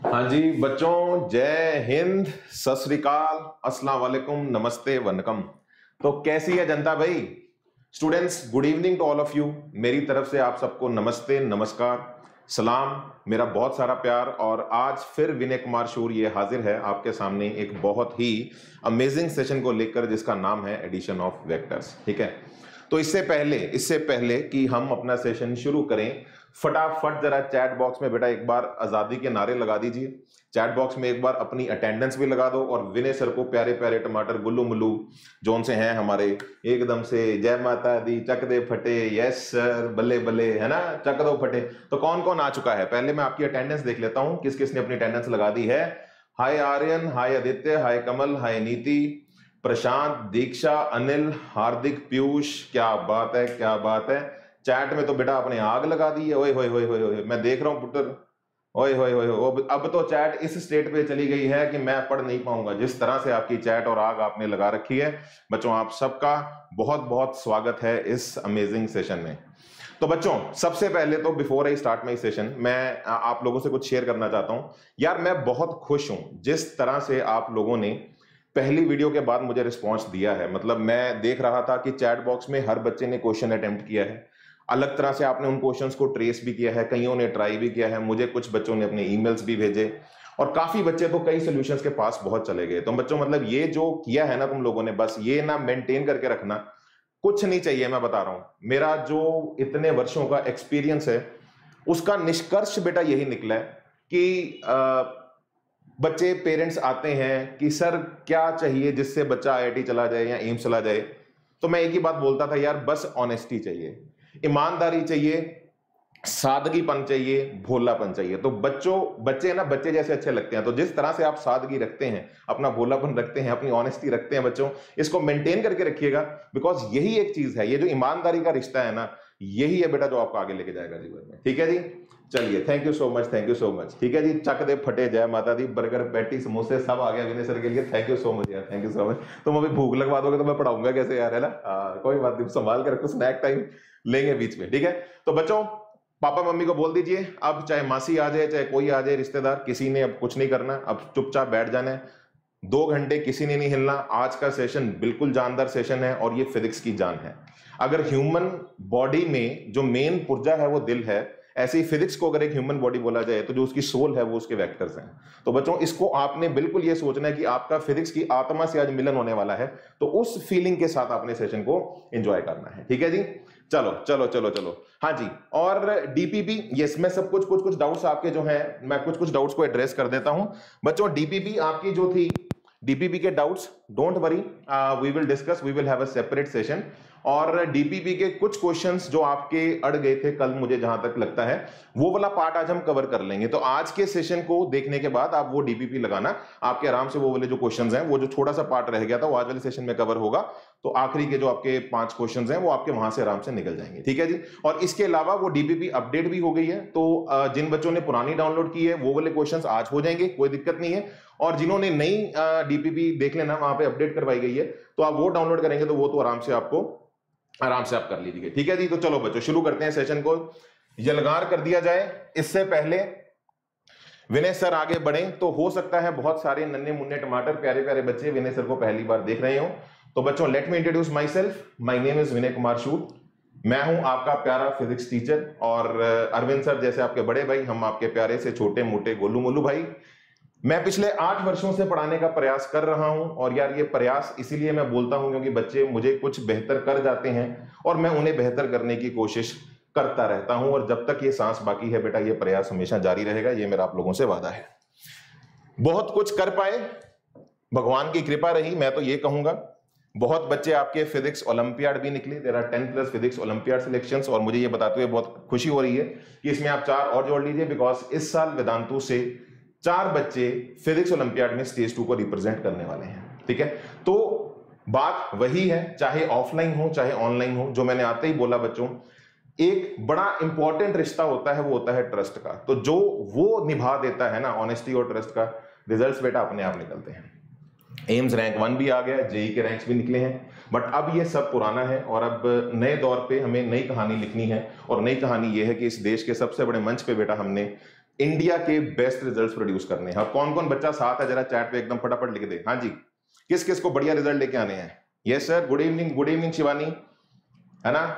हाँ जी बच्चों, जय हिंद, सत श्री अकाल, अस्सलाम वालेकुम, नमस्ते, वनकम। तो कैसी है जनता भाई? Students, good evening to all of you. मेरी तरफ से आप सबको नमस्ते, नमस्कार, सलाम, मेरा बहुत सारा प्यार। और आज फिर विनय कुमार शूर ये हाजिर है आपके सामने एक बहुत ही अमेजिंग सेशन को लेकर, जिसका नाम है एडिशन ऑफ वेक्टर्स। ठीक है, तो इससे पहले कि हम अपना सेशन शुरू करें, फटाफट जरा चैट बॉक्स में बेटा एक बार आजादी के नारे लगा दीजिए। चैट बॉक्स में एक बार अपनी अटेंडेंस भी लगा दो और विनय सर को प्यारे प्यारे टमाटर गुल्लू मुल्लू जोन से हैं हमारे, एकदम से जय माता दी, चक दे फटे, यस सर, बल्ले बल्ले, है ना, चक दो फटे। तो कौन कौन आ चुका है? पहले मैं आपकी अटेंडेंस देख लेता हूं, किस किस ने अपनी अटेंडेंस लगा दी है। हाय आर्यन, हाय आदित्य, हाय कमल, हाय नीति, प्रशांत, दीक्षा, अनिल, हार्दिक, पीयूष, क्या बात है, क्या बात है। चैट में तो बेटा आपने आग लगा दी है, ओए होए होए होए होए, मैं देख रहा हूं पुत्र, ओए होए होए होए। अब तो चैट इस स्टेट पे चली गई है कि मैं पढ़ नहीं पाऊंगा, जिस तरह से आपकी चैट और आग आपने लगा रखी है। बच्चों, आप सबका बहुत बहुत स्वागत है इस अमेजिंग सेशन में। तो बच्चों, सबसे पहले तो before I start my session, मैं आप लोगों से कुछ शेयर करना चाहता हूं। यार, मैं बहुत खुश हूं जिस तरह से आप लोगों ने पहली वीडियो के बाद मुझे रिस्पांस दिया है। मतलब मैं देख रहा था कि चैट बॉक्स में हर बच्चे ने क्वेश्चन अटेम्प्ट किया है, अलग तरह से आपने उन क्वेश्चंस को ट्रेस भी किया है, कईयों ने ट्राई भी किया है, मुझे कुछ बच्चों ने अपने ईमेल्स भी भेजे, और काफी बच्चे तो कई सॉल्यूशंस के पास बहुत चले गए। तो बच्चों, मतलब ये जो किया है ना तुम लोगों ने, बस ये ना मेंटेन करके रखना, कुछ नहीं चाहिए। मैं बता रहा हूं, मेरा जो इतने वर्षों का एक्सपीरियंस है उसका निष्कर्ष बेटा यही निकला है कि बच्चे, पेरेंट्स आते हैं कि सर क्या चाहिए जिससे बच्चा आईआईटी चला जाए या एम्स चला जाए। तो मैं एक ही बात बोलता था, यार बस ऑनेस्टी चाहिए, ईमानदारी चाहिए, सादगीपन चाहिए, भोलापन चाहिए। तो बच्चे ना बच्चे जैसे अच्छे लगते हैं। तो जिस तरह से आप सादगी रखते हैं, अपना भोलापन रखते हैं, अपनी ऑनेस्टी रखते हैं बच्चों, इसको मेंटेन करके रखिएगा। बिकॉज यही एक चीज है, ये जो ईमानदारी का रिश्ता है ना, यही है बेटा जो आपको आगे लेके जाएगा जीवन में। ठीक है जी, चलिए, thank you so much, thank you so much. ठीक है जी, चक दे फटे, जय माता दी, बर्गर, पैटी, समोसे सब आ गया विनय सर के लिए। थैंक यू सो मच यार, थैंक यू सो मच। तुम अभी भूख लगवा दोगे तो मैं पढ़ाऊंगा कैसे यार, है ना? कोई बात नहीं, संभाल कर रखो, स्नैक टाइम लेंगे बीच में। ठीक है, तो बच्चों, पापा मम्मी को बोल दीजिए, अब चाहे मासी आ जाए, चाहे कोई आ जाए रिश्तेदार, किसी ने अब कुछ नहीं करना, अब चुपचाप बैठ जाना है। 2 घंटे किसी ने नहीं हिलना। आज का सेशन बिल्कुल जानदार सेशन है और ये फिजिक्स की जान है। अगर ह्यूमन बॉडी में जो मेन पुर्जा है वो दिल है, ऐसे ही फिजिक्स को अगर एक ह्यूमन बॉडी बोला जाए तो जो उसकी सोल है वो उसके वेक्टर्स हैं। तो बच्चों, इसको आपने बिल्कुल ये सोचना है कि आपका फिजिक्स की आत्मा से आज मिलन होने वाला है, तो उस फीलिंग के साथ आपने सेशन को एंजॉय करना है। ठीक है जी, चलो चलो चलो चलो। हाँ जी, और डीपीपी, यस, मैं सब कुछ डाउट्स आपके जो हैं, मैं कुछ डाउट्स को एड्रेस कर देता हूं। बच्चों, डीपीपी आपकी जो थी, डीपीपी के doubts, don't worry, we will discuss, we will have a separate session. और डीपीपी के कुछ क्वेश्चंस जो आपके अड़ गए थे कल, मुझे जहां तक लगता है वो वाला पार्ट आज हम कवर कर लेंगे। तो आज के सेशन को देखने के बाद आप वो डीपीपी लगाना, आपके आराम से वो वाले जो क्वेश्चंस हैं, वो जो थोड़ा सा पार्ट रह गया था वो आज वाले सेशन में कवर होगा। तो आखिरी के जो आपके 5 क्वेश्चंस हैं वो आपके वहां से आराम से निकल जाएंगे। ठीक है जी, और इसके अलावा वो डीपीपी अपडेट भी हो गई है, तो जिन बच्चों ने पुरानी डाउनलोड की है वो वाले क्वेश्चंस आज हो जाएंगे, कोई दिक्कत नहीं है। और जिन्होंने नई डीपीपी देख लेना, वहां पे अपडेट करवाई गई है, तो आप वो डाउनलोड करेंगे तो वो तो आराम से आप कर लीजिए। ठीक है जी, तो चलो बच्चों, शुरू करते हैं सेशन को, यलगार कर दिया जाए। इससे पहले विनय सर आगे बढ़े, तो हो सकता है बहुत सारे नन्हे मुन्ने टमाटर, प्यारे प्यारे बच्चे विनय सर को पहली बार देख रहे हो। तो बच्चों, let me introduce myself, my name is Vinay Kumar Shur. मैं हूं आपका प्यारा फिजिक्स टीचर, और अरविंद सर जैसे आपके बड़े भाई, हम आपके प्यारे से छोटे मोटे गोलू मोलू भाई। मैं पिछले 8 वर्षों से पढ़ाने का प्रयास कर रहा हूं, और यार ये प्रयास इसीलिए मैं बोलता हूं क्योंकि बच्चे मुझे कुछ बेहतर कर जाते हैं और मैं उन्हें बेहतर करने की कोशिश करता रहता हूं। और जब तक ये सांस बाकी है बेटा, ये प्रयास हमेशा जारी रहेगा, ये मेरा आप लोगों से वादा है। बहुत कुछ कर पाए, भगवान की कृपा रही, मैं तो ये कहूंगा। बहुत बच्चे आपके फिजिक्स ओलंपियाड भी निकले, there are 10+ physics olympiad selections, और मुझे ये बताते हुए बहुत खुशी हो रही है कि इसमें आप 4 और जोड़ लीजिए, बिकॉज इस साल वेदांतु से 4 बच्चे फिजिक्स ओलंपियाड में स्टेज 2 को रिप्रेजेंट करने वाले हैं। ठीक है, तो बात वही है, चाहे ऑफलाइन हो चाहे ऑनलाइन हो। जो मैंने आते ही बोला बच्चों, एक बड़ा इंपॉर्टेंट रिश्ता होता है, वो होता है ट्रस्ट का। तो जो वो निभा देता है ना, ऑनेस्टी और ट्रस्ट का, रिजल्ट्स बेटा अपने आप निकलते हैं। एम्स रैंक 1 भी आ गया, जेई के रैंक्स भी निकले हैं, बट अब ये सब पुराना है और अब नए दौर पे हमें नई कहानी लिखनी है। और नई कहानी ये है कि इस देश के सबसे बड़े मंच पे बेटा हमने इंडिया के बेस्ट रिजल्ट्स प्रोड्यूस करने हैं। कौन कौन बच्चा साथ है जरा चैट पे एकदम फटाफट लिख दे। हाँ जी, किस किस को बढ़िया रिजल्ट लेके आने हैं? Yes sir, good evening Shivani, है ना?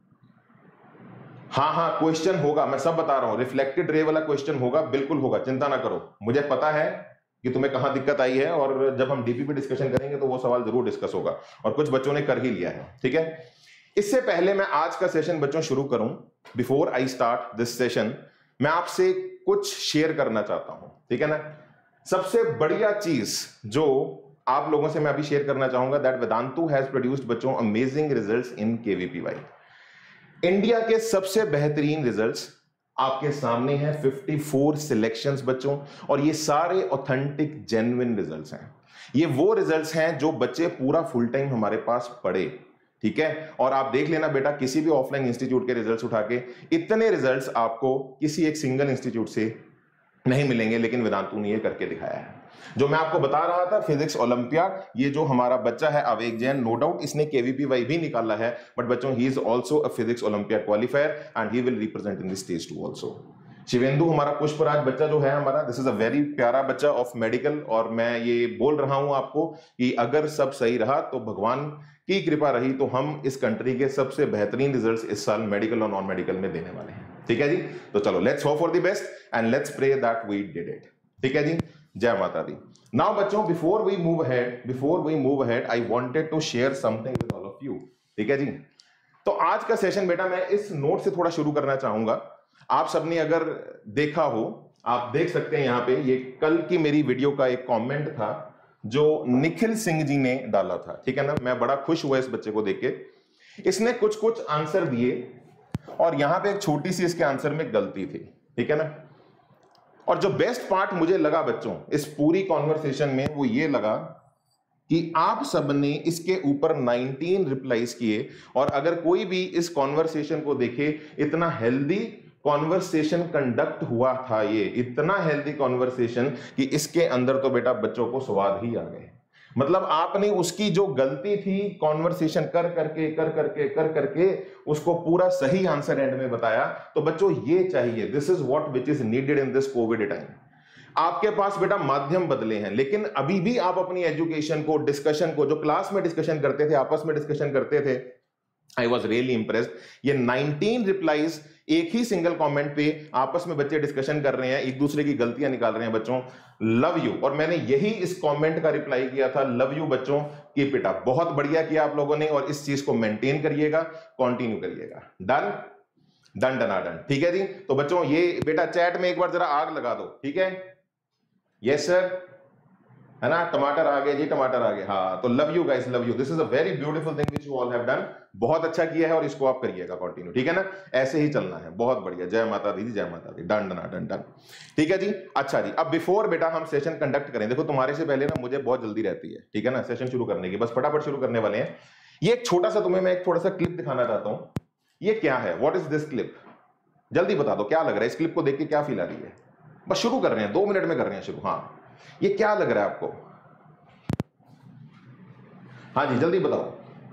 हाँ हाँ, क्वेश्चन होगा, मैं सब बता रहा हूं, रिफ्लेक्टेड रे वाला क्वेश्चन होगा, बिल्कुल होगा, चिंता ना करो। मुझे पता है कि तुम्हें कहां दिक्कत आई है, और जब हम डीपी पे डिस्कशन करेंगे तो वो सवाल जरूर डिस्कस होगा, और कुछ बच्चों ने कर ही लिया है। ठीक है, इससे पहले मैं आज का सेशन बच्चों शुरू करूं, before I start this session, मैं आपसे कुछ शेयर करना चाहता हूं। ठीक है ना? सबसे बढ़िया चीज जो आप लोगों से मैं अभी शेयर करना चाहूंगा, दैट वेदांतु हैज प्रोड्यूस्ड बच्चों amazing results in KVPY. India के सबसे बेहतरीन रिजल्ट्स आपके सामने हैं, 54 सिलेक्शंस बच्चों, और ये सारे ऑथेंटिक जेन्युइन रिजल्ट्स हैं। ये वो रिजल्ट्स हैं जो बच्चे पूरा फुल टाइम हमारे पास पढ़े। ठीक है, और आप देख लेना बेटा, किसी भी ऑफलाइन इंस्टीट्यूट के रिजल्ट्स उठा के इतने रिजल्ट्स आपको किसी एक सिंगल इंस्टीट्यूट से नहीं मिलेंगे, लेकिन वेदांतु ने ये करके दिखाया है। जो मैं आपको बता रहा था फिजिक्स ओलंपियाड, ये जो हमारा बच्चा है अवेक जैन, नो डाउट इसने केवीपीवाई भी निकाला है, बट बच्चों ही is also a physics olympiad qualifier and he will represent in the stage 2 also. Shivendu हमारा पुष्पराज बच्चा जो है हमारा, दिस इज अ वेरी प्यारा बच्चा ऑफ मेडिकल, और मैं ये बोल रहा हूं आपको कि अगर सब सही रहा तो भगवान की कृपा रही तो हम इस कंट्री के सबसे बेहतरीन रिजल्ट्स इस साल मेडिकल और नॉन मेडिकल में देने वाले हैं। ठीक है जी, तो चलो let's hope for the best and let's pray that we did it. ठीक है जी, जय माता दी। नाउ बच्चों, before we move ahead I wanted to share something with all of you. ठीक है जी, तो आज का सेशन बेटा मैं इस नोट से थोड़ा शुरू करना चाहूंगा। आप सबने अगर देखा हो, आप देख सकते हैं यहाँ पे, ये कल की मेरी वीडियो का एक कमेंट था जो निखिल सिंह जी ने डाला था। ठीक है ना, मैं बड़ा खुश हुआ इस बच्चे को देख के। इसने कुछ कुछ आंसर दिए, और यहां पे एक छोटी सी इसके आंसर में गलती थी। ठीक है ना, और जो बेस्ट पार्ट मुझे लगा बच्चों इस पूरी कॉन्वर्सेशन में, वो ये लगा कि आप सबने इसके ऊपर 19 रिप्लाईज किए, और अगर कोई भी इस कॉन्वर्सेशन को देखे, इतना हेल्दी कॉन्वर्सेशन कंडक्ट हुआ था, ये इतना हेल्दी कॉन्वर्सेशन कि इसके अंदर तो बेटा बच्चों को स्वाद ही आ गए। मतलब आपने उसकी जो गलती थी कॉन्वर्सेशन कर करके उसको पूरा सही आंसर एंड में बताया। तो बच्चों ये चाहिए, this is what which is needed in this covid time. आपके पास बेटा माध्यम बदले हैं, लेकिन अभी भी आप अपनी एजुकेशन को, डिस्कशन को, जो क्लास में डिस्कशन करते थे, आपस में डिस्कशन करते थे, आई वॉज रियली इंप्रेस्ड। ये 19 रिप्लाईज एक ही सिंगल कमेंट पे आपस में बच्चे डिस्कशन कर रहे हैं, एक दूसरे की गलतियां निकाल रहे हैं बच्चों। लव यू, और मैंने यही इस कमेंट का रिप्लाई किया था, लव यू बच्चों, कीप इट अप। बहुत बढ़िया किया आप लोगों ने, और इस चीज को मेंटेन करिएगा, कंटिन्यू करिएगा। Done done done done. ठीक है जी, तो बच्चों ये बेटा चैट में एक बार जरा आग लगा दो। ठीक है, यस सर, है ना? टमाटर आ गए जी, टमाटर आ गए। हाँ, तो love you guys, love you, this is a very beautiful thing which you all have done. बहुत अच्छा किया है, और इसको आप करिएगा कंटिन्यू। ठीक है ना, ऐसे ही चलना है। बहुत बढ़िया, जय माता दी, जय माता दी। Done done done done. ठीक है जी, अच्छा जी, अब बिफोर बेटा हम सेशन कंडक्ट करें, देखो तुम्हारे से पहले ना मुझे बहुत जल्दी रहती है। ठीक है ना, सेशन शुरू करने की, बस फटाफट शुरू करने वाले हैं। ये एक छोटा सा तुम्हें मैं एक थोड़ा सा क्लिप दिखाना चाहता हूं। ये क्या है, व्हाट इज दिस क्लिप? जल्दी बता दो क्या लग रहा है, इस क्लिप को देख के क्या फील आ रही है? बस शुरू कर रहे हैं, 2 मिनट में कर रहे हैं शुरू। हाँ, ये क्या लग रहा है आपको? हाँ जी, जल्दी बताओ,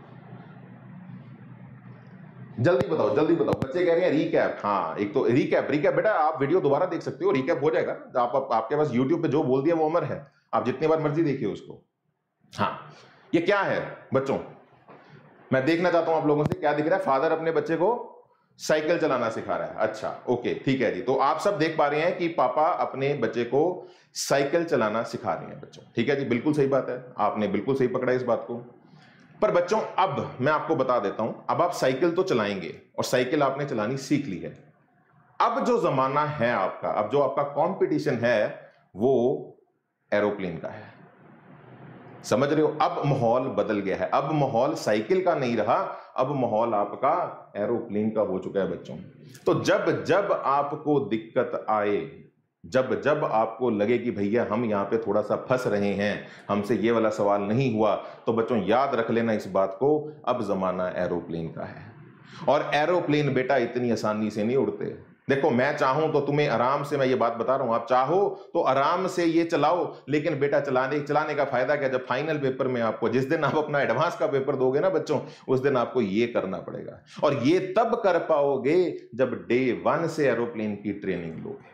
जल्दी बताओ, जल्दी बताओ। बच्चे कह रहे हैं रीकैप। हाँ, एक तो रीकैप बेटा आप वीडियो दोबारा देख सकते हो, रीकैप हो जाएगा। आपके पास यूट्यूब पे जो बोल दिया वो अमर है, आप जितनी बार मर्जी देखिए उसको। हाँ, ये क्या है बच्चों? मैं देखना चाहता हूं आप लोगों से क्या दिख रहा है। फादर अपने बच्चे को साइकिल चलाना सिखा रहा है। अच्छा, ओके, ठीक है जी। तो आप सब देख पा रहे हैं कि पापा अपने बच्चे को साइकिल चलाना सिखा रहे हैं बच्चों। ठीक है जी, बिल्कुल सही बात है, आपने बिल्कुल सही पकड़ा इस बात को। पर बच्चों अब मैं आपको बता देता हूं, अब आप साइकिल तो चलाएंगे, और साइकिल आपने चलानी सीख ली है। अब जो जमाना है आपका, अब जो आपका कंपटीशन है वो एरोप्लेन का है। समझ रहे हो? अब माहौल बदल गया है, अब माहौल साइकिल का नहीं रहा, अब माहौल आपका एरोप्लेन का हो चुका है बच्चों। तो जब जब आपको दिक्कत आए, जब जब आपको लगे कि भैया हम यहां पे थोड़ा सा फंस रहे हैं, हमसे ये वाला सवाल नहीं हुआ, तो बच्चों याद रख लेना इस बात को, अब जमाना एरोप्लेन का है। और एरोप्लेन बेटा इतनी आसानी से नहीं उड़ते। देखो, मैं चाहूं तो तुम्हें आराम से, मैं ये बात बता रहा हूं, आप चाहो तो आराम से ये चलाओ, लेकिन बेटा चलाने का फायदा क्या? जब फाइनल पेपर में आपको, जिस दिन आप अपना एडवांस का पेपर दोगे ना बच्चों, उस दिन आपको ये करना पड़ेगा। और ये तब कर पाओगे जब डे 1 से एरोप्लेन की ट्रेनिंग लोगे।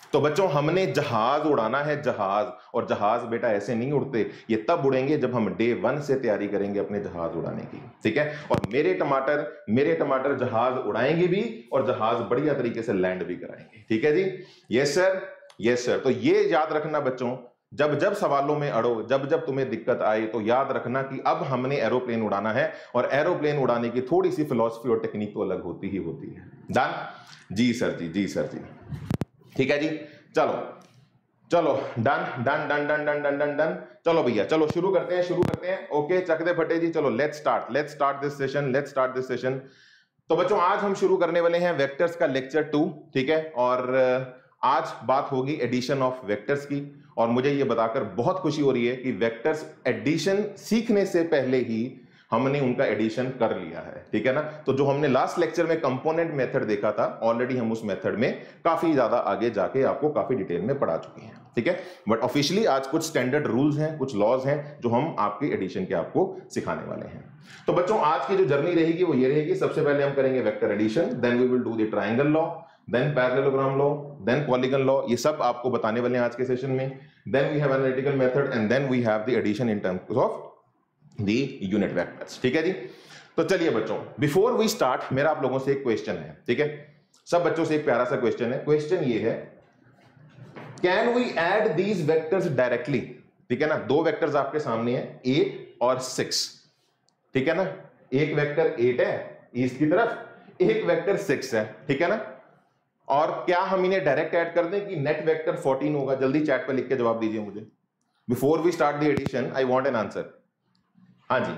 तो बच्चों हमने जहाज उड़ाना है, जहाज, और जहाज बेटा ऐसे नहीं उड़ते, ये तब उड़ेंगे जब हम डे 1 से तैयारी करेंगे अपने जहाज उड़ाने की, ठीक है। और मेरे टमाटर जहाज उड़ाएंगे भी और जहाज बढ़िया तरीके से लैंड भी कराएंगे, ठीक है जी। Yes sir, yes sir. तो ये याद रखना बच्चों, जब जब सवालों में अड़ो, जब जब तुम्हें दिक्कत आए, तो याद रखना कि अब हमने एरोप्लेन उड़ाना है, और एरोप्लेन उड़ाने की थोड़ी सी फिलॉसफी और टेक्निक तो अलग होती ही होती है। डन जी सर जी, जी सर जी, ठीक है जी। चलो चलो, done done done done done done done done. चलो भैया, चलो शुरू करते हैं। ओके, चक दे फटे जी, चलो लेट्स स्टार्ट दिस सेशन। तो बच्चों आज हम शुरू करने वाले हैं वेक्टर्स का लेक्चर 2, ठीक है। और आज बात होगी एडिशन ऑफ वेक्टर्स की, और मुझे ये बताकर बहुत खुशी हो रही है कि वेक्टर्स एडिशन सीखने से पहले ही हमने उनका एडिशन कर लिया है, ठीक है ना। तो जो हमने लास्ट लेक्चर में कंपोनेंट मेथड देखा था, ऑलरेडी हम उस मेथड में काफी ज्यादा आगे जाके आपको काफी डिटेल में पढ़ा चुके हैं, ठीक है। बट ऑफिशियली आज कुछ स्टैंडर्ड रूल्स हैं, कुछ लॉज हैं जो हम आपके एडिशन के आपको सिखाने वाले हैं। तो बच्चों आज की जो जर्नी रहेगी वो ये रहेगी, सबसे पहले हम करेंगे vector addition, then we will do the triangle law, then parallelogram law, then polygon law, ये सब आपको बताने वाले हैं आज के सेशन में। Then we have analytical method and then we have the addition in terms of the unit vectors, ठीक है जी। तो चलिए बच्चों, बिफोर वी स्टार्ट मेरा आप लोगों से एक क्वेश्चन है, ठीक है। सब बच्चों से एक प्यारा सा क्वेश्चन है। क्वेश्चन ये है, can we add these vectors directly, ठीक है ना। दो वेक्टर्स आपके सामने है, 8 और 6, ठीक है ना। एक वेक्टर 8 है ईस्ट की तरफ, एक वेक्टर 6 है, ठीक है ना। और क्या हम इन्हें डायरेक्ट ऐड कर दें कि नेट वेक्टर 14 होगा? जल्दी चैट पे लिख के जवाब दीजिए मुझे। Before we start the addition I want an answer. हाँ जी,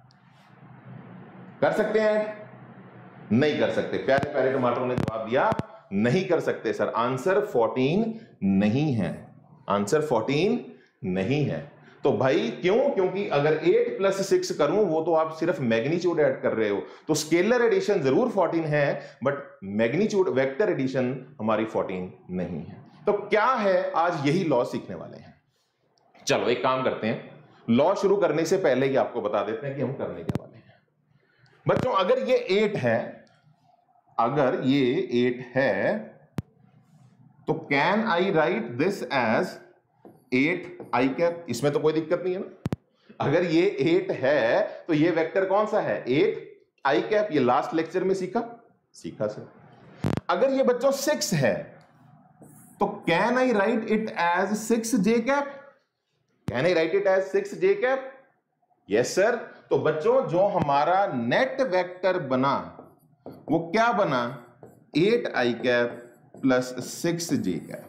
कर सकते हैं? नहीं कर सकते। प्यारे प्यारे टमाटरों ने जवाब दिया नहीं कर सकते सर। आंसर 14 नहीं है, आंसर 14 नहीं है। तो भाई क्यों? क्योंकि अगर 8 + 6 करूं वो तो आप सिर्फ मैग्नीट्यूड ऐड कर रहे हो, तो स्केलर एडिशन जरूर 14 है बट मैग्नीट्यूड वेक्टर एडिशन हमारी 14 नहीं है। तो क्या है, आज यही लॉ सीखने वाले हैं। चलो एक काम करते हैं, लॉ शुरू करने से पहले ही आपको बता देते हैं कि हम करने के वाले हैं। बच्चों अगर ये 8 है, अगर ये 8 है तो can I write this as 8i cap? इसमें तो कोई दिक्कत नहीं है ना। अगर ये 8 है तो ये वेक्टर कौन सा है? 8i cap. ये लास्ट लेक्चर में सीखा सर। अगर ये बच्चों 6 है तो can I write it as 6j cap? Can I write it as 6j cap? Yes sir. तो बच्चों जो हमारा नेट वेक्टर बना वो क्या बना? 8i cap plus 6j cap,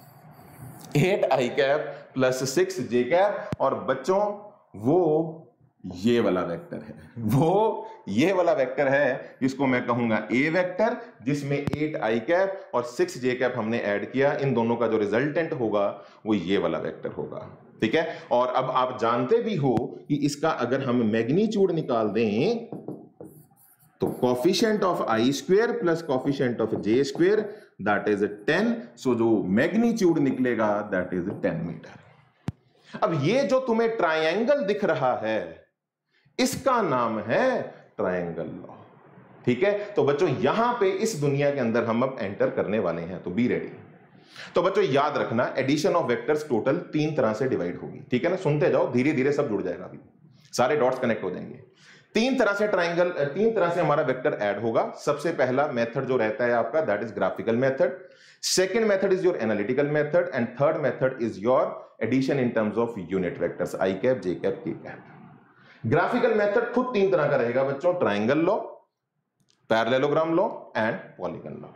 8i cap plus 6j cap. और बच्चों वो ये वाला वेक्टर है, वो ये वाला वेक्टर है जिसको मैं कहूंगा a वेक्टर, जिसमें 8i कैप और 6j कैप हमने ऐड किया। इन दोनों का जो रिजल्टेंट होगा वो ये वाला वेक्टर होगा, ठीक है। और अब आप जानते भी हो कि इसका अगर हम मैग्नीट्यूड निकाल दें तो coefficient of i square plus coefficient of j square that is 10। So जो मैग्नीट्यूड निकलेगा दैट इज 10 मीटर। अब ये जो तुम्हें ट्रायंगल दिख रहा है इसका नाम है ट्रायंगल लॉ, ठीक है। तो बच्चों यहां पे इस दुनिया के अंदर हम अब एंटर करने वाले हैं, तो बी रेडी। तो बच्चों याद रखना, एडिशन ऑफ वेक्टर्स टोटल 3 तरह से डिवाइड होगी, ठीक है ना। सुनते जाओ, धीरे धीरे सब जुड़ जाएगा, अभी सारे डॉट्स कनेक्ट हो जाएंगे। 3 तरह से ट्रायंगल, 3 तरह से हमारा वेक्टर ऐड होगा। सबसे पहला मेथड जो रहता है आपका that is graphical method, second method is your analytical method and third method is your addition in terms of unit vectors i cap, j cap, k cap. Graphical method खुद 3 तरह का रहेगा बच्चों, triangle law, parallelogram law and polygon law.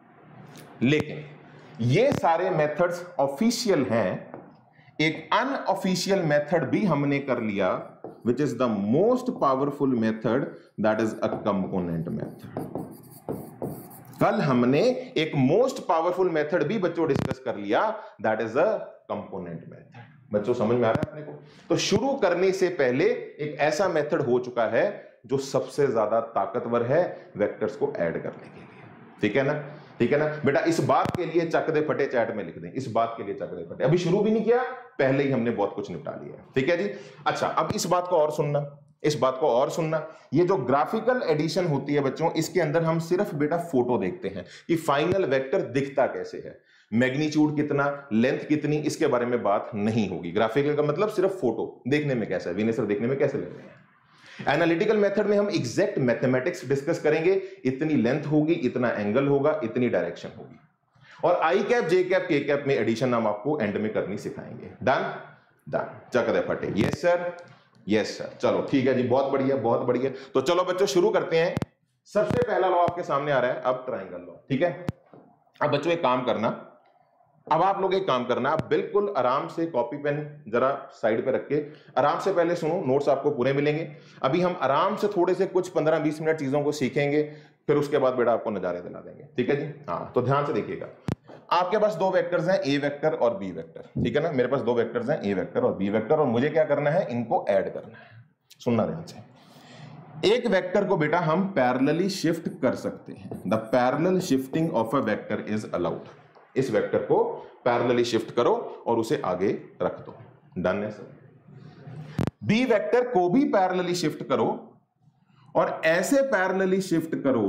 लेकिन ये सारे methods official हैं। एक अनऑफिशियल मेथड भी हमने कर लिया which is the most powerful method, that is a component method। कल हमने एक मोस्ट पावरफुल मेथड भी बच्चों डिस्कस कर लिया, that is a component method. बच्चों समझ में आ रहा है अपने को? तो शुरू करने से पहले एक ऐसा मेथड हो चुका है जो सबसे ज्यादा ताकतवर है वेक्टर्स को ऐड करने के लिए, ठीक है ना, ठीक है ना बेटा। इस बात के लिए चक दे फटे चैट में लिख दें, इस बात के लिए चक दे फटे। अभी शुरू भी नहीं किया, पहले ही हमने बहुत कुछ निपटा लिया, ठीक है जी। अच्छा अब इस बात को और सुनना, इस बात को और सुनना। ये जो ग्राफिकल एडिशन होती है बच्चों, इसके अंदर हम सिर्फ बेटा फोटो देखते हैं कि फाइनल वेक्टर दिखता कैसे है। मैग्नीट्यूड कितना, लेंथ कितनी, इसके बारे में बात नहीं होगी। ग्राफिकल का मतलब सिर्फ फोटो देखने में कैसा है, विनय सर देखने में कैसे लग रहे हैं। एनालिटिकल मेथड में हम एग्जैक्ट मैथमेटिक्स डिस्कस करेंगे, इतनी लेंथ होगी, इतना एंगल होगा, इतनी डायरेक्शन होगी, और आई कैप, जे कैप, के कैप में एडिशन हम आपको एंड में करनी सिखाएंगे। डन डन, चक दे फटे। Yes sir, yes sir. चलो ठीक है जी, बहुत बढ़िया बहुत बढ़िया। तो चलो बच्चों शुरू करते हैं। सबसे पहला लॉ आपके सामने आ रहा है, अब ट्राइंगल लॉ। ठीक है, अब बच्चों एक काम करना, अब आप लोग एक काम करना, आप बिल्कुल आराम से कॉपी पेन जरा साइड पे रख के आराम से पहले सुनो, नोट्स आपको पूरे मिलेंगे। अभी हम आराम से थोड़े से कुछ 15-20 मिनट चीजों को सीखेंगे, फिर उसके बाद बेटा आपको नजारे दिला देंगे। ठीक है जी, हाँ तो ध्यान से देखिएगा। आपके पास दो वेक्टर्स हैं, ए वेक्टर और बी वेक्टर। ठीक है ना, मेरे पास दो वेक्टर्स हैं, ए वेक्टर और बी वेक्टर, और मुझे क्या करना है, इनको ऐड करना है। सुनना ध्यान से, एक वेक्टर को बेटा हम पैरेलली शिफ्ट कर सकते हैं। The parallel shifting of a vector is allowed. इस वेक्टर को पैरेलली शिफ्ट करो और उसे आगे रख दो। डन है सर। बी वेक्टर को भी पैरेलली शिफ्ट करो और ऐसे पैरेलली शिफ्ट करो,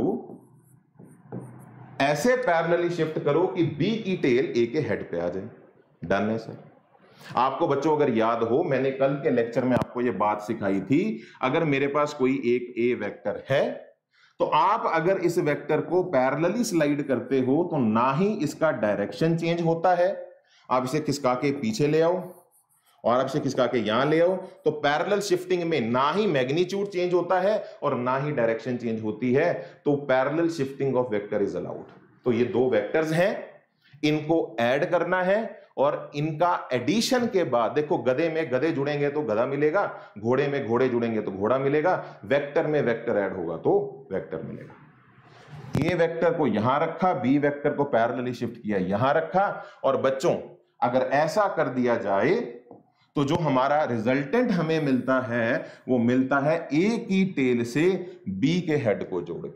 ऐसे पैरेलली शिफ्ट करो कि बी की टेल ए के हेड पे आ जाए। डन है सर। आपको बच्चों अगर याद हो, मैंने कल के लेक्चर में आपको यह बात सिखाई थी, अगर मेरे पास कोई एक ए वेक्टर है तो आप अगर इस वेक्टर को पैरेलली स्लाइड करते हो तो ना ही इसका डायरेक्शन चेंज होता है, आप इसे खिसका के पीछे ले आओ और आप इसे खिसका के यहां ले आओ, तो पैरेलल शिफ्टिंग में ना ही मैग्नीट्यूड चेंज होता है और ना ही डायरेक्शन चेंज होती है, तो parallel shifting of vector is allowed. तो ये दो वेक्टर्स हैं, इनको ऐड करना है, और इनका एडिशन के बाद देखो, गधे में गधे जुड़ेंगे तो गधा मिलेगा, घोड़े में घोड़े जुड़ेंगे तो घोड़ा मिलेगा, वेक्टर में वेक्टर ऐड होगा तो वेक्टर मिलेगा। ए वेक्टर को यहां रखा, बी वेक्टर को पैरेलली शिफ्ट किया यहां रखा, और बच्चों अगर ऐसा कर दिया जाए तो जो हमारा रिजल्टेंट हमें मिलता है वो मिलता है ए की टेल से बी के हेड को जोड़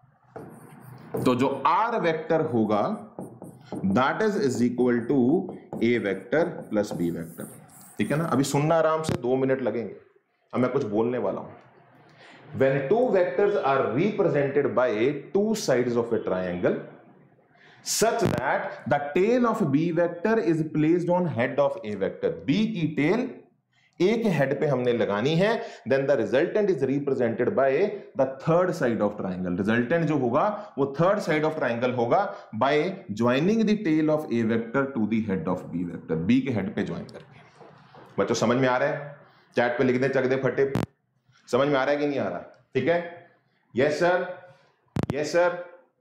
के। तो जो आर वेक्टर होगा that is equal to A vector plus B vector. ठीक है ना, अभी सुनना आराम से, 2 मिनट लगेंगे, अब मैं कुछ बोलने वाला हूं। When two vectors are represented by two sides of a triangle such that the tail of B vector is placed on head of A vector, B की टेल A के हेड पे हमने लगानी है, then the resultant is represented by the third side of triangle। Resultant जो होगा वो third side of triangle होगा by joining the tail of A vector to the head of B vector, B के head पे join करके। बच्चों समझ में आ रहा है? चैट पे लिख दे चक दे फटे, समझ में आ रहा है कि नहीं आ रहा? ठीक है, yes sir, yes sir.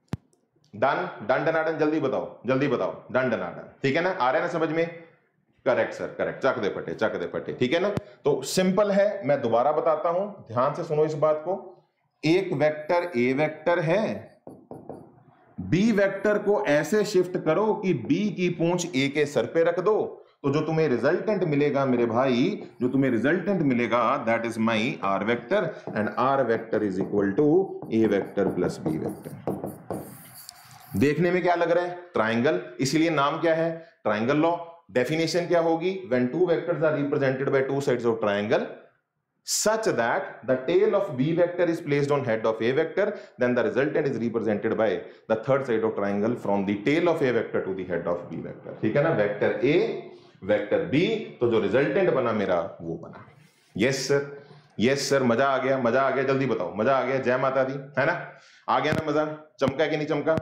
Done done डनाडन, जल्दी बताओ जल्दी बताओ, डन डनाडन। ठीक है ना, आ रहा है ना समझ में? करेक्ट सर, करेक्ट, चक दे फटे चक दे फटे। ठीक है ना, तो सिंपल है, मैं दोबारा बताता हूं, ध्यान से सुनो इस बात को। एक वेक्टर ए वेक्टर है, बी वेक्टर को ऐसे शिफ्ट करो कि बी की पूंछ ए के सर पे रख दो, तो जो तुम्हें रिजल्टेंट मिलेगा मेरे भाई, जो तुम्हें रिजल्टेंट मिलेगा that is my R vector, and R vector is equal to A vector plus B vector. देखने में क्या लग रहा है? ट्राइंगल, इसीलिए नाम क्या है? Triangle law. डेफिनेशन क्या होगी? When two vectors are represented by two sides of triangle such that the tail of B vector is placed on head of A vector, then the resultant is represented by the third side of triangle from the tail of A vector to the head of B vector। ठीक है ना, vector A vector B, तो जो resultant बना मेरा वो बना। Yes sir, yes sir, मजा आ गया, मजा आ गया, जल्दी बताओ, मजा आ गया? जय माता दी, है ना, आ गया ना मजा? चमका कि नहीं चमका?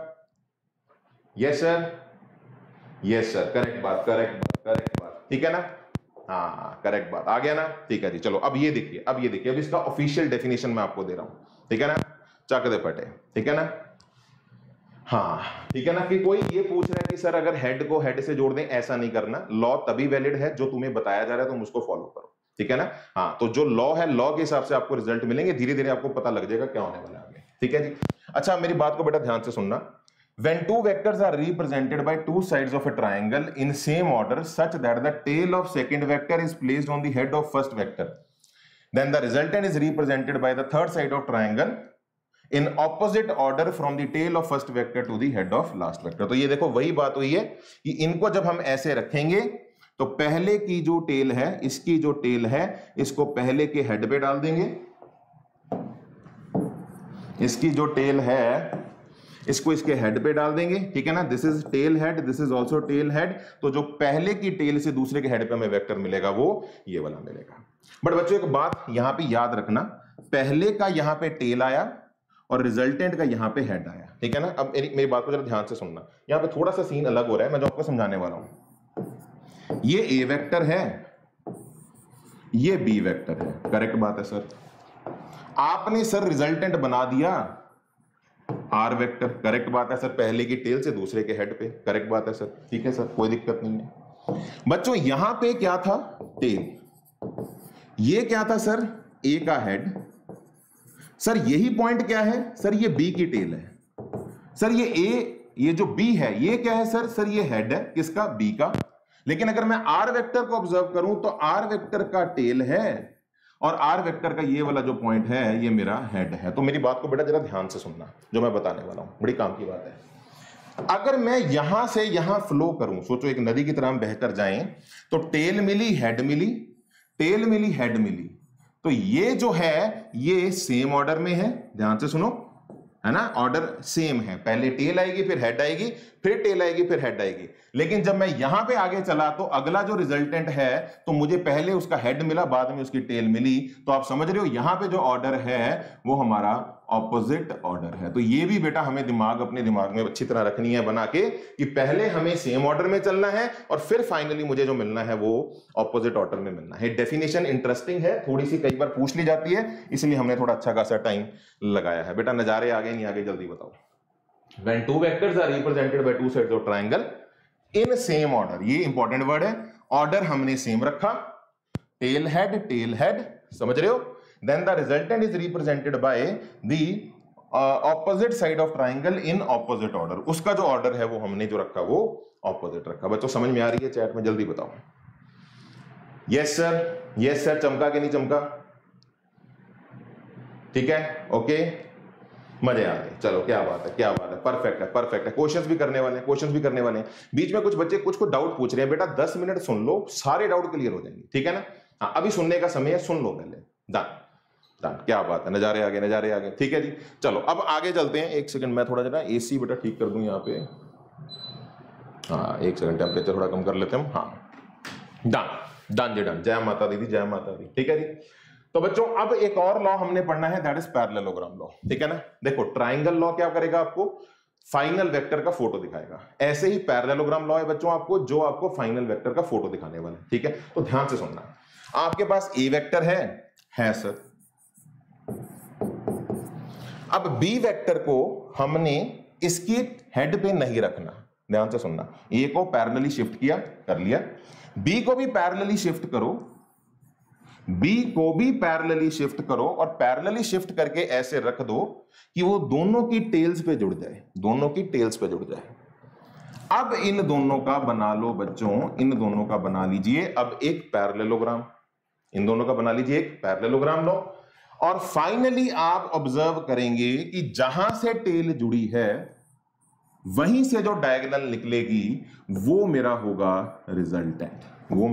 Yes sir, yes sir, correct बात, करेक्ट बात, करेक्ट बात। ठीक है ना, हाँ करेक्ट बात, आ गया ना? ठीक है जी, चलो अब ये देखिए, अब ये देखिए, अब इसका ऑफिशियल डेफिनेशन मैं आपको दे रहा हूं। ठीक है ना, चक दे फटे। ठीक है ना, हाँ ठीक है ना, कि कोई ये पूछ रहा है कि सर अगर हेड को हेड से जोड़ दें, ऐसा नहीं करना, लॉ तभी वैलिड है जो तुम्हें बताया जा रहा है, तुम उसको फॉलो करो। ठीक है ना, हाँ तो जो लॉ है, लॉ के हिसाब से आपको रिजल्ट मिलेंगे, धीरे धीरे आपको पता लग जाएगा क्या होने वाला है आगे। ठीक है जी, अच्छा मेरी बात को बेटा ध्यान से सुनना। When two vectors are represented by two sides of a triangle in same order such that the tail of second vector is placed on the head of first vector, then the resultant is represented by the third side of triangle in opposite order from the tail of first vector to the head of last vector। तो ये देखो वही बात हुई है कि इनको जब हम ऐसे रखेंगे तो पहले की जो टेल है, इसकी जो टेल है, इसको पहले के हेड पे डाल देंगे, इसकी जो टेल है इसको इसके हेड पे डाल देंगे, ठीक है ना। This is tail head, this is also tail head. तो जो पहले की टेल से दूसरे के हेड पे हमें वेक्टर मिलेगा वो ये वाला मिलेगा। बट बच्चों एक बात यहां पे याद रखना, पहले का यहां पे टेल आया और रिजल्टेंट का यहां पे हेड आया, ठीक है ना। अब मेरी बात को जरा ध्यान से सुनना, यहां पे थोड़ा सा सीन अलग हो रहा है, मैं जो आपको समझाने वाला हूं। ये ए वेक्टर है, ये बी वेक्टर है, करेक्ट बात है सर। आपने सर रिजल्टेंट बना दिया आर वेक्टर, करेक्ट बात है सर, पहले की टेल से दूसरे के हेड पे, करेक्ट बात है सर, ठीक है सर, कोई दिक्कत नहीं है। बच्चों यहां पे क्या था, टेल, ये क्या था सर, ए का हेड। सर यही पॉइंट क्या है सर, ये बी की टेल है। सर ये ए, ये जो बी है ये क्या है सर, सर ये हेड है किसका, बी का। लेकिन अगर मैं आर वेक्टर को ऑब्जर्व करूं तो आर वेक्टर का टेल है और आर वेक्टर का ये वाला जो पॉइंट है ये मेरा हेड है। तो मेरी बात को बेटा जरा ध्यान से सुनना, जो मैं बताने वाला हूं बड़ी काम की बात है। अगर मैं यहां से यहां फ्लो करूं, सोचो एक नदी की तरह हम बहकर जाएं, तो टेल मिली, हेड मिली, टेल मिली, हेड मिली, तो ये जो है ये सेम ऑर्डर में है, ध्यान से सुनो, है ना, ऑर्डर सेम है, पहले टेल आएगी फिर हेड आएगी, फिर टेल आएगी फिर हेड आएगी। लेकिन जब मैं यहां पे आगे चला तो अगला जो रिजल्टेंट है, तो मुझे पहले उसका हेड मिला, बाद में उसकी टेल मिली, तो आप समझ रहे हो यहां पे जो ऑर्डर है वो हमारा ऑपोजिट ऑर्डर है। तो ये भी बेटा हमें अपने दिमाग में अच्छी तरह रखनी है बना के, कि पहले हमें सेम ऑर्डर में चलना है और फिर फाइनली मुझे जो मिलना है वो ऑपोजिट ऑर्डर में मिलना है। डेफिनेशन इंटरेस्टिंग है, थोड़ी सी कई बार पूछ ली जाती है, इसलिए हमने थोड़ा अच्छा खासा टाइम लगाया है। बेटा नजारे आगे नहीं आगे जल्दी बताओ। When two vectors are represented by two sides of triangle in same order, ये इंपॉर्टेंट वर्ड है, ऑर्डर हमने सेम रखा, टेल हेड, समझ रहे हो। Then the resultant is represented by the opposite side of triangle in opposite order, उसका जो order है वो हमने जो रखा वो ऑपोजिट रखा। बच्चों समझ में आ रही है, चैट में जल्दी बताओ। यस सर, चमका के नहीं चमका, ठीक है, ओके, मजे आ गए, चलो क्या बात है, परफेक्ट है। क्वेश्चंस भी करने वाले हैं। बीच में कुछ बच्चे कुछ डाउट पूछ रहे हैं, बेटा 10 मिनट सुन लो, सारे डाउट क्लियर हो जाएंगे, ठीक है ना। हाँ अभी सुनने का समय है, सुन लो पहले, डन, क्या बात है, नजारे आगे, ठीक है जी। चलो अब आगे चलते हैं, एक सेकंड मैं थोड़ा जरा एसी बेटा ठीक कर दूं यहाँ पे, हाँ एक सेकंड टेम्परेचर थोड़ा कम कर लेते हैं, हाँ डन जी डन, जय माता दी, ठीक है जी। तो बच्चों अब एक और लॉ हमने पढ़ना है, दैट इज पैरेललोग्राम लॉ, ठीक है ना। देखो ट्राइंगल लॉ क्या करेगा, आपको फाइनल वेक्टर का फोटो दिखाएगा, ऐसे ही पैरेललोग्राम लॉ है बच्चों आपको, जो आपको फाइनल वेक्टर का फोटो दिखाने वाला है, ठीक है। तो ध्यान से सुनना, आपके पास ए वेक्टर है सर। अब बी वेक्टर को हमने इसकी हेड पे नहीं रखना, ध्यान से सुनना, ए को पैरेलली शिफ्ट किया, कर लिया, बी को भी पैरेलली शिफ्ट करो, और पैरेलली शिफ्ट करके ऐसे रख दो कि वो दोनों की टेल्स पे जुड़ जाए, अब इन दोनों का बना लो बच्चों, इन दोनों का बना लीजिए अब एक पैरेललोग्राम, इन दोनों का बना लीजिए एक पैरेललोग्राम लो। और फाइनली आप ऑब्जर्व करेंगे कि जहां से टेल जुड़ी है वहीं से जो डायगोनल निकलेगी वो मेरा होगा रिजल्टेंट,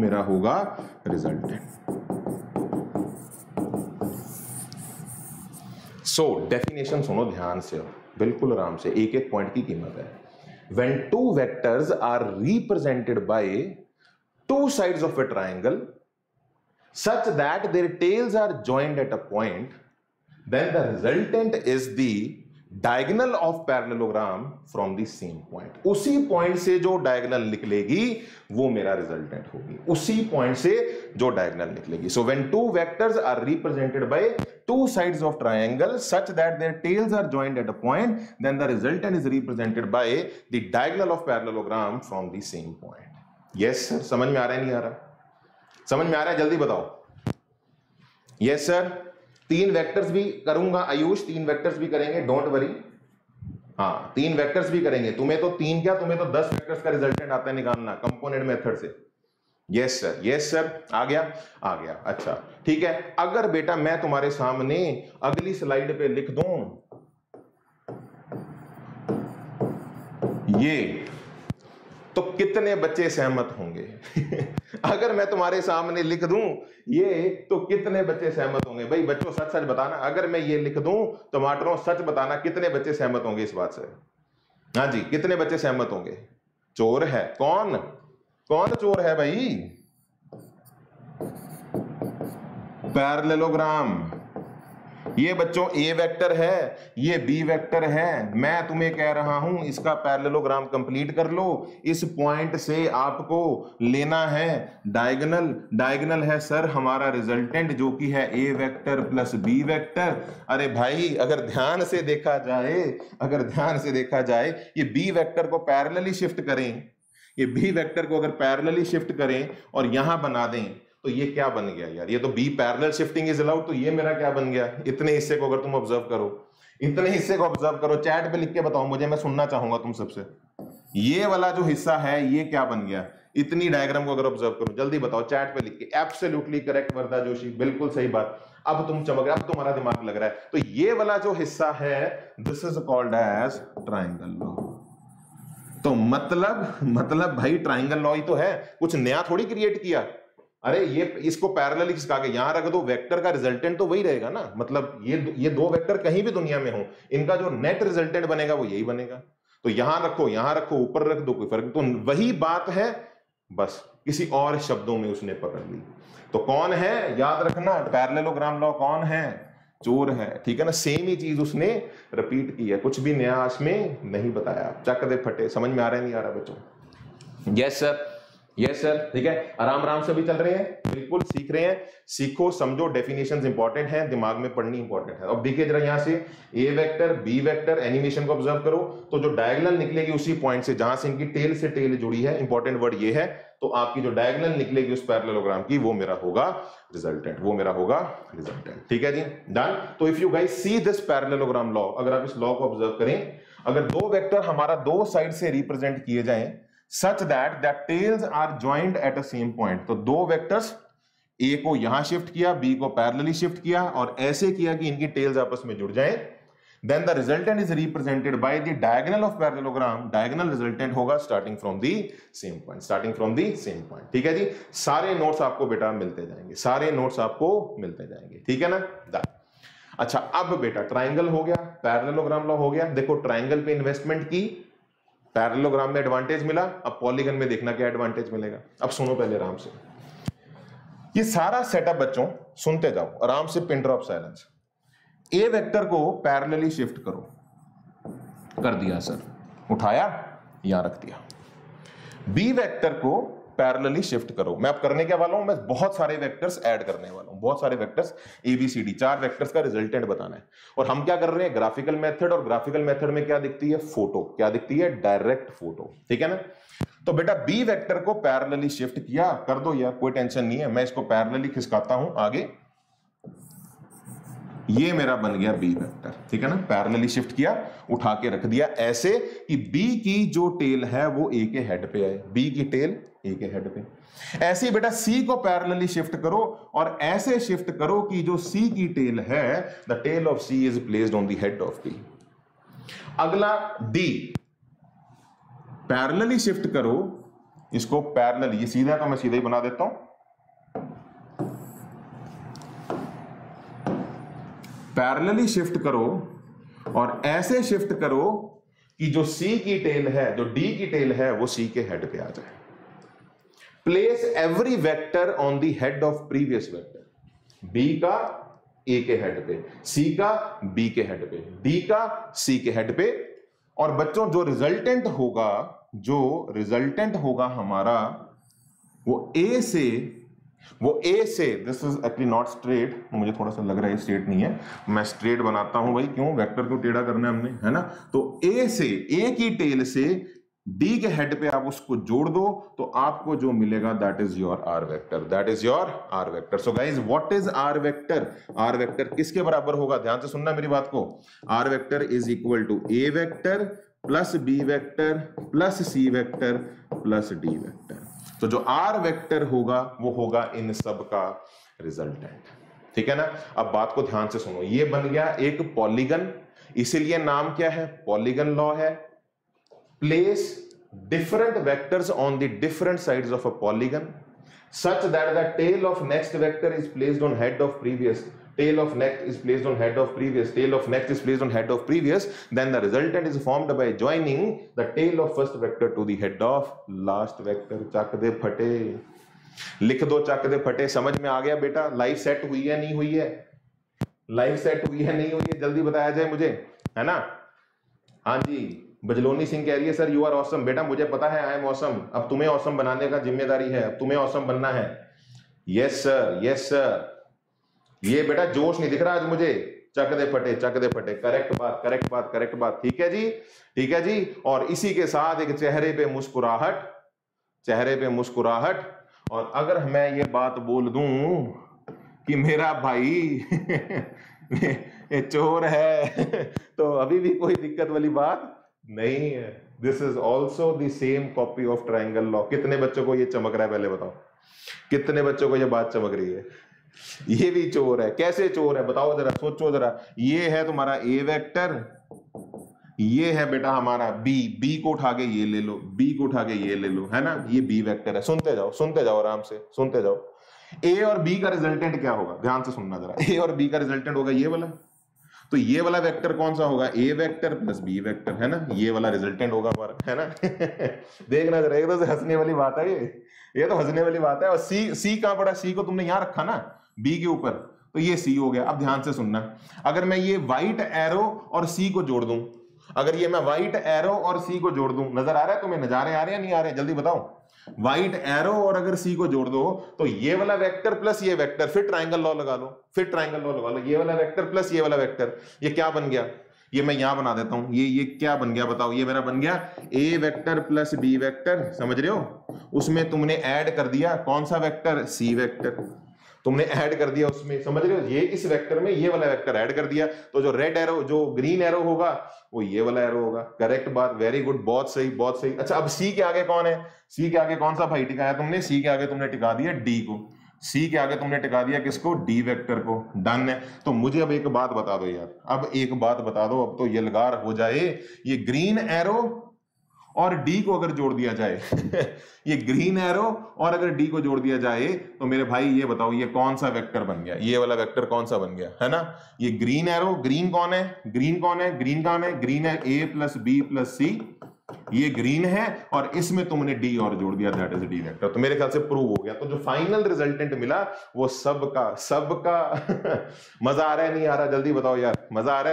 सो डेफिनेशन सुनो ध्यान से, बिल्कुल आराम से, एक एक पॉइंट की कीमत है। When two vectors are represented by two sides of a triangle such that their tails are joined at a point, then the resultant is the diagonal of parallelogram from the same point. उसी point से जो diagonal निकलेगी वो मेरा resultant होगी, उसी point से जो डायगोनल निकलेगी। So when two vectors are represented by two sides of triangle such that their tails are joined at a point, then the resultant is represented by the diagonal of parallelogram from the same point. Yes sir, समझ में आ रहा है नहीं आ रहा? समझ में आ रहा है, जल्दी बताओ। यस सर, 3 वेक्टर्स भी करूंगा आयुष, 3 वेक्टर्स भी करेंगे, डोंट वरी, हाँ 3 वेक्टर्स भी करेंगे। तुम्हें तो 3 क्या, तुम्हें तो 10 वेक्टर्स का रिजल्टेंट आता है निकालना कंपोनेंट मेथड से। यस सर, आ गया, अच्छा ठीक है। अगर बेटा मैं तुम्हारे सामने अगली स्लाइड पे लिख दूं ये, तो कितने बच्चे सहमत होंगे? अगर मैं तुम्हारे सामने लिख दूं ये, तो कितने बच्चे सहमत होंगे? भाई बच्चों सच बताना, अगर मैं ये लिख दूं टमाटरों, सच बताना कितने बच्चे सहमत होंगे इस बात से? हाँ जी, कितने बच्चे सहमत होंगे? चोर है। कौन कौन चोर है भाई? पैरेललोग्राम। ये बच्चों ए वेक्टर है, ये बी वेक्टर है। मैं तुम्हें कह रहा हूं इसका पैरेललोग्राम कंप्लीट कर लो। इस पॉइंट से आपको लेना है डायगोनल। डायगोनल है सर हमारा रिजल्टेंट, जो कि है A vector plus B vector. अरे भाई अगर ध्यान से देखा जाए, अगर ध्यान से देखा जाए, ये बी वेक्टर को पैरेलली शिफ्ट करें, ये बी वेक्टर को अगर पैरेलली शिफ्ट करें और यहां बना दें, तो ये क्या बन गया यार? ये तो B parallel shifting is allowed, तो ये मेरा क्या बन गया? इतने हिस्से को अगर तुम ऑब्जर्व करो, इतने हिस्से को ऑब्जर्व करो, चैट पे लिख के बताओ मुझे, मैं सुनना चाहूंगा तुम सबसे। ये वाला जो हिस्सा है ये क्या बन गया? इतनी डायग्राम को अगर ऑब्जर्व करो, जल्दी बताओ चैट पे लिख के। एब्सोल्युटली करेक्ट वर्धा जोशी, बिल्कुल सही बात। अब तुम चमक रहे, अब तुम्हारा दिमाग लग रहा है। तो ये वाला जो हिस्सा है, this is called as triangle law. तो मतलब भाई ट्राइंगल लॉ ही तो है, कुछ नया थोड़ी क्रिएट किया। अरे ये इसको पैरेलली खिसका के यहां रख दो, वेक्टर का रिजल्टेंट तो वही रहेगा ना। मतलब ये दो वेक्टर कहीं भी दुनिया में हो, इनका जो नेट रिजल्टेंट बनेगा वो यही बनेगा। तो यहां रखो, ऊपर रख दो, कोई फर्क तो वही बात है, बस किसी और शब्दों में उसने पकड़ ली। तो कौन है याद रखना, पैरेललोग्राम लॉ कौन है? चोर है, ठीक है ना। सेम ही चीज उसने रिपीट की है, कुछ भी नया इसमें नहीं बताया। चक दे फटे, समझ में आ रहा है नहीं आ रहा बच्चों? यस सर, यस सर, ठीक है। आराम आराम से भी चल रहे हैं, बिल्कुल सीख रहे हैं। सीखो, समझो, डेफिनेशंस इंपॉर्टेंट है, दिमाग में पढ़नी इंपॉर्टेंट है। अब देखिए जरा यहां से A vector B vector, animation को ऑब्जर्व करो। तो जो डायगोनल निकलेगी उसी पॉइंट से जहां से इनकी टेल से टेल जुड़ी है, इंपॉर्टेंट वर्ड ये है। तो आपकी जो डायगोनल निकलेगी उस पैरेललोग्राम की, वो मेरा होगा रिजल्टेंट, वो मेरा होगा रिजल्टेंट। ठीक है जी, डन। तो if you guys see this parallelogram law, अगर आप इस लॉ को ऑब्जर्व करें, अगर दो वेक्टर हमारा दो साइड से रिप्रेजेंट किए जाएं such that the tails are joined at a same point, तो दो वेक्टर्स, ए को यहां शिफ्ट किया, बी को पैरेलली शिफ्ट किया, और ऐसे किया कि इनकी टेल्स आपस में जुड़ जाएं, then the resultant is represented by the diagonal of parallelogram. diagonal resultant होगा starting from the same point, starting from the same point। ठीक है जी, सारे नोट्स आपको बेटा मिलते जाएंगे, सारे नोट्स आपको मिलते जाएंगे, ठीक है ना। अच्छा अब बेटा ट्राइंगल हो गया, पैरेललोग्राम लॉ हो गया। देखो ट्राइंगल पे इन्वेस्टमेंट की, पैरेललोग्राम में एडवांटेज मिला, अब पॉलीगन में देखना क्या एडवांटेज मिलेगा। अब सुनो पहले आराम से, ये सारा सेटअप बच्चों सुनते जाओ आराम से, pin drop silence. A vector को पैरेलली शिफ्ट करो, कर दिया सर, उठाया यहां रख दिया। बी वेक्टर को पैरेलली शिफ्ट करो। मैं अब करने क्या वाला हूं, मैं बहुत सारे वेक्टर्स ऐड करने वाला हूं, बहुत सारे वेक्टर्स, एबीसीडी, 4 वेक्टर्स का रिजल्टेंट बताना है। और हम क्या कर रहे हैं, ग्राफिकल मेथड, और ग्राफिकल मेथड में क्या दिखती है, फोटो, क्या दिखती है, डायरेक्ट फोटो, ठीक है ना। तो बेटा बी वेक्टर को पैरेलली शिफ्ट किया, कर दो यार, कोई टेंशन नहीं है, मैं इसको पैरेलली खिसकाता हूं आगे, ये मेरा बन गया बी वेक्टर, ठीक है ना। पैरेलली शिफ्ट किया, उठा के रख दिया ऐसे कि बी की जो टेल है वो ए के हेड पे है, बी की टेल ए के हेड पे। ऐसे ही बेटा सी को पैरेलली शिफ्ट करो, और ऐसे शिफ्ट करो कि जो सी की टेल है, the tail of C is placed on the head of B. अगला डी, पैरेलली शिफ्ट करो इसको, पैरेलल, ये सीधा है तो मैं सीधा ही बना देता हूं, पैरेलली शिफ्ट करो और ऐसे शिफ्ट करो कि जो सी की टेल है, जो डी की टेल है, वो सी के हेड पे आ जाए। Place every vector on the head of previous vector, B का ए के हेड पे, सी का बी के हेड पे, डी का सी के हेड पे। और बच्चों जो रिजल्टेंट होगा, जो रिजल्टेंट होगा हमारा, वो ए से, this is actually not straight, मुझे थोड़ा सा लग रहा है स्ट्रेट नहीं है, मैं स्ट्रेट बनाता हूं भाई, क्यों, वेक्टर को टेढ़ा करना है हमने, है ना। तो ए से, ए की टेल से डी के हेड पे आप उसको जोड़ दो, तो आपको जो मिलेगा that is your R vector, that is your R vector. So guys what is R vector? R vector किसके बराबर होगा, ध्यान से सुनना मेरी बात को। R vector is equal to A vector plus B vector plus C vector plus D vector. तो जो आर वेक्टर होगा वो होगा इन सब का रिजल्टेंट, ठीक है ना। अब बात को ध्यान से सुनो, ये बन गया एक पॉलीगन, इसीलिए नाम क्या है, पॉलीगन लॉ है। Place different vectors on the different sides of a polygon such that the tail of next vector is placed on head of previous, tail of next is placed on head of previous, tail of next is placed on head of previous, then the resultant is formed by joining the tail of first vector to the head of last vector. चक दे फटे, लिख दो चक दे फटे। समझ में आ गया बेटा? लाइफ सेट हुई है नहीं हुई है? लाइफ सेट हुई है नहीं हुई है? जल्दी बताया जाए मुझे, है ना? हाँ जी, बजलोनी सिंह कह रही है सर यू आर ऑसम। बेटा मुझे पता है आई एम ऑसम, अब तुम्हें ऑसम बनाने का जिम्मेदारी है, अब तुम्हें ऑसम बनना है। Yes sir, yes sir. ये बेटा जोश नहीं दिख रहा आज मुझे। चक दे फटे, चक दे फटे। करेक्ट बात, करेक्ट बात, करेक्ट बात। ठीक है जी, ठीक है जी। और इसी के साथ एक चेहरे पे मुस्कुराहट, चेहरे पे मुस्कुराहट। और अगर मैं ये बात बोल दूं कि मेरा भाई ये चोर है तो अभी भी कोई दिक्कत वाली बात नहीं है। This is also the same copy of triangle law. कितने बच्चों को ये चमक रहा है पहले बताओ? कितने बच्चों को ये बात चमक रही है? ये भी चोर है। कैसे चोर है बताओ जरा, सोचो जरा। ये है तुम्हारा ए वेक्टर, ये है बेटा हमारा बी, बी को उठा के ये ले लो, बी को उठा के ये ले लो, है ना? ये बी वेक्टर है। सुनते जाओ, सुनते जाओ, आराम से सुनते जाओ। ए और बी का रिजल्टेंट क्या होगा? ध्यान से सुनना जरा। ए और बी का रिजल्टेंट होगा ये वाला। तो ये वाला वेक्टर कौन सा होगा? A vector plus B vector, है ना? ये वाला रिजल्टेंट होगा हमारा, है ना? देखना जरा, एकदम से हंसने वाली बात है ये तो हंसने वाली बात है। और सी, सी कहां पड़ा? सी को तुमने यहां रखा ना, बी के ऊपर, तो ये सी हो गया। अब ध्यान से सुनना, अगर मैं ये व्हाइट एरो और सी को जोड़ दूं, अगर ये मैं व्हाइट एरो और सी को जोड़ दूं, नजर आ रहा है तुम्हें? नजारे आ रहे हैं नहीं आ रहे? जल्दी बताओ। व्हाइट एरो और अगर सी को जोड़ दो तो ये वाला वेक्टर प्लस ये वेक्टर, फिर ट्राइंगल लॉ लगा लो, फिर ट्राइंगल लॉ लगा लो। ये वाला वेक्टर प्लस ये वाला वेक्टर, ये क्या बन गया? ये मैं यहां बना देता हूं। ये क्या बन गया बताओ? ये मेरा बन गया A vector plus B vector. समझ रहे हो? उसमें तुमने ऐड कर दिया कौन सा वेक्टर? सी वेक्टर तुमने ऐड कर दिया उसमें। समझ रहे हो? ये इस वेक्टर में ये वाला वेक्टर ऐड कर दिया, तो जो रेड एरो, जो ग्रीन एरो होगा वो ये वाला एरो होगा। करेक्ट बात, वेरी गुड, बहुत सही, बहुत सही। अच्छा, अब सी के आगे कौन है? सी के आगे कौन सा भाई टिकाया तुमने? सी के आगे तुमने टिका दिया डी को। सी के आगे तुमने टिका दिया किसको? डी वेक्टर को। डन है। तो मुझे अब एक बात बता दो यार, अब एक बात बता दो, अब तो ये लगार हो जाए। ये ग्रीन एरो और डी को अगर जोड़ दिया जाए ये ग्रीन एरो और अगर डी को जोड़ दिया जाए तो मेरे भाई ये बताओ ये कौन सा वेक्टर बन गया? ये वाला वेक्टर कौन सा बन गया, है ना? ये ग्रीन एरो, ग्रीन कौन है? ग्रीन कौन है? ग्रीन कौन है? ग्रीन है A plus B plus C, ये ग्रीन है, और इसमें तुमने डी और जोड़ दिया, दैट इज डी वेक्टर। तो मेरे ख्याल से प्रूव हो गया। तो जो फाइनल रिजल्टेंट मिला वो सबका मजा आ रहा है नहीं आ रहा? जल्दी बताओ यार, मजा आ रहा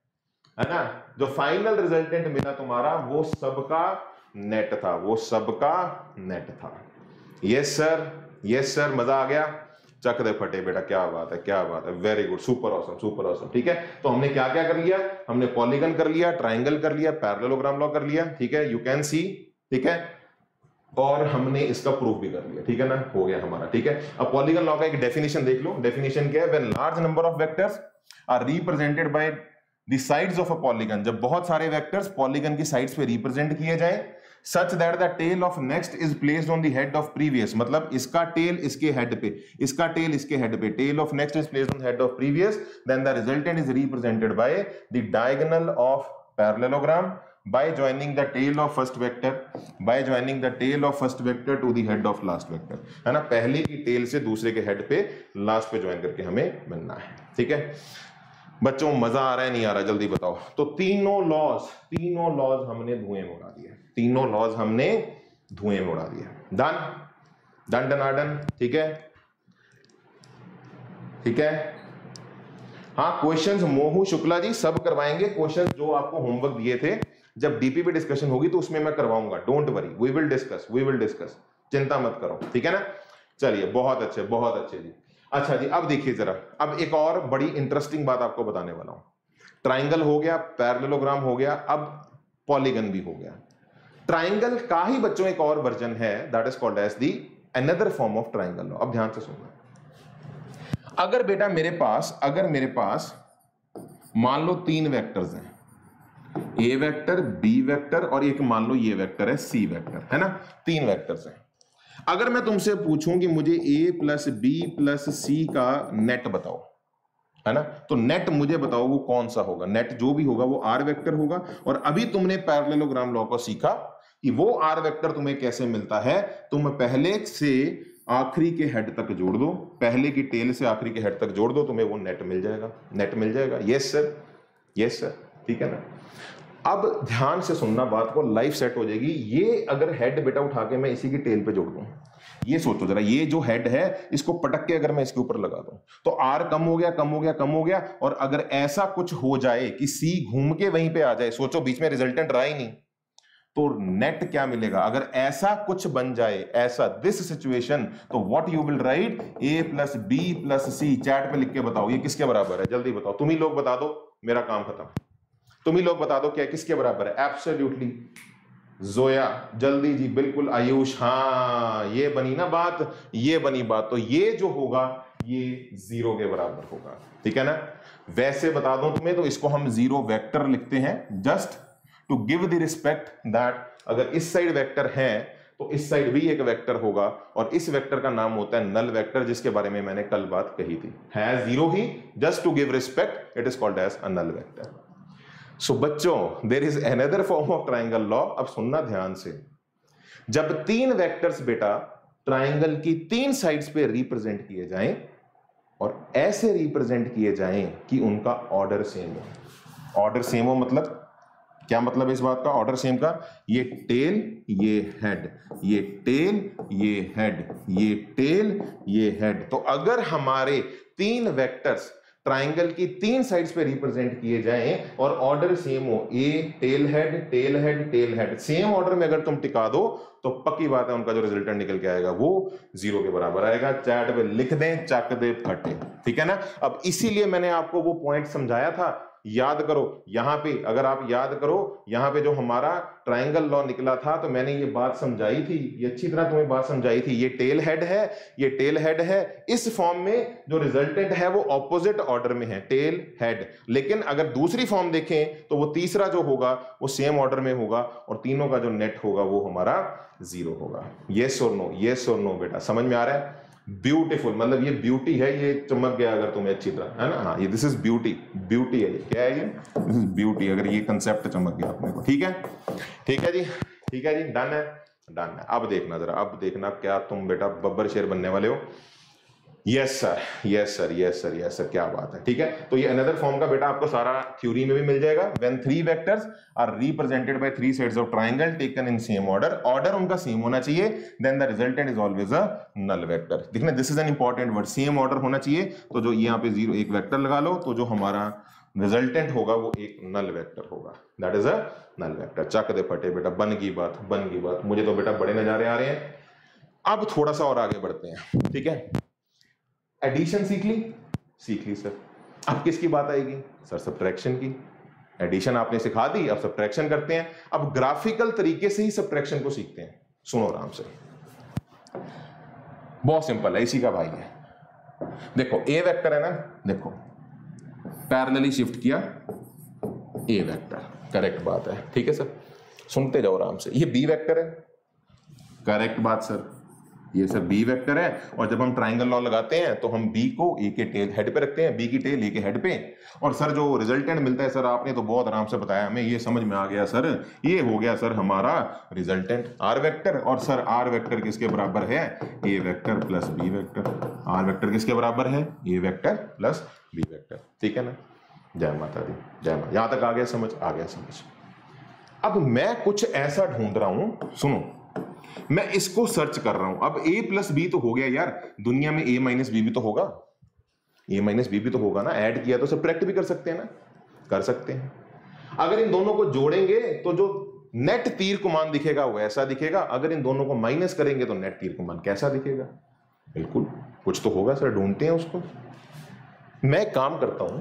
है ना? जो फाइनल रिजल्टेंट मिला तुम्हारा वो सबका नेट था, वो सबका नेट था। यस सर, यस सर, मजा आ गया? चक दे फटे बेटा, क्या बात है, क्या बात है, very good, super awesome, super awesome. ठीक है, तो हमने क्या क्या कर लिया? हमने पॉलीगन कर लिया, ट्राइंगल कर लिया, पैरेललोग्राम लॉ कर लिया, ठीक है, यू कैन सी, ठीक है, और हमने इसका प्रूफ भी कर लिया, ठीक है ना? हो गया हमारा, ठीक है। अब पॉलीगन लॉ का एक डेफिनेशन देख लो। डेफिनेशन क्या है? When large number of vectors are represented by the sides of a polygon, जब बहुत सारे वेक्टर्स पॉलीगन की साइड्स पे रिप्रेजेंट किए जाए, such that the tail of next is placed on the head of previous, मतलब इसका टेल इसके हेड पे, इसका टेल इसके हेड पे, tail of next is placed on the head of previous, then the resultant is represented by the diagonal of parallelogram by joining the tail of first vector, by joining the tail of first vector to the head of last vector, है ना? पहले की tell से दूसरे के head पे, last पे join करके हमें मिलना है, ठीक है बच्चों? मजा आ रहा है नहीं आ रहा? जल्दी बताओ। तो तीनों लॉज हमने धुएं में उड़ा दिए, तीनों लॉज हमने धुएं में उड़ा दिए। डन डन डन डन, ठीक है, ठीक है। हाँ, क्वेश्चंस मोहू शुक्ला जी सब करवाएंगे। क्वेश्चंस जो आपको होमवर्क दिए थे, जब डीपीपी डिस्कशन होगी तो उसमें मैं करवाऊंगा। Don't worry, we will discuss, चिंता मत करो, ठीक है ना? चलिए, बहुत अच्छे, बहुत अच्छे जी। अच्छा जी, अब देखिए जरा, अब एक और बड़ी इंटरेस्टिंग बात आपको बताने वाला हूं। ट्राइंगल हो गया, पैरेललोग्राम हो गया, अब पॉलीगन भी हो गया। ट्राइंगल का ही बच्चों एक और वर्जन है, that is called as the another form of triangle. अब ध्यान से सुनना, अगर बेटा मेरे पास मान लो 3 वेक्टर्स हैं, ए वेक्टर, बी वेक्टर और एक मान लो ये वेक्टर है सी वेक्टर, है ना? 3 वेक्टर्स हैं। अगर मैं तुमसे पूछूं कि मुझे A plus B plus C का नेट बताओ, है ना? तो नेट मुझे बताओ वो कौन सा होगा? नेट जो भी होगा वो आर वेक्टर होगा। और अभी तुमने पैरेललोग्राम लॉ को सीखा कि वो आर वेक्टर तुम्हें कैसे मिलता है। तुम पहले से आखिरी के हेड तक जोड़ दो, पहले की टेल से आखिरी के हेड तक जोड़ दो, तुम्हें वो नेट मिल जाएगा, नेट मिल जाएगा। यस सर, यस सर, ठीक है ना। अब ध्यान से सुनना बात को, लाइफ सेट हो जाएगी। ये अगर हेड बेटा उठा के मैं इसी की टेल पे जोड़ दूं, ये सोचो जरा, ये जो हेड है इसको पटक के अगर मैं इसके ऊपर लगा दूं तो आर कम हो गया, कम हो गया, कम हो गया। और अगर ऐसा कुछ हो जाए कि सी घूम के वहीं पे आ जाए, सोचो बीच में रिजल्टेंट रहा ही नहीं, तो नेट क्या मिलेगा? अगर ऐसा कुछ बन जाए, ऐसा दिस सिचुएशन, तो what you will write, A plus B plus C. Chat पे लिख के बताओ ये किसके बराबर है, जल्दी बताओ, तुम ही लोग बता दो, मेरा काम खत्म। तुम ही लोग बता दो क्या किसके बराबर है। एब्सोल्युटली जोया, जल्दी जी, बिल्कुल आयुष, हाँ ये बनी ना बात, ये बनी बात। तो ये जो होगा ये 0 के बराबर होगा, ठीक है ना। वैसे बता दूं तुम्हें, तो इसको हम 0 वेक्टर लिखते हैं, just to give the respect that अगर इस साइड वेक्टर है तो इस साइड भी एक वेक्टर होगा, और इस वेक्टर का नाम होता है नल वेक्टर, जिसके बारे में मैंने कल बात कही थी। है 0 ही, just to give respect it is called as a null vector. So बच्चों, there is another form of triangle law. अब सुनना ध्यान से, जब 3 वेक्टर्स बेटा ट्राइंगल की 3 साइड्स पे रिप्रेजेंट किए जाएं और ऐसे रिप्रेजेंट किए जाएं कि उनका ऑर्डर सेम हो। ऑर्डर सेम हो मतलब क्या मतलब है इस बात का, ऑर्डर सेम का? ये टेल, ये हेड, ये टेल, ये हेड, ये टेल, ये हेड। तो अगर हमारे 3 वेक्टर्स ट्राइंगल की 3 साइड्स पे रिप्रेजेंट किए जाएं और ऑर्डर सेम हो, A tail head, tail head, tail head, same order में अगर तुम टिका दो तो पक्की बात है उनका जो रिजल्टेंट निकल के आएगा वो 0 के बराबर आएगा। चैट पे लिख दें, चक दे फटे, ठीक है ना। अब इसीलिए मैंने आपको वो पॉइंट समझाया था, याद करो। यहां पे अगर आप याद करो, यहां पे जो हमारा ट्राइंगल लॉ निकला था, तो मैंने ये बात समझाई थी, ये अच्छी तरह तुम्हें बात समझाई थी। ये टेल हेड है, ये टेल हेड है, इस फॉर्म में जो रिजल्टेंट है वो ऑपोजिट ऑर्डर में है, टेल हेड। लेकिन अगर दूसरी फॉर्म देखें तो वो तीसरा जो होगा वो सेम ऑर्डर में होगा, और तीनों का जो नेट होगा वो हमारा 0 होगा। यस और नो, यस और नो बेटा, समझ में आ रहा है? ब्यूटीफुल, मतलब ये ब्यूटी है, ये चमक गया अगर तुम्हें अच्छी तरह, है ना। हाँ, ये दिस इज ब्यूटी, ब्यूटी है ये, क्या है ये? दिस इज ब्यूटी, अगर ये कंसेप्ट चमक गया अपने को, ठीक है, ठीक है जी, ठीक है जी, डन है, डन है। अब देखना जरा, अब देखना क्या तुम बेटा बब्बर शेर बनने वाले हो। Yes sir, yes sir, yes sir, yes sir, क्या बात है, ठीक है। तो ये अनदर फॉर्म का बेटा आपको सारा थ्योरी में भी मिल जाएगा। When 3 vectors are represented by 3 sides of triangle taken in same order, order उनका सेम होना चाहिए, then the resultant is always a null vector. देखना, this is an important word, same order होना चाहिए। तो जो यहाँ पे 0 एक वेक्टर लगा लो, तो जो हमारा रिजल्टेंट होगा वो एक नल वेक्टर होगा, that is a null vector. चक दे फटे बेटा, बन की बात, बन की बात। मुझे तो बेटा बड़े नजारे आ रहे हैं। अब थोड़ा सा और आगे बढ़ते हैं, ठीक है। एडिशन सीख ली, सीख ली सर। अब किसकी बात आएगी सर? सब्ट्रैक्शन की। एडिशन आपने सिखा दी, अब सब्ट्रैक्शन करते हैं। अब ग्राफिकल तरीके से ही सब्ट्रैक्शन को सीखते हैं, सुनो आराम से, बहुत सिंपल है, इसी का भाई है। देखो ए वेक्टर है ना, देखो पैरेलली शिफ्ट किया ए वेक्टर, करेक्ट बात है, ठीक है सर, सुनते जाओ आराम से। ये बी वेक्टर है, करेक्ट बात सर, ये सर बी वेक्टर है। और जब हम ट्राइंगल लॉ लगाते हैं तो हम बी को ए के टेल हेड पे रखते हैं, बी की टेल ए के हेड पे। और सर जो रिजल्टेंट मिलता है सर, आपने तो बहुत आराम से बताया, हमें ये समझ में आ गया सर, ये हो गया सर हमारा रिजल्टेंट आर वेक्टर। और सर आर वेक्टर किसके बराबर है? A vector plus B vector. R vector किसके बराबर है? A vector plus B vector, ठीक है ना। जय माता दी, जय माता। यहां तक आ गया समझ? आ गया समझ। अब मैं कुछ ऐसा ढूंढ रहा हूं, सुनो, मैं इसको सर्च कर रहा हूं। अब a प्लस बी तो हो गया यार, दुनिया में a माइनस बी भी तो होगा, a माइनस बी भी तो होगा ना। ऐड किया तो सब्ट्रैक्ट भी कर सकते हैं ना, कर सकते हैं। अगर इन दोनों को जोड़ेंगे तो जो नेट तीर कमान दिखेगा वो ऐसा दिखेगा, अगर इन दोनों को माइनस करेंगे तो नेट तीर कमान कैसा दिखेगा? बिल्कुल कुछ तो होगा सर, ढूंढते हैं उसको। मैं काम करता हूं,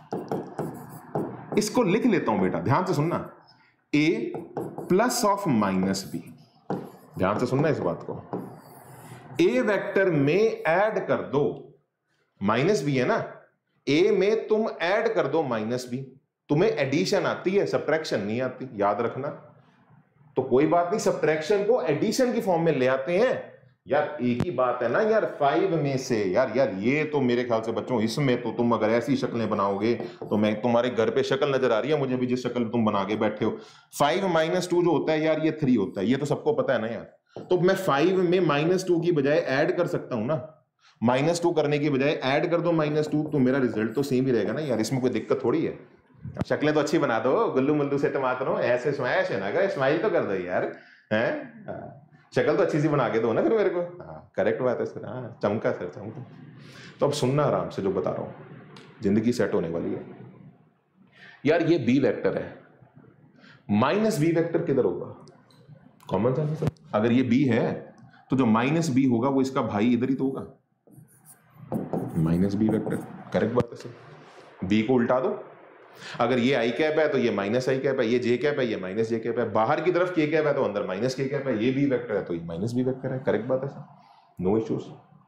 इसको लिख लेता हूं बेटा, ध्यान से सुनना, a plus of minus B. ध्यान से सुनना इस बात को, ए वेक्टर में ऐड कर दो माइनस बी है ना, ए में तुम ऐड कर दो माइनस बी। तुम्हें एडिशन आती है, सब्ट्रैक्शन नहीं आती, याद रखना। तो कोई बात नहीं, सब्ट्रैक्शन को एडिशन की फॉर्म में ले आते हैं यार। एक ही बात है ना यार, 5 में से यार ये तो मेरे ख्याल से बच्चों, इसमें तो तुम अगर ऐसी शक्लें बनाओगे तो मैं, तुम्हारे घर पे शक्ल नजर आ रही है मुझे भी, जिस शक्ल तुम बना के बैठे हो। 5 - 2 जो होता है यार, ये 3 होता है, ये तो सबको पता है ना यार। तो मैं 5 में -2 की बजाय ऐड कर सकता हूं ना, -2 करने की बजाय ऐड कर दो -2, तो मेरा रिजल्ट तो सेम ही रहेगा ना यार, इसमें कोई दिक्कत थोड़ी है। शक्लें तो अच्छी बना दो, गुल्लू मुल्लू से टमाटरों ऐसे स्मैश है ना, अगर स्माइल तो कर दो यार, हैं शक्ल तो अच्छी सी बना के दो ना फिर मेरे को। हाँ करेक्ट बात है सर, हाँ चमका सर चमका। तो अब सुनना आराम से जो बता रहा हूं, जिंदगी सेट होने वाली है यार। ये बी वेक्टर है, -b वेक्टर किधर होगा? कॉमन सेंस सर, अगर ये b है तो जो -b होगा वो इसका भाई इधर ही तो होगा, -b वेक्टर। करेक्ट बात है सर, b को उल्टा दो, अगर ये i कैप है तो ये -i कैप है, ये j कैप है, ये -j कैप है, बाहर की तरफ k कैप है तो अंदर -k कैप है, ये b वेक्टर है तो ये -b वेक्टर है। करेक्ट बात है सर, नो इश्यूज।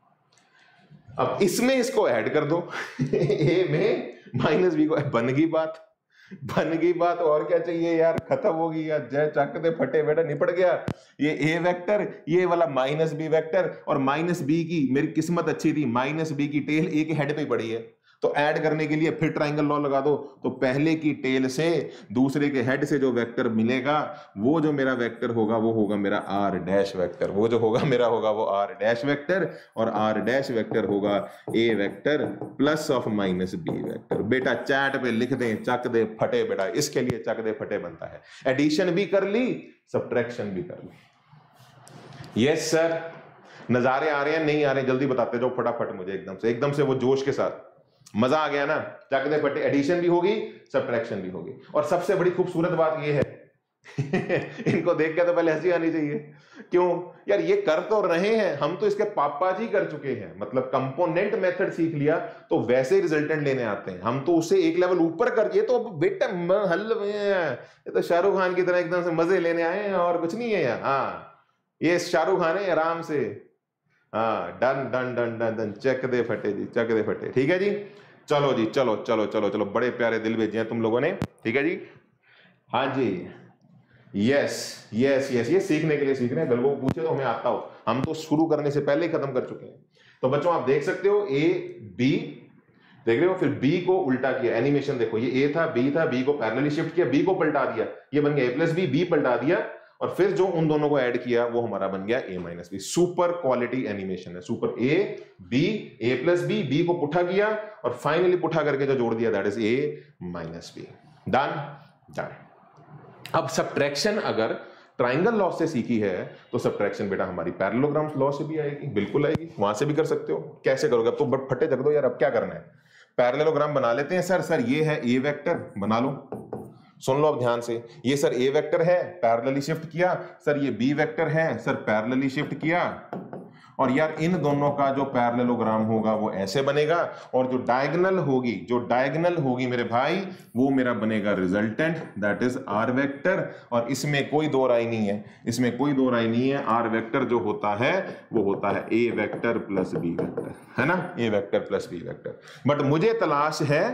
अब इसमें इसको ऐड कर दो a में -b को, बन गई बात, बन गई बात, और क्या चाहिए यार, खत्म हो गई यार, जय चक दे फटे बेटा, निपट गया। ये a वेक्टर, ये वाला -b वेक्टर, और -b की मेरी किस्मत अच्छी थी, -b की टेल a के हेड पे पड़ी है, तो ऐड करने के लिए फिर ट्रायंगल लॉ लगा दो, तो पहले की टेल से दूसरे के हेड से जो वेक्टर मिलेगा वो जो मेरा वेक्टर होगा वो होगा मेरा r डैश वेक्टर, वो जो होगा मेरा होगा वो r डैश वेक्टर, और r डैश वेक्टर होगा a vector plus of -b vector. बेटा चैट पे लिख दें चक दे फटे बेटा, इसके लिए चक दे फटे बनता है। एडिशन भी कर ली, सब्ट्रैक्शन भी कर ली। यस सर, नजारे आ रहे हैं नहीं आ रहे, जल्दी बताते जाओ फटाफट मुझे, एकदम से वो जोश के साथ। मजा आ गया ना, चक दे फटे, एडिशन भी होगी सब्ट्रैक्शन भी होगी। और सबसे बड़ी खूबसूरत बात ये है इनको देख के तो पहले हंसी आनी चाहिए, क्यों यार, ये कर तो रहे हैं, हम तो इसके पापा जी कर चुके हैं, मतलब कंपोनेंट मेथड सीख लिया तो वैसे रिजल्टेंट लेने आते हैं, हम तो उससे एक लेवल ऊपर कर, ये तो बेटा हल में है, ये तो शाहरुख खान की तरह एकदम से मजे लेने आए हैं और कुछ नहीं है यार। हाँ ये शाहरुख खान है आराम से, हाँ done done done done done, चक दे फटे जी, चक दे फटे। ठीक है जी, चलो जी, चलो चलो चलो चलो, बड़े प्यारे दिल भेजे हैं तुम लोगों ने। ठीक है जी, हाँ जी, यस यस यस, ये सीखने के लिए सीख रहे हैं, गलगो पूछे तो हमें आता हो, हम तो शुरू करने से पहले ही खत्म कर चुके हैं। तो बच्चों आप देख सकते हो ए बी, देख रहे हो, फिर बी को उल्टा किया, एनिमेशन देखो, ये ए था बी था, बी को पैरेलली शिफ्ट किया, बी को पलटा दिया, ये बन गया ए प्लस बी पलटा दिया, और फिर जो उन दोनों को ऐड किया वो हमारा बन गया a minus B. Super quality animation है, सुपर a प्लस बी को पुठा किया और फाइनली पुठा करके जो जोड़ दिया that is a minus B. Done done. अब सब्ट्रैक्शन अगर ट्राइंगल लॉ से सीखी है तो सब्ट्रैक्शन बेटा हमारी पैरेललोग्राम लॉ से भी आएगी, बिल्कुल आएगी, वहां से भी कर सकते हो। कैसे करोगे? अब तो बट फटे जग दो यार, अब क्या करना है, पैरेललोग्राम बना लेते हैं। सर ये है a वेक्टर, बना लो, सुन लो अब ध्यान से, ये सर a वेक्टर है, पैरेलली शिफ्ट किया, सर ये b वेक्टर है, सर पैरेलली शिफ्ट किया, और यार इन दोनों का जो पैरेललोग्राम होगा वो ऐसे बनेगा, और जो डायगोनल होगी मेरे भाई वो मेरा बनेगा resultant, that is r vector. और इसमें कोई दो राय नहीं है, इसमें कोई दो राय नहीं है, r वेक्टर जो होता है वो होता है a vector plus b vector, है ना, a vector plus b vector. But मुझे तलाश है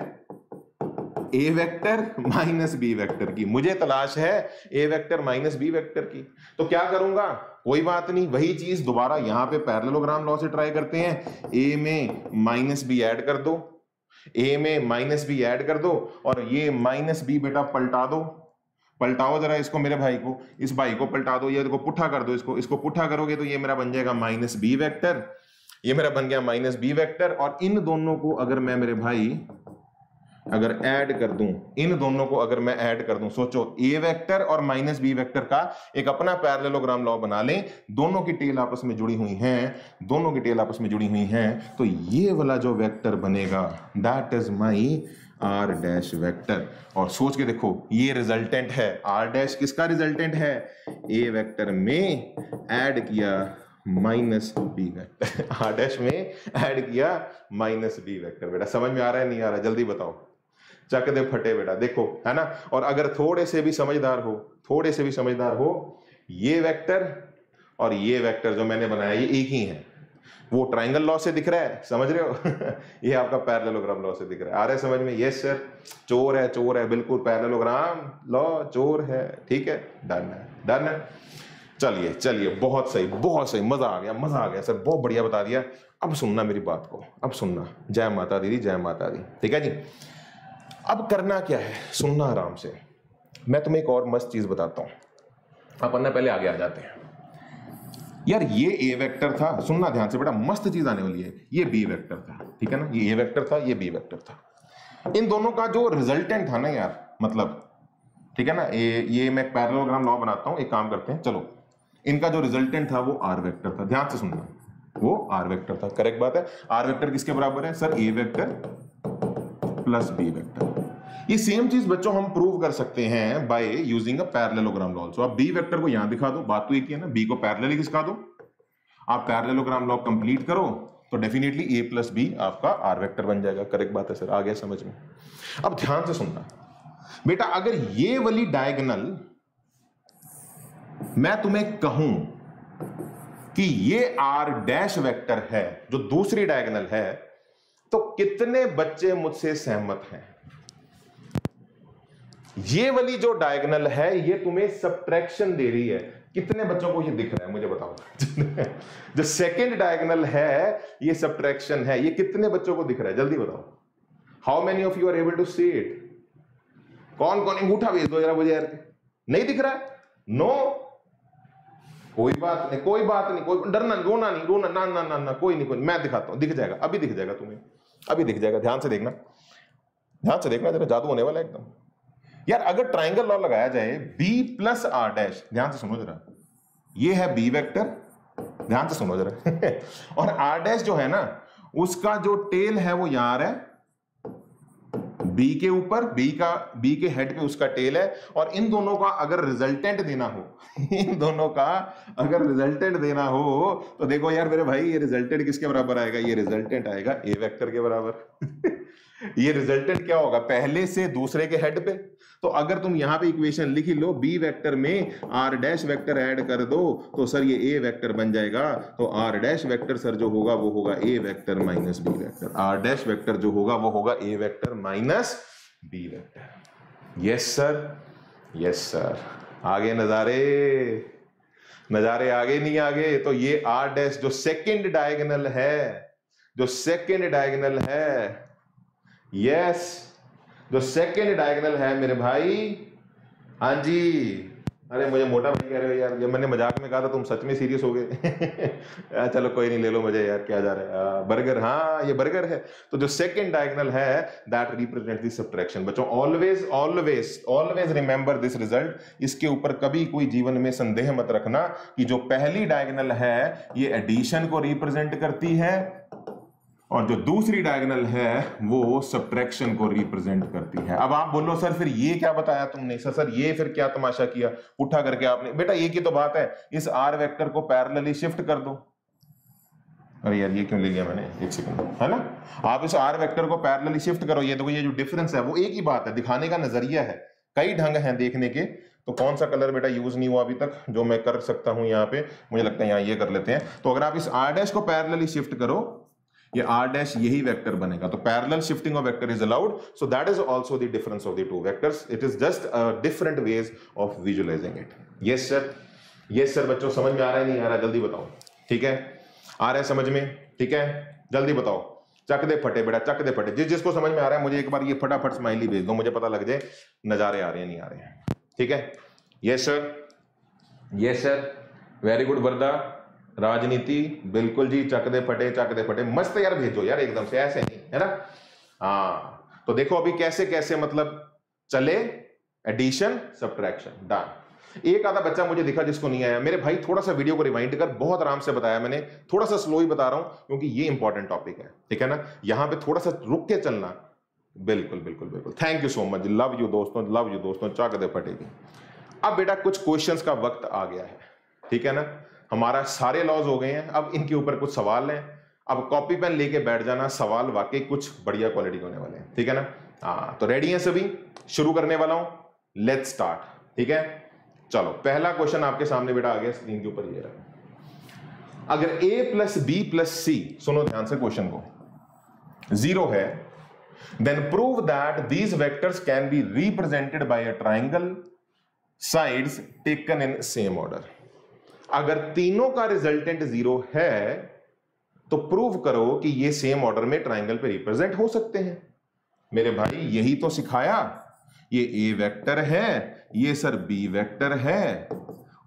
a vector minus b vector की, मुझे तलाश है a vector minus b vector की। तो क्या करूंगा? कोई बात नहीं, वही चीज दोबारा यहां पे पैरेललोग्राम लॉ से ट्राई करते हैं। a में माइनस b ऐड कर दो, a में माइनस b ऐड कर दो, और ये माइनस b बेटा पलटा दो, पलटाओ जरा इसको, मेरे भाई को, इस भाई को पलटा दो, ये देखो पुठा कर दो इसको पुठा करोगे तो ये मेरा बन जाएगा माइनस b वेक्टर, ये मेरा बन गया माइनस b वेक्टर। और इन दोनों को अगर मैं मेरे भाई अगर ऐड कर दूं, इन दोनों को अगर मैं ऐड कर दूं, सोचो a वेक्टर और माइनस b वेक्टर का एक अपना पैरेललोग्राम लॉ बना लें, दोनों की टेल आपस में जुड़ी हुई हैं, दोनों की टेल आपस में जुड़ी हुई हैं, तो ये वाला जो वेक्टर बनेगा that is my r dash vector. और सोच के देखो ये रिजल्टेंट है, r डैश किसका रिजल्टेंट है? a वेक्टर में ऐड किया minus B vector, r dash में ऐड किया माइनस बी वेक्टर। बेटा समझ में आ रहा है नहीं आ रहा? जल्दी बताओ, चक दे फटे बेटा, देखो है ना। और अगर थोड़े से भी समझदार हो, ये वेक्टर और ये वेक्टर जो मैंने बनाया ये एक ही है, वो ट्राइंगल लॉ से दिख रहा है, समझ रहे हो ये आपका पैरेललोग्राम लॉ से दिख रहा है, आ रहा है समझ में? यस सर, चोर है बिल्कुल, पैरेललोग्राम लॉ चोर है, ठीक है, डन है। चलिए बहुत सही, मजा आ गया सर, बहुत बढ़िया बता दिया। अब सुनना मेरी बात को, अब सुनना, जय माता दी, जय माता दी, ठीक है जी। अब करना क्या है, सुनना आराम से, मैं तुम्हें एक और मस्त चीज बताता हूं। अपन ना पहले आगे आ जाते हैं। यार ये ए वेक्टर था, सुनना ध्यान से बेटा, मस्त चीज आने वाली है, ये बी वेक्टर था, ठीक है ना, ये ए वेक्टर था, ये बी वेक्टर था। इन दोनों का जो रिजल्टेंट था ना यार, मतलब ठीक है ना, ये मैं पैरेललोग्राम लॉ बनाता हूं, एक काम करते हैं, चलो इनका जो रिजल्टेंट था वो आर वेक्टर था, ध्यान से सुनना, वो आर वेक्टर था, करेक्ट बात है। आर वेक्टर किसके बराबर है sir, A vector plus B vector. ये सेम चीज बच्चों हम प्रूव कर सकते हैं by using a parallelogram law. So आप बी वेक्टर को यहां दिखा दो, बात तो एक ही है ना, बी को पैरेलली खिसका दो, आप पैरेललोग्राम लॉ कंप्लीट करो तो डेफिनेटली ए प्लस बी आपका आर वेक्टर बन जाएगा, करेक्ट बात है सर, आ गया समझ में। अब ध्यान से सुनना बेटा, अगर ये वाली डायगोनल मैं तुम्हें कहूं कि ये आर डैश वेक्टर है जो दूसरी डायगोनल है, तो कितने बच्चे मुझसे सहमत हैं? ये वाली जो डायगोनल है ये तुम्हें सब्ट्रैक्शन दे रही है, कितने बच्चों को ये दिख रहा है मुझे बताओ? जो सेकंड डायगोनल है ये सब्ट्रैक्शन है, ये कितने बच्चों को दिख रहा है जल्दी बताओ? How many of you are able to see it? कौन कौन अंगूठा भेज दो जरा मुझे यार, नहीं दिख रहा है? नो, कोई बात नहीं, कोई बात नहीं, कोई डरना, रोना नहीं, रोना ना ना ना ना, कोई नहीं, कोई, मैं दिखाता हूं, दिख जाएगा, अभी दिख जाएगा तुम्हें, अभी दिख जाएगा, ध्यान से देखना, ध्यान से देखना, जरा जादू होने वाला है एकदम। यार अगर ट्राइंगल लॉ लगाया जाए बी प्लस आर डैश, ध्यान से सुनो जरा, ये है बी वेक्टर, ध्यान से सुनो जरा और आर डैश जो है ना उसका जो टेल है वो यहां आ रहा है बी के ऊपर, बी के हेड पे उसका टेल है, और इन दोनों का अगर रिजल्टेंट देना हो इन दोनों का अगर रिजल्टेंट देना हो तो देखो यार मेरे भाई, ये रिजल्टेंट किसके बराबर आएगा? ये रिजल्टेंट आएगा ए वेक्टर के बराबर ये रिजल्टेंट क्या होगा? पहले से दूसरे के हेड पे। तो अगर तुम यहां पे इक्वेशन लिख लो, बी वेक्टर में आर डैश वेक्टर ऐड कर दो तो सर ये ए वेक्टर बन जाएगा। तो आर डैश वेक्टर सर जो होगा वो होगा A vector minus B vector, R dash vector जो होगा वो होगा A vector minus B vector. Yes sir, yes sir, आगे नजारे, नजारे आगे नहीं आगे? तो ये आर डैश जो सेकेंड डायगोनल है, जो सेकेंड डायगोनल है, यस जो सेकेंड डायगोनल है मेरे भाई, हाँ जी, अरे मुझे मोटा भाई कह रहे हो यार, जब मैंने मजाक में कहा था तुम सच में सीरियस हो गए चलो कोई नहीं, ले लो मुझे यार, क्या जा रहा है, बर्गर, हाँ ये बर्गर है। तो जो सेकेंड डायगोनल है दैट रिप्रेजेंट द सब्ट्रैक्शन। बच्चों always always always remember this result, इसके ऊपर कभी कोई जीवन में संदेह मत रखना कि जो पहली डायगोनल है ये एडिशन को रिप्रेजेंट करती है और जो दूसरी डायगोनल है वो सब्ट्रैक्शन को रिप्रेजेंट करती है। अब आप बोलो सर फिर ये क्या बताया तुमने? सर ये फिर क्या तमाशा किया उठा करके आपने? बेटा एक ही तो बात है, इस आर वेक्टर को पैरेलली शिफ्ट कर दो। अरे यार ये क्यों ले लिया मैंने, एक सेकंड, है ना, आप इस आर वेक्टर को पैरेलली शिफ्ट करो, ये देखो ये जो डिफरेंस है वो एक ही बात है, दिखाने का नजरिया है, कई ढंग हैं देखने के। तो कौन सा कलर बेटा यूज नहीं हुआ अभी तक जो मैं कर सकता हूं यहाँ पे? मुझे लगता है यहाँ ये कर लेते हैं। तो अगर आप इस आर डैश को पैरेलली शिफ्ट करो, ये आर डैश यही वेक्टर बनेगा। तो parallel shifting of vector is allowed, so that is also the difference of the two vectors, it is just different ways of visualising it. Yes sir, yes sir. बच्चों समझ में आ रहा है नहीं आ रहा जल्दी बताओ, ठीक है? आ रहा है समझ में, ठीक है, जल्दी बताओ, चक दे फटे बेटा, चक दे फटे। जिसको समझ में आ रहा है मुझे एक बार ये फटाफट स्माइली भेज दो, मुझे पता लग जाए नजारे आ रहे हैं नहीं आ रहे हैं, ठीक है? Yes sir, yes sir, very good वर्दा, राजनीति बिल्कुल जी, चक दे फटे, मस्त यार, भेजो यार एकदम से, ऐसे नहीं है ना। हाँ तो देखो अभी कैसे कैसे मतलब चले, एडिशन सब्ट्रैक्शन, डन। एक आधा बच्चा मुझे दिखा जिसको नहीं आया, मेरे भाई थोड़ा सा वीडियो को रिवाइंड कर, बहुत आराम से बताया मैंने, थोड़ा सा स्लो ही बता रहा हूं क्योंकि ये इंपॉर्टेंट टॉपिक है, ठीक है ना, यहां पे थोड़ा सा रुक के चलना। बिल्कुल बिल्कुल बिल्कुल, thank you so much, love you दोस्तों, लव यू दोस्तों, चक दे फटेगी। अब बेटा कुछ क्वेश्चंस का वक्त आ गया है, ठीक है ना, हमारा सारे लॉज हो गए हैं, अब इनके ऊपर कुछ सवाल हैं, अब कॉपी पेन लेके बैठ जाना, सवाल वाकई कुछ बढ़िया क्वालिटी होने वाले हैं, ठीक है ना। हाँ तो रेडी हैं सभी, शुरू करने वाला हूं, लेट्स स्टार्ट, ठीक है। चलो पहला क्वेश्चन आपके सामने बेटा आ गया स्क्रीन के ऊपर, ये रहा। अगर a plus B plus C, सुनो ध्यान से क्वेश्चन को, 0 है, then prove that these vectors can be represented by a triangle sides taken in same order. अगर तीनों का रिजल्टेंट 0 है तो प्रूव करो कि ये सेम ऑर्डर में ट्राइंगल पे रिप्रेजेंट हो सकते हैं। मेरे भाई यही तो सिखाया, ये ए वेक्टर है, ये सर बी वेक्टर है,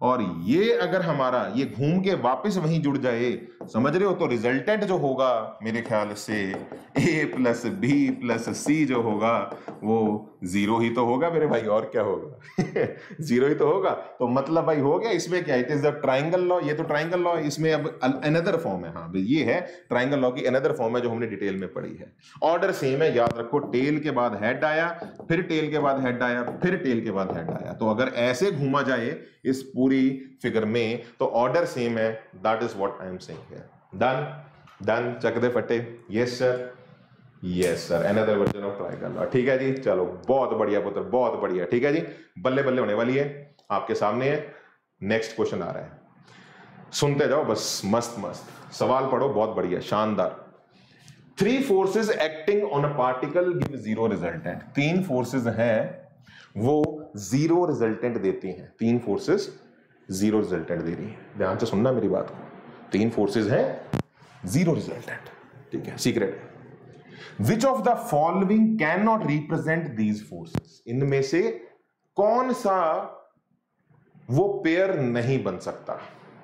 और ये अगर हमारा ये घूम के वापस वहीं जुड़ जाए, समझ रहे हो, तो रिजल्टेंट जो होगा मेरे ख्याल से a plus B plus C जो होगा वो 0 ही तो होगा मेरे भाई, और क्या होगा 0 ही तो होगा। तो मतलब भाई हो गया, इसमें क्या, it is the triangle law, ये तो ट्राइंगल लॉ है, इसमें अब अनदर फॉर्म है। हाँ भाई ये है ट्राइंगल लॉ की अनदर फॉर्म है जो हमने डिटेल में पढ़ी है। ऑर्डर सेम है, याद रखो, टेल के बाद हेड आया, फिर टेल के बाद हेड आया, फिर टेल के बाद हेड आया। तो अगर ऐसे घूमा जाए इस पूरी फिगर में तो ऑर्डर सेम है, that is what I am saying here. Done done, चक दे फटे, yes sir, yes sir, another version of triangle. ठीक है जी, चलो बहुत बढ़िया पुत्र, बहुत बढ़िया। ठीक है जी, बल्ले बल्ले होने वाली है, आपके सामने है। नेक्स्ट क्वेश्चन आ रहा है, सुनते जाओ बस, मस्त मस्त सवाल पढ़ो, बहुत बढ़िया, शानदार। 3 forces acting on a particle give 0 resultant. 3 forces हैं वो 0 रिजल्टेंट देती हैं, 3 फोर्सेस 0 रिजल्टेंट दे रही है। ध्यान से सुनना मेरी बात को, 3 फोर्सेस हैं 0 रिजल्टेंट। ठीक है, secret, which of the following can not represent these forces, इनमें से कौन सा वो पेयर नहीं बन सकता।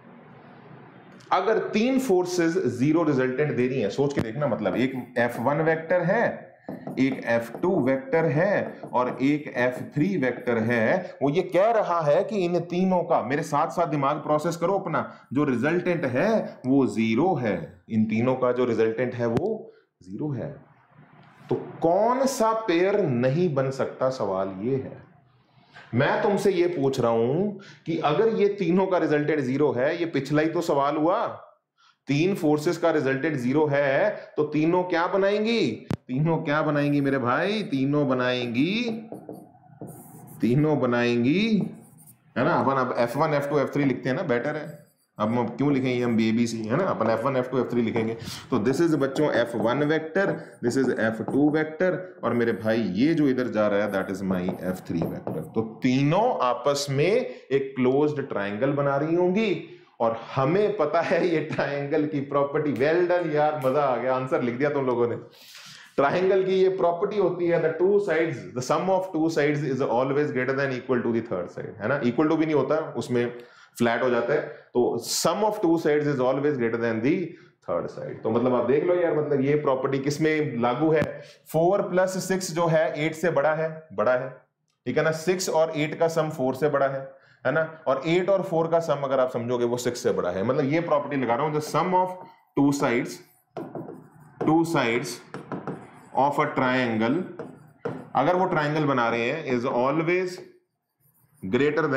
अगर 3 फोर्सेस 0 रिजल्टेंट दे रही हैं, सोच के देखना, मतलब एक F1 वेक्टर है, एक F2 वेक्टर है और एक F3 वेक्टर है, वो ये कह रहा है कि इन तीनों का, मेरे साथ साथ दिमाग प्रोसेस करो अपना, जो रिजल्टेंट है वो 0 है, इन तीनों का जो रिजल्टेंट है वो 0 है। तो कौन सा पेयर नहीं बन सकता, सवाल ये है। मैं तुमसे ये पूछ रहा हूं कि अगर ये तीनों का रिजल्टेंट 0 है, ये पिछला ही तो सवाल हुआ, 3 फोर्सेस का रिजल्टेंट 0 है, तो तीनों क्या बनाएंगी, तीनों क्या बनाएंगी मेरे भाई, तीनों बनाएंगी, है ना। अपन अब F1 F2 F3 लिखते हैं ना, बेटर है, अब हम क्यों लिखेंगे, हम ABC है ना, अपन F1 F2 F3 लिखेंगे। तो दिस इज बच्चों F1 vector, this is F2 vector, और मेरे भाई ये जो इधर जा रहा है that is my F3 vector. तो तीनों आपस में एक क्लोज्ड ट्राइंगल बना रही होंगी, और हमें पता है ये ट्राइंगल की प्रॉपर्टी। वेल डन यार, मजा आ गया, आंसर लिख दिया तुम लोगों ने। ट्राइंगल की ये प्रॉपर्टी होती है, the two sides, the sum of two sides is always greater than equal to the third side, है ना। इक्वल टू भी नहीं होता, उसमें फ्लैट हो जाता है, तो sum of two sides is always greater than the third side. तो मतलब आप देख लो यार, मतलब ये प्रॉपर्टी किसमें लागू है, 4 + 6 जो है 8 से बड़ा है, ठीक है ना। 6 और 8 का सम 4 से बड़ा है ना, और 8 और 4 का सम अगर आप समझोगे वो 6 से बड़ा है। मतलब ये प्रॉपर्टी लगा रहा हूं, the sum of two sides of a triangle, अगर वो ट्राइंगल बना रहे हैं, is always greater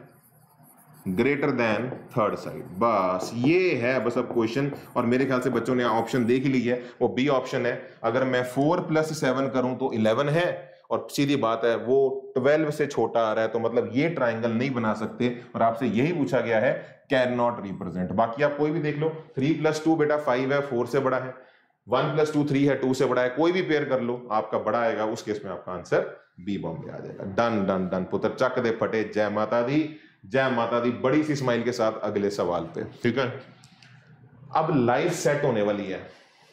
than third side. बस ये है बस अब क्वेश्चन, और मेरे ख्याल से बच्चों ने ऑप्शन देख ली है, वो बी ऑप्शन है। अगर मैं 4 + 7 करूं तो 11 है, और सीधी बात है वो 12 से छोटा आ रहा है, तो मतलब ये ट्राइंगल नहीं बना सकते, और आपसे यही पूछा गया है, कैन नॉट रिप्रेजेंट। बाकी आप कोई भी देख लो, 3 + 2 बेटा 5 है, 4 से बड़ा है, 1 + 2 3 है, 2 से बड़ा है, कोई भी पेयर कर लो, आपका बड़ा आएगा, उस केस में आपका आंसर बी बॉम्बे आ जाएगा। डन डन डन पुत्र, चक दे फटे, जय माता दी, जय माता दी, बड़ी सी स्माइल के साथ अगले सवाल पे। ठीक है, अब लाइफ सेट होने वाली है,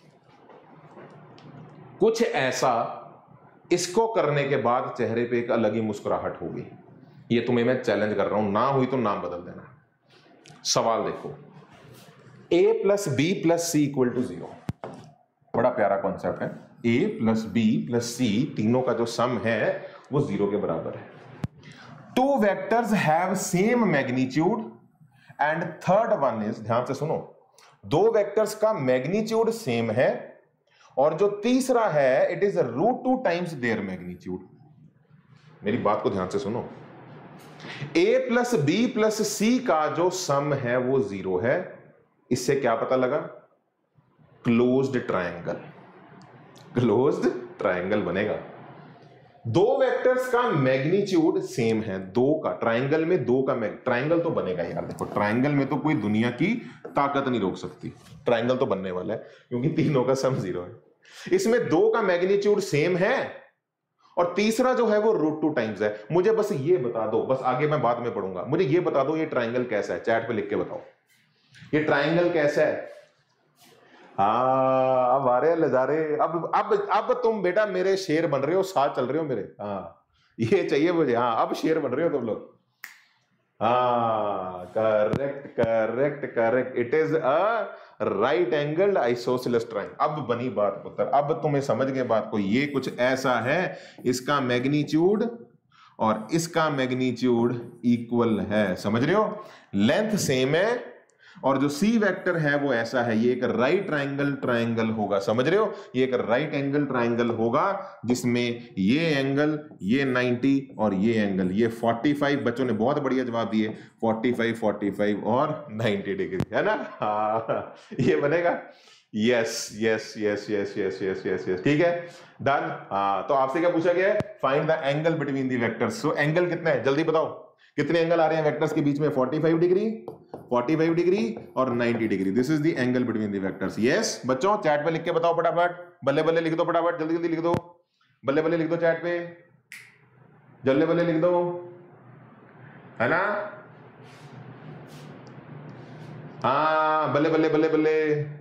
कुछ ऐसा इसको करने के बाद चेहरे पे एक अलग ही मुस्कुराहट होगी। ये तुम्हें मैं चैलेंज कर रहा हूं, ना हुई तो नाम बदल देना। सवाल देखो, a + b + c = 0, बड़ा प्यारा कॉन्सेप्ट है। a + b + c तीनों का जो सम है वो 0 के बराबर है। Two vectors have same magnitude and third one is, ध्यान से सुनो, 2 वेक्टर्स का मैग्नीट्यूड सेम है, और जो तीसरा है it is √2 times their magnitude. मेरी बात को ध्यान से सुनो, a + b + c का जो सम है वो 0 है। इससे क्या पता लगा, क्लोज्ड ट्राइंगल बनेगा। 2 वेक्टर्स का मैग्नीट्यूड सेम है, 2 का, ट्राइंगल में 2 का ट्राइंगल तो बनेगा यार। देखो ट्राइंगल में तो कोई दुनिया की ताकत नहीं रोक सकती, ट्राइंगल तो बनने वाला है, क्योंकि तीनों का सम 0 है। इसमें 2 का मैग्नीट्यूड सेम है, और तीसरा जो है वो √2 टाइम्स है। मुझे बस ये बता दो, बस आगे मैं बाद में पढ़ूंगा, मुझे ये बता दो ये ट्राइंगल कैसा है, चैट पे लिख के बताओ ये ट्राइंगल कैसा है। हाँ, अब आ रहे नजारे, अब तुम बेटा मेरे शेर बन रहे हो, साथ चल रहे हो मेरे। हाँ, ये चाहिए मुझे, हाँ अब शेर बन रहे हो तुम लोग। हाँ, correct correct correct, it is a right angled isosceles triangle. अब बनी बात पुत्र, अब तुम्हें समझ गए बात को। ये कुछ ऐसा है, इसका मैग्नीट्यूड और इसका मैग्नीट्यूड इक्वल है, समझ रहे हो, लेंथ सेम है, और जो सी वेक्टर है वो ऐसा है, ये एक राइट एंगल ट्रायंगल होगा, समझ रहे हो, ये एक राइट एंगल ट्रायंगल होगा जिसमें ये एंगल, ये 90 और ये एंगल, ये 45, बच्चों ने बहुत बढ़िया जवाब दिए, 45 45 और 90 डिग्री, है ना। हाँ, ये बनेगा। Yes yes yes yes yes yes yes yes, ठीक है, डन। हाँ, तो आपसे क्या पूछा गया है, find the angle between the vectors. So angle कितना है, जल्दी बताओ, कितने एंगल आ रहे हैं वेक्टर्स के बीच में, 45 डिग्री, 45 डिग्री और 90 degree. This is the angle between the vectors. Yes बच्चों, चैट पे लिख के बताओ फटाफट, बल्ले बल्ले लिख दो फटाफट, जल्दी जल्दी लिख दो, बल्ले बल्ले लिख दो चैट पे, जल्दी बल्ले लिख दो, है ना। हाँ, बल्ले बल्ले बल्ले बल्ले,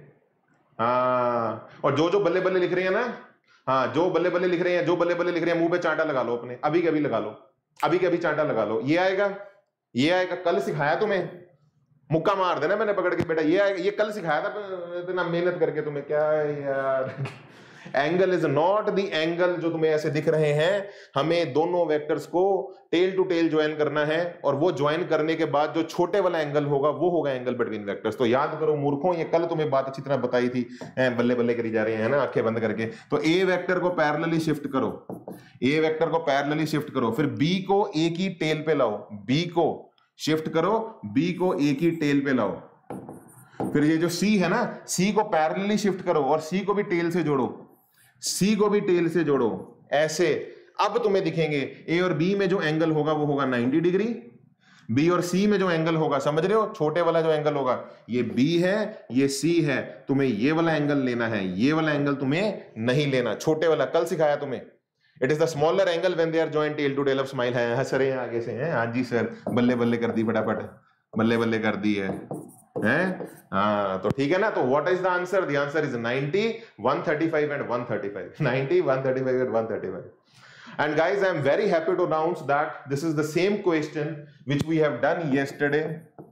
हाँ, और जो जो बल्ले बल्ले लिख रहे हैं ना, हाँ, जो बल्ले बल्ले लिख रहे हैं, जो बल्ले बल्ले लिख रहे हैं, मुंह पे चांटा लगा लो अपने, अभी के अभी लगा लो, अभी के अभी चांटा लगा लो। ये आएगा, ये आएगा, कल सिखाया तुम्हें, मुक्का मार देना मैंने पकड़ के, बेटा ये आएगा, ये कल सिखाया था, इतना मेहनत करके तुम्हें, क्या है यार। Angle is not the angle जो तुम्हें ऐसे दिख रहे हैं, हमें दोनों वेक्टर्स को टेल टू टेल ज्वाइन करना है, और वो ज्वाइन करने के बाद जो छोटे वाला एंगल होगा वो होगा एंगल बिटवीन वेक्टर्स। तो याद करो मूर्खों, ये कल तुम्हें बात अच्छी तरह बताई थी, बल्ले बल्ले करी जा रही है ना आंखें बंद करके। तो ए वेक्टर को पैरेलली शिफ्ट करो, ए वेक्टर को पैरेलली शिफ्ट करो, फिर बी को ए की टेल पे लाओ, बी को शिफ्ट करो, बी को ए की टेल पे लाओ, फिर ये जो सी है ना, सी को पैरेलली शिफ्ट करो और सी को भी टेल से जोड़ो, सी को भी टेल से जोड़ो, ऐसे। अब तुम्हें दिखेंगे ए और बी में जो एंगल होगा वो होगा 90 डिग्री, बी और सी में जो एंगल होगा, समझ रहे हो, छोटे वाला जो एंगल होगा, ये बी है, ये सी है, तुम्हें ये वाला एंगल लेना है, ये वाला एंगल तुम्हें नहीं लेना, छोटे वाला, कल सिखाया तुम्हें। It is the smaller angle when they are joined tail to tail. Of smile है, हंस रहे हैं आगे से, हैं, हाँ जी सर, बल्ले बल्ले कर दी फटाफट, बल्ले बल्ले कर दी है, हैं, हाँ, तो ठीक है ना। तो what is the answer, the answer is 90, 135 and 135, 90, 135 and 135। And guys, I am very happy to announce that this is the same question which we have done yesterday,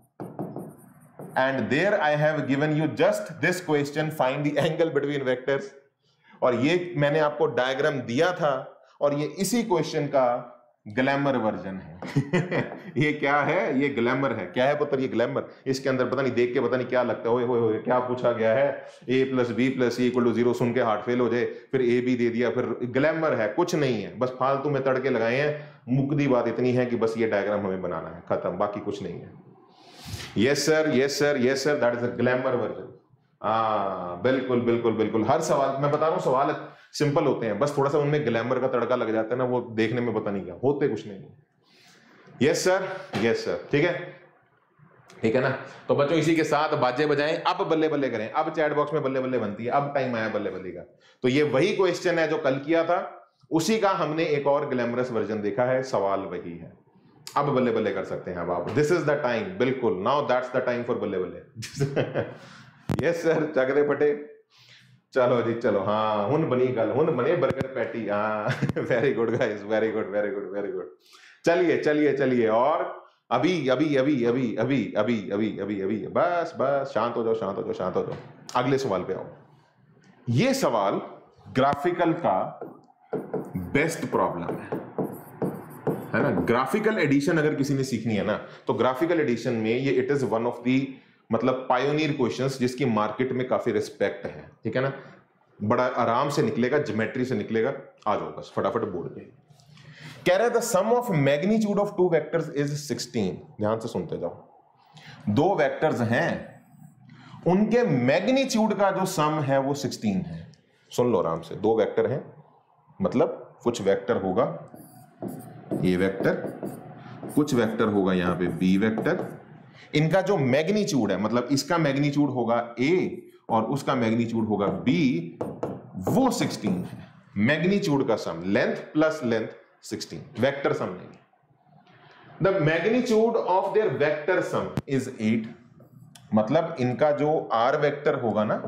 and there I have given you just this question, find the angle between vectors, और ये मैंने आपको diagram दिया था, और ये इसी question का ग्लैमर वर्जन है। ये क्या है, ये ग्लैमर है, क्या है पुत्र, ये ग्लैमर। इसके अंदर पता नहीं, देख के पता नहीं क्या लगता है, ओए होए होए क्या पूछा गया है, a plus B plus C equal to 0 सुन के हार्ट फेल हो जाए, फिर ए बी दे दिया, फिर ग्लैमर है, कुछ नहीं है, बस फालतू में तड़के लगाए हैं। मुकदी बात इतनी है कि बस ये डायग्राम हमें बनाना है, खत्म, बाकी कुछ नहीं है। Yes sir, yes sir, yes sir, that is the glamour version. हाँ बिल्कुल बिल्कुल बिल्कुल, हर सवाल मैं बता रहा हूँ, सवाल सिंपल होते हैं, बस थोड़ा सा उनमें ग्लैमर का तड़का लग जाता है ना, वो देखने में पता नहीं क्या होते, कुछ नहीं। यस सर, यस सर, ठीक है, ठीक है ना। तो बच्चों इसी के साथ बाजे बजाएं, अब बल्ले बल्ले करें, अब चैट बॉक्स में बल्ले बल्ले बनती है, अब टाइम आया बल्ले बल्ले का। तो ये वही क्वेश्चन है जो कल किया था, उसी का हमने एक और ग्लैमरस वर्जन देखा है, सवाल वही है, अब बल्ले बल्ले कर सकते हैं अब आप। दिस इज द टाइम, बिल्कुल, now that's the time for बल्ले बल्ले। यस सर, चकदे फटे, चलो जी चलो, हाँ, हुन बनी गल, हुन बने बर्गर पैटी, हाँ। Very good guys, very good very good very good. चलिए चलिए चलिए, और अभी अभी अभी अभी अभी अभी अभी अभी अभी बस बस, शांत हो जाओ, शांत हो जाओ, शांत हो जाओ, अगले सवाल पे आओ। ये सवाल ग्राफिकल का बेस्ट प्रॉब्लम है ना। ग्राफिकल एडिशन अगर किसी ने सीखनी है ना, तो ग्राफिकल एडिशन में ये it is one of the मतलब पायोनियर क्वेश्चंस, जिसकी मार्केट में काफी रिस्पेक्ट है, ठीक है ना, बड़ा आराम से निकलेगा, ज्योमेट्री से निकलेगा। आ जाओ बस फटाफट बोर्ड पे। कह रहा है the sum of magnitude of two vectors is 16। ध्यान से सुनते जाओ, दो वेक्टर्स हैं, उनके मैग्नीट्यूड का जो सम है वो 16 है। सुन लो आराम से, दो वेक्टर हैं, मतलब कुछ वेक्टर होगा ए वेक्टर, कुछ वेक्टर होगा यहां पे बी वेक्टर, इनका जो मैग्नीट्यूड है, मतलब इसका मैग्नीट्यूड होगा ए और उसका मैग्नीट्यूड होगा बी, वो 16 है। मैग्नीट्यूड का sum, length plus length 16, vector sum नहीं। The magnitude of their vector sum is 8, मतलब इनका जो आर वेक्टर होगा ना,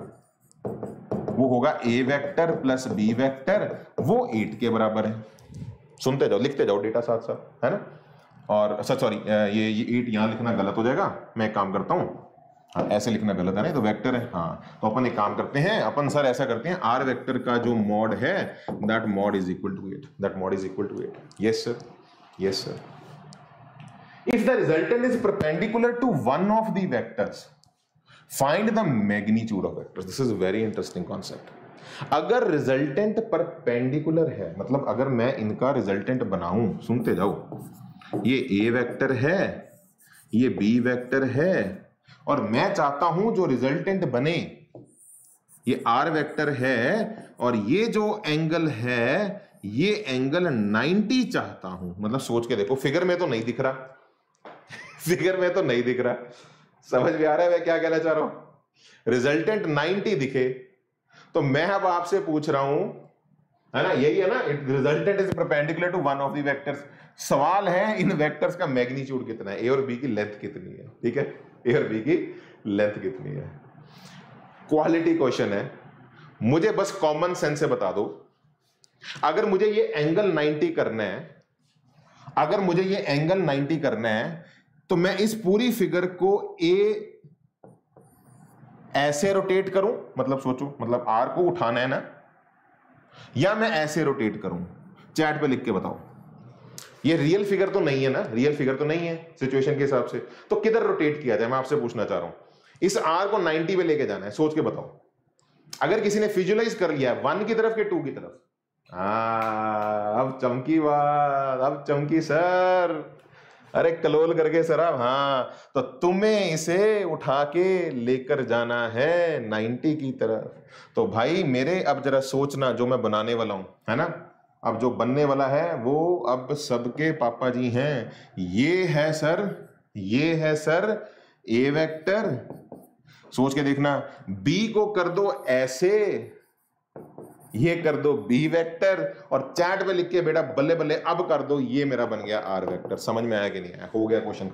वो होगा A vector plus B vector, वो 8 के बराबर है। सुनते जाओ, लिखते जाओ डेटा साथ साथ, है ना। और सॉरी ये 8 यहां लिखना गलत हो जाएगा, मैं एक काम करता हूं, हाँ ऐसे लिखना गलत है ना, तो वेक्टर है। हाँ तो अपन एक काम करते हैं, अपन सर ऐसा करते हैं, आर वेक्टर का जो मॉड है that mod is equal to 8, that mod is equal to 8। Yes sir, yes sir. If the resultant is perpendicular to one of the vectors find the magnitude of vectors. This is very interesting concept. अगर resultant perpendicular है, मतलब अगर मैं इनका resultant बनाऊं, सुनते जाओ, ये ए वेक्टर है, ये बी वेक्टर है, और मैं चाहता हूं जो रिजल्टेंट बने ये आर वेक्टर है, और ये जो एंगल है ये एंगल 90 चाहता हूं। मतलब सोच के देखो, फिगर में तो नहीं दिख रहा, फिगर में तो नहीं दिख रहा, समझ में आ रहा है मैं क्या कहना चाह रहा हूं? रिजल्टेंट 90 दिखे तो मैं अब आपसे पूछ रहा हूं, है ना, यही है ना, it resultant is perpendicular to one of the vectors. सवाल है इन वेक्टर्स का मैग्नीट्यूड कितना है, ए और बी की लेंथ कितनी है, ठीक है, ए और बी की लेंथ कितनी है। क्वालिटी क्वेश्चन है, मुझे बस कॉमन सेंस से बता दो, अगर मुझे ये एंगल 90 करना है, अगर मुझे ये एंगल 90 करना है तो मैं इस पूरी फिगर को ए ऐसे रोटेट करूं, मतलब सोचो, मतलब आर को उठाना है ना, या मैं ऐसे रोटेट करूं? चैट पे लिख के बताओ। ये रियल फिगर तो नहीं है ना, रियल फिगर तो नहीं है सिचुएशन के हिसाब से, तो किधर रोटेट किया जाए, मैं आपसे पूछना चाह रहा हूं। इस आर को 90 पे लेके जाना है, सोच के बताओ। अगर किसी ने विजुअलाइज कर लिया 1 की तरफ के 2 की तरफ, अब चमकी बात, अब चमकी सर, अरे कलोल करके सर आप, हाँ तो तुम्हें इसे उठा के लेकर जाना है 90 की तरफ। तो भाई मेरे अब जरा सोचना, जो मैं बनाने वाला हूं, है ना, अब जो बनने वाला है वो अब सबके पापा जी हैं। ये है सर, ये है सर ए वेक्टर, सोच के देखना, बी को कर दो ऐसे, ये कर दो बी वेक्टर, और चैट पे लिख के बेटा बल्ले बल्ले अब कर दो, ये मेरा बन गया आर वेक्टर। समझ में आया कि नहीं आया? हो गया क्वेश्चन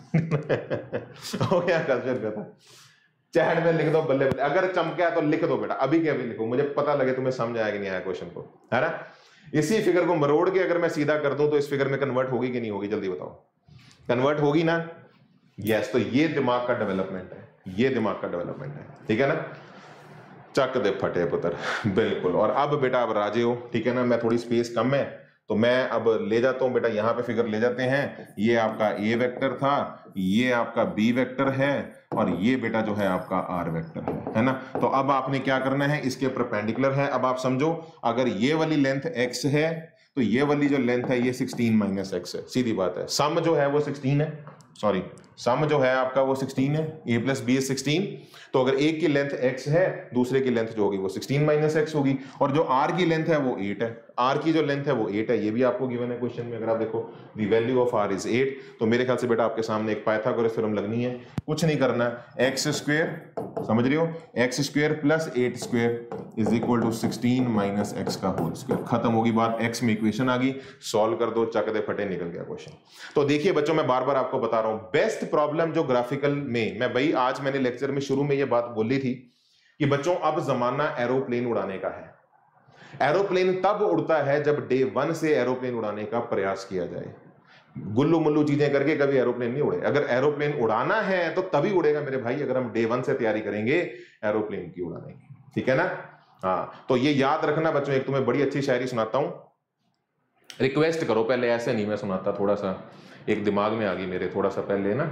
खत्म। हो गया क्वेश्चन खत्म। चैट में लिख दो बल्ले बल्ले, अगर चमका तो लिख दो बेटा, अभी के अभी लिखो, मुझे पता लगे तुम्हें समझ आया कि नहीं आया क्वेश्चन को, है ना। इसी फिगर को मरोड़ के अगर मैं सीधा कर दूं तो इस फिगर में कन्वर्ट होगी कि नहीं होगी, जल्दी बताओ। कन्वर्ट होगी ना? यस। तो ये दिमाग का डेवलपमेंट है, ये दिमाग का डेवलपमेंट है, ठीक है ना। चक दे फटे पुत्र, बिल्कुल। और अब बेटा अब राजे हो, ठीक है ना, मैं थोड़ी स्पेस कम है तो मैं अब ले जाता हूं बेटा, यहां पे फिगर ले जाते हैं। ये आपका ए वेक्टर था, ये आपका बी वेक्टर है, और ये बेटा जो है आपका आर वेक्टर है ना। तो अब आपने क्या करना है, इसके परपेंडिकुलर है। अब आप समझो, अगर ये वाली लेंथ x है तो ये वाली जो लेंथ है ये 16 माइनस x है, सीधी बात है। सम जो है वो 16 है, सॉरी सम जो है आपका वो 16 है, a प्लस बी इज 16। तो अगर एक की लेंथ x है, दूसरे की लेंथ जो होगी वो 16 माइनस x होगी, और जो r की लेंथ है वो 8 है, r की जो लेंथ है वो 8 है। ये भी आपको गिवन है क्वेश्चन में, अगर आप देखो the value of r is 8। तो मेरे ख्याल से बेटा आपके सामने एक पाइथागोरस थ्योरम लगनी है, कुछ नहीं करना है, एक्स स्क्वायर, समझ रहे हो, x square plus 8 square is equal to 16 minus x का होल स्क्वायर। खत्म होगी बात, एक्स में इक्वेशन आ गई, सॉल्व कर दो, चक दे फटे, निकल गया क्वेश्चन। तो देखिए बच्चों, मैं बार बार आपको बता रहा हूं, बेस्ट प्रॉब्लम जो ग्राफिकल में, मैं भाई आज मैंने लेक्चर में शुरू में ये बात बोली थी कि बच्चों अब जमाना एरोप्लेन उड़ाने का है। एरोप्लेन तब उड़ता है जब डे 1 से एरोप्लेन उड़ाने का प्रयास किया जाए। गुल्लू मुल्लू चीजें करके कभी एरोप्लेन नहीं उड़े। अगर एरोप्लेन उड़ाना है तो तभी उड़ेगा मेरे भाई, अगर हम डे 1 से तैयारी करेंगे एरोप्लेन की उड़ाने की, ठीक है ना। हाँ तो ये याद रखना बच्चों। एक तुम्हें बड़ी अच्छी शायरी सुनाता हूं, रिक्वेस्ट करो पहले, ऐसे नहीं मैं सुनाता, थोड़ा सा एक दिमाग में आ गई मेरे, थोड़ा सा पहले ना।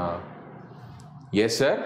हाँ यस सर,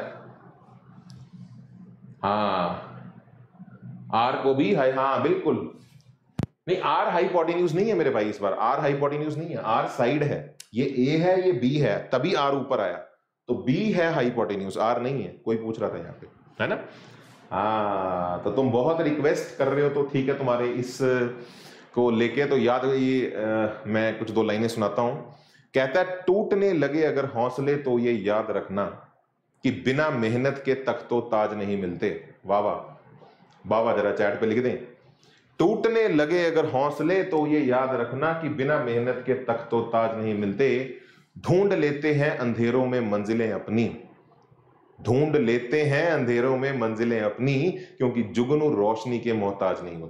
हाँ आर को भी हाई, हाँ बिल्कुल, नहीं आर हाइपोटेन्यूज नहीं है मेरे भाई, इस बार आर हाइपोटेन्यूज नहीं है, आर साइड है। ये ए है, ये बी है, तभी आर ऊपर आया, तो बी है हाइपोटेन्यूज, आर नहीं है। कोई पूछ रहा था यहाँ पे, है ना। हाँ तो तुम बहुत रिक्वेस्ट कर रहे हो तो ठीक है, तुम्हारे इस को लेके तो याद, ये मैं कुछ 2 लाइनें सुनाता हूं। कहता है, टूटने लगे अगर हौसले तो ये याद रखना कि बिना मेहनत के तख्तो ताज नहीं मिलते। वाह वाह, बाबा जरा चैट पे लिख दें, टूटने लगे अगर हौसले तो ये याद रखना कि बिना मेहनत के तख्तो ताज नहीं मिलते। ढूंढ लेते हैं अंधेरों में मंजिलें अपनी, ढूंढ लेते हैं अंधेरों में मंजिलें अपनी, क्योंकि जुगनू रोशनी के मोहताज नहीं होते,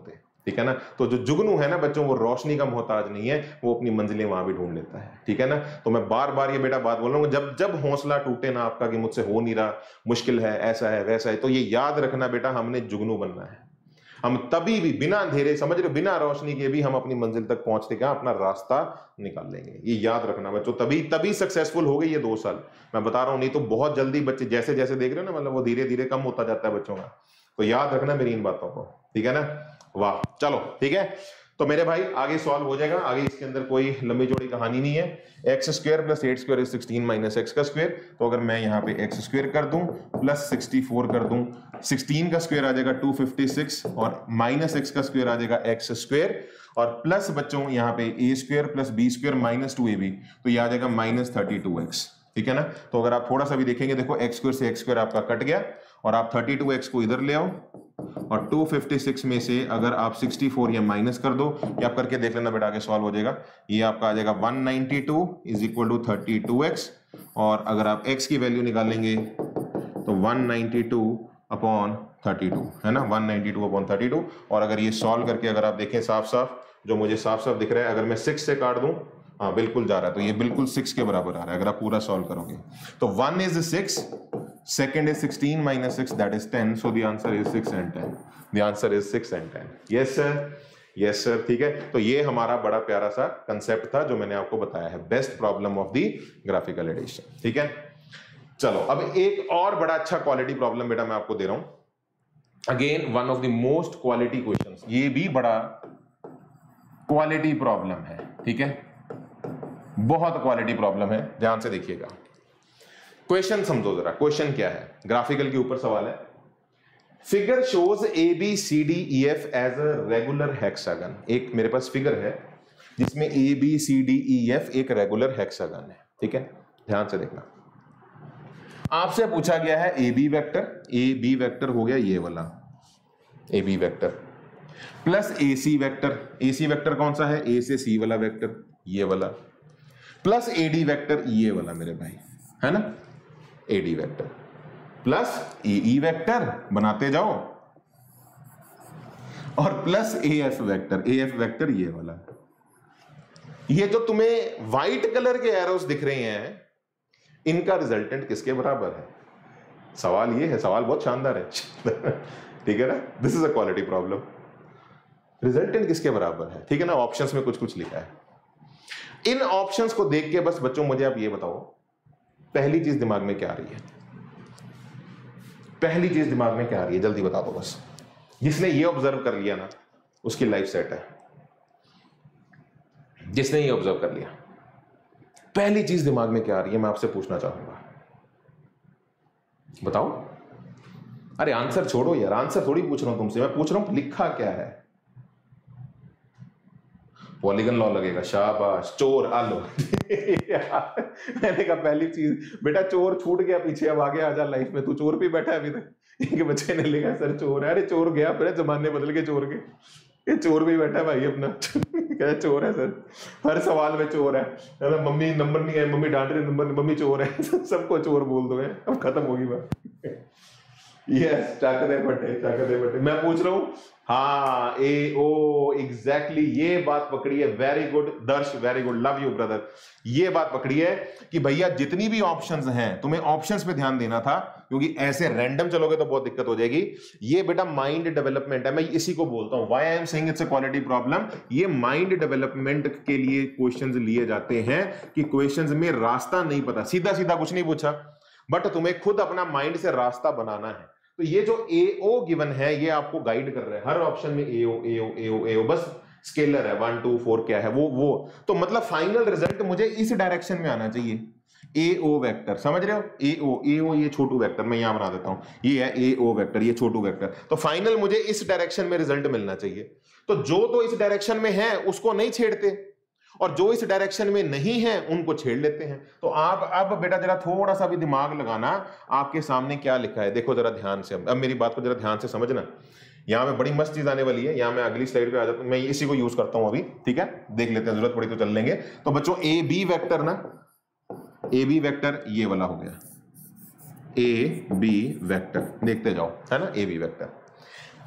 ठीक है ना। तो जो जुगनू है ना बच्चों, वो रोशनी का मोहताज नहीं है, वो अपनी मंजिलें वहां भी ढूंढ लेता है, ठीक है ना। तो मैं बार बार ये बेटा बात बोल रहा हूँ, जब जब हौसला टूटे ना आपका कि मुझसे हो नहीं रहा, मुश्किल है, ऐसा है वैसा है, तो ये याद रखना बेटा, हमने जुगनू बनना है। हम तभी भी बिना अंधेरे, समझ रहे हो, बिना रोशनी के भी हम अपनी मंजिल तक पहुंचते क्या अपना रास्ता निकाल लेंगे। ये याद रखना बच्चों, तभी तभी सक्सेसफुल हो गए ये 2 साल, मैं बता रहा हूं। नहीं तो बहुत जल्दी बच्चे जैसे जैसे देख रहे हो ना, मतलब वो धीरे धीरे कम होता जाता है बच्चों का। तो याद रखना मेरी इन बातों को, ठीक है ना। वाह, चलो ठीक है। तो मेरे भाई आगे सॉल्व हो जाएगा, आगे इसके अंदर कोई लंबी चौड़ी कहानी नहीं है। X square plus 8 square is 16 minus x का स्क्वायर। तो अगर मैं यहाँ पे एक्स स्क्वायर कर दूं प्लस 64 कर दूं, 16 का स्क्वायर आ जाएगा 256 और माइनस एक्स का स्क्वायर आ जाएगा एक्स स्क्वायर, और प्लस बच्चों यहाँ पे A square plus B square minus 2ab, तो ये आ जाएगा माइनस 32x, ठीक है ना। तो अगर आप थोड़ा सा भी देखेंगे, देखो एक्स स्क्वायर से एक्स स्क्वायर आपका कट गया और आप 32x को इधर ले आओ और 256 में से अगर आप 64 या माइनस कर दो, या आप करके देख लेना बेटा, आगे सॉल्व हो जाएगा। ये आपका आ जाएगा 192 इज इक्वल टू 32x, और अगर आप x की वैल्यू निकालेंगे तो 192 अपॉन 32 है ना, 192 अपॉन 32। और अगर ये सॉल्व करके अगर आप देखें साफ साफ, जो मुझे साफ साफ दिख रहा है, अगर मैं 6 से काट दूं, हाँ बिल्कुल जा रहा है, तो ये बिल्कुल 6 के बराबर आ रहा है अगर आप पूरा सॉल्व करोगे। तो 1 is 6, second is 16 minus 6, that is 10, so the answer is 6 and 10, the answer is 6 and 10, yes sir, yes sir, ठीक है। तो ये हमारा बड़ा प्यारा सा कंसेप्ट था जो मैंने आपको बताया है, best problem of the graphical addition, ठीक है। चलो अब एक और बड़ा अच्छा क्वालिटी प्रॉब्लम बेटा मैं आपको दे रहा हूं, again one of the most quality questions, ये भी बड़ा क्वालिटी प्रॉब्लम है, ठीक है, बहुत क्वालिटी प्रॉब्लम है, ध्यान से देखिएगा। क्वेश्चन समझो जरा, क्वेश्चन क्या है, ग्राफिकल के ऊपर सवाल है। Figure shows ABCDEF as a regular hexagon. एक मेरे पास फिगर है जिसमें ABCDEF एक रेगुलर हेक्सागन है, ठीक है, ध्यान से देखना। आपसे पूछा गया है AB वेक्टर हो गया ये वाला AB vector, plus AC vector कौन सा है, A से C वाला वेक्टर ये वाला, प्लस AD वेक्टर ये वाला मेरे भाई, है ना, AD vector plus AE vector बनाते जाओ, और प्लस AF वेक्टर ये वाला। ये जो तुम्हें व्हाइट कलर के एरोस दिख रहे हैं, इनका रिजल्टेंट किसके बराबर है? सवाल ये है, सवाल बहुत शानदार है ठीक है ना, this is a quality problem. Resultant किसके बराबर है, ठीक है ना। ऑप्शंस में कुछ कुछ लिखा है, इन ऑप्शंस को देख के बस बच्चों मुझे आप ये बताओ, पहली चीज दिमाग में क्या आ रही है, पहली चीज दिमाग में क्या आ रही है, जल्दी बता दो बस। जिसने ये ऑब्जर्व कर लिया ना, उसकी लाइफ सेट है। जिसने ये ऑब्जर्व कर लिया, पहली चीज दिमाग में क्या आ रही है, मैं आपसे पूछना चाहूंगा, बताओ। अरे आंसर छोड़ो यार, आंसर थोड़ी पूछ रहा हूं तुमसे, मैं पूछ रहा हूं लिखा क्या है। पॉलीगन लॉ लगेगा, शाबाश, चोर आलो मैंने कहा पहली चीज बेटा, चोर छूट गया पीछे, अब आगे आ जा लाइफ में, तू चोर पे बैठा है अभी तक। एक बच्चे ने लिखा सर चोर है, अरे चोर गया, फिर जमाने बदल के चोर के, ये चोर भी बैठा है भाई अपना कह चोर है सर, हर सवाल में चोर है, मम्मी नंबर नहीं है, मम्मी डांट रही नंबर, मम्मी चोर है सबको चोर बोल दो, अब खत्म होगी बात यस, चाकदे बटे। मैं पूछ रहा हूं, हाँ ओ एग्जैक्टली, ये बात पकड़ी है, very good Darsh, very good, love you brother. ये बात पकड़ी है कि भैया जितनी भी ऑप्शंस हैं, तुम्हें ऑप्शंस पे ध्यान देना था, क्योंकि ऐसे रैंडम चलोगे तो बहुत दिक्कत हो जाएगी। ये बेटा माइंड डेवलपमेंट है, मैं इसी को बोलता हूं, why I am saying it's a quality problem. ये माइंड डेवलपमेंट के लिए क्वेश्चंस लिए जाते हैं कि क्वेश्चंस में रास्ता नहीं पता, सीधा सीधा कुछ नहीं पूछा, बट तुम्हें खुद अपना माइंड से रास्ता बनाना है। तो ये जो AO गिवन है, ये आपको गाइड कर रहा है, हर ऑप्शन में AO, बस स्केलर है, 1 2 4 क्या है वो तो मतलब फाइनल रिजल्ट मुझे इस डायरेक्शन में आना चाहिए, AO वेक्टर, समझ रहे हो, AO ये छोटू वेक्टर, मैं यहां बना देता हूं, ये है AO वेक्टर, ये छोटू वेक्टर, तो फाइनल मुझे इस डायरेक्शन में रिजल्ट मिलना चाहिए। तो जो तो इस डायरेक्शन में है उसको नहीं छेड़ते, और जो इस डायरेक्शन में नहीं है उनको छेड़ लेते हैं। तो आप अब बेटा जरा थोड़ा सा भी दिमाग लगाना, आपके सामने क्या लिखा है देखो जरा ध्यान से, अब मेरी बात को जरा ध्यान से समझना। यहां में बड़ी मस्त चीज आने वाली है, यहां मैं अगली स्लाइड पे आ जाता हूं, मैं इसी को यूज करता हूं अभी, ठीक है, देख लेते हैं, जरूरत पड़ी तो चल लेंगे। तो बच्चों AB वेक्टर ना, AB वेक्टर ये वाला हो गया, AB वेक्टर देखते जाओ, है ना, AB वेक्टर।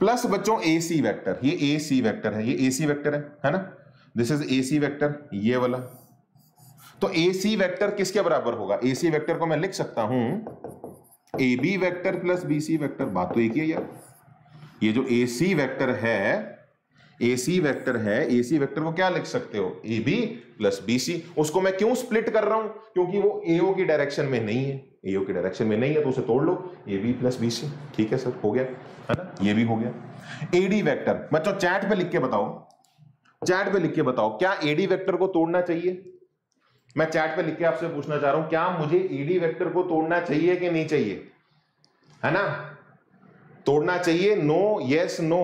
प्लस बच्चों ए सी वेक्टर, ये ए सी वेक्टर है, ये ए सी वेक्टर है ना, this is A C vector, ये वाला। तो ए सी वेक्टर किसके बराबर होगा? ए सी वेक्टर को मैं लिख सकता हूं A B vector plus B C vector. बात तो एक ही है यार, ये जो ए सी वेक्टर है, ए सी वेक्टर है, ए सी वेक्टर को क्या लिख सकते हो? A B plus B C. उसको मैं क्यों स्प्लिट कर रहा हूं? क्योंकि वो एओ की डायरेक्शन में नहीं है, एओ की डायरेक्शन में नहीं है तो उसे तोड़ लो, A B plus B C. ठीक है सर, हो गया है ना, ये भी हो गया। एडी वेक्टर बच्चों चैट पे लिख के बताओ, चैट पे लिख के बताओ, क्या एडी वेक्टर को तोड़ना चाहिए? मैं चैट पे लिख के आपसे पूछना चाह रहा हूं, क्या मुझे एडी वेक्टर को तोड़ना चाहिए कि नहीं चाहिए? है ना, तोड़ना चाहिए, नो, यस, नो।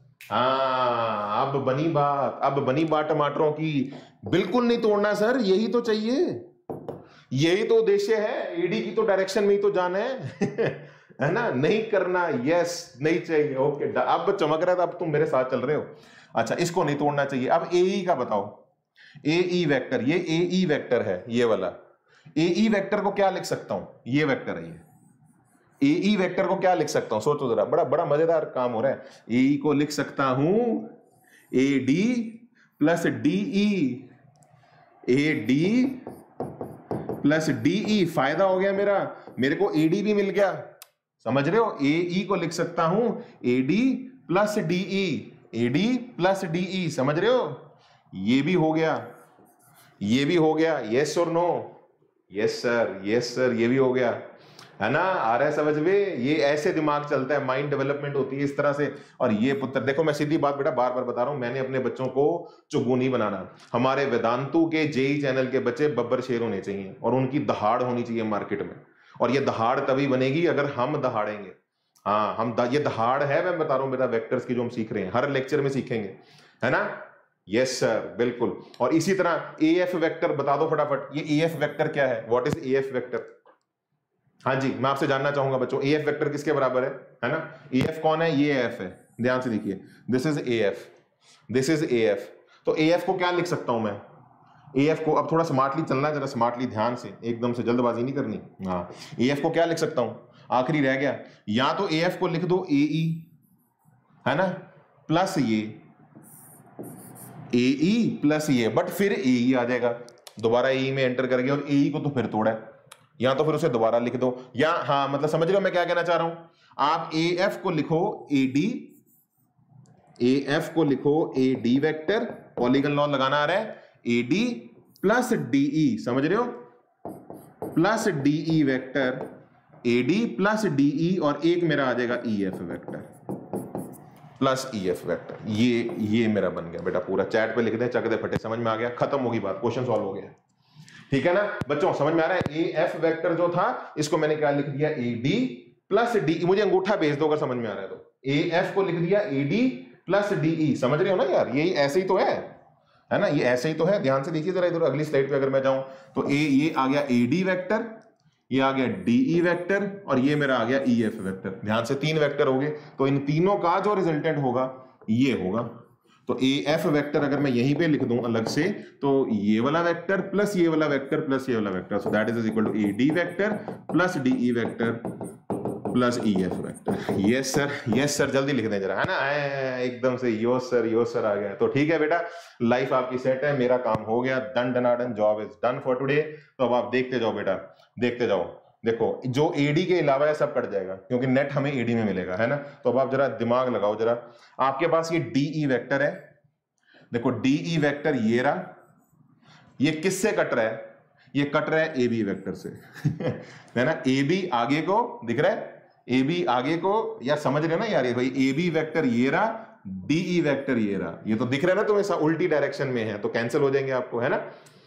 हाँ, अब बनी बात, अब बनी बात टमाटरों की। बिल्कुल नहीं तोड़ना सर, यही तो चाहिए, यही तो उद्देश्य है, एडी की तो डायरेक्शन में ही तो जाना है है ना, नहीं करना, यस, नहीं चाहिए, ओके। अब चमक रहा था, अब तुम मेरे साथ चल रहे हो। अच्छा, इसको नहीं तोड़ना चाहिए। अब एई का बताओ, एई वेक्टर, ये एई वेक्टर है, ये वाला एई वेक्टर को क्या लिख सकता हूं? ये वेक्टर है, ये एई वेक्टर को क्या लिख सकता हूं? सोचो जरा, बड़ा बड़ा मजेदार काम हो रहा है। एई को लिख सकता हूं A D plus DE, A D plus DE. फायदा हो गया मेरा, मेरे को एडी भी मिल गया, समझ रहे हो? एई को लिख सकता हूं AD plus DE, AD plus DE, समझ रहे हो? ये भी हो गया, ये भी हो गया, यस और no? Yes sir, yes sir, ये भी हो गया, है ना, आ रहा है समझ में? ये ऐसे दिमाग चलता है, माइंड डेवलपमेंट होती है इस तरह से। और ये पुत्र देखो, मैं सीधी बात बेटा बार बार बता रहा हूं, मैंने अपने बच्चों को चुगू नहीं बनाना। हमारे वेदांतु के जेई चैनल के बच्चे बब्बर शेर होने चाहिए और उनकी दहाड़ होनी चाहिए मार्केट में। और ये दहाड़ तभी बनेगी अगर हम दहाड़ेंगे। हाँ, ये दहाड़ है, मैं बता रहा हूं बेटा, वेक्टर्स की जो हम सीख रहे हैं, हर लेक्चर में सीखेंगे, है ना। यस सर, बिल्कुल। और इसी तरह एएफ वेक्टर बता दो फटाफट, ये एएफ वेक्टर क्या है? What is AF vector? हाँ जी, मैं आपसे जानना चाहूंगा बच्चों, एएफ वेक्टर किसके बराबर है ना? एएफ कौन है? ये एफ है, ध्यान से देखिए, this is AF, this is AF. तो एएफ को क्या लिख सकता हूं मैं? एएफ को, अब थोड़ा स्मार्टली चलना है, जरा स्मार्टली, ध्यान से, एकदम से जल्दबाजी नहीं करनी। हाँ, एएफ को क्या लिख सकता हूं? आखिरी रह गया, या तो एएफ को लिख दो एई, है ना, प्लस ये एई प्लस ये, बट फिर एई आ जाएगा, दोबारा एई में एंटर करके, और एई को तो फिर तोड़ा है, या तो फिर उसे दोबारा लिख दो, या हाँ, मतलब समझ रहे हो मैं क्या कहना चाह रहा हूं? आप एएफ को लिखो एडी, एएफ को लिखो एडी वेक्टर, पॉलीगन लॉ लगाना आ रहा है, एडी प्लस डीई, समझ रहे हो, plus DE vector, AD plus DE, और एक मेरा आ जाएगा EF vector plus EF vector. ये मेरा बन गया बेटा पूरा। चैट पे लिख दे, चक दे फटे, समझ में आ गया, खत्म होगी बात, क्वेश्चन सॉल्व हो गया। ठीक है ना बच्चों, समझ में आ रहा है? एएफ वेक्टर जो था, इसको मैंने क्या लिख दिया? AD plus D. मुझे अंगूठा भेज दो अगर समझ में आ रहा है तो। एएफ को लिख दिया एडी प्लस डीई, समझ रहे हो ना यार? यही ऐसे ही तो है ना, ये ऐसे ही तो है। ध्यान से देखिए जरा इधर, अगली स्लाइड पे अगर मैं जाऊं तो ये आ गया एडी वेक्टर, ये आ गया डीई वेक्टर, और ये मेरा आ गया ईएफ वेक्टर। ध्यान से 3 वेक्टर हो गए, तो इन तीनों का जो रिजल्टेंट होगा ये होगा। तो एएफ वेक्टर अगर मैं यहीं पे लिख दूं अलग से, तो ये वाला वेक्टर प्लस ये वाला वेक्टर प्लस ये वाला vector, so that is equal to AD vector plus DE vector plus EF vector. Yes sir, जल्दी लिख दें जरा, है ना, एकदम से यो सर आ गया। तो ठीक है बेटा, लाइफ आपकी सेट है, मेरा काम हो गया, डन डनाडन, job is done for today. तो अब आप देखते जाओ बेटा, देखते जाओ, देखो जो एडी के अलावा है सब कट जाएगा, क्योंकि नेट हमें एडी में मिलेगा, है ना। तो अब आप जरा दिमाग लगाओ जरा, आपके पास ये डीई वेक्टर है, देखो डीई वेक्टर ये रहा, ये किससे कट रहा है? ये कट रहा है एबी वेक्टर से है ना। एबी आगे को दिख रहा है, एबी आगे को, यार समझ रहे हो ना यार, ये भाई एबी वेक्टर ये रहा, डीई वेक्टर ये रहा, ये तो दिख रहा है ना तुम्हें, उल्टी डायरेक्शन में है, तो कैंसिल हो जाएंगे आपको, है ना।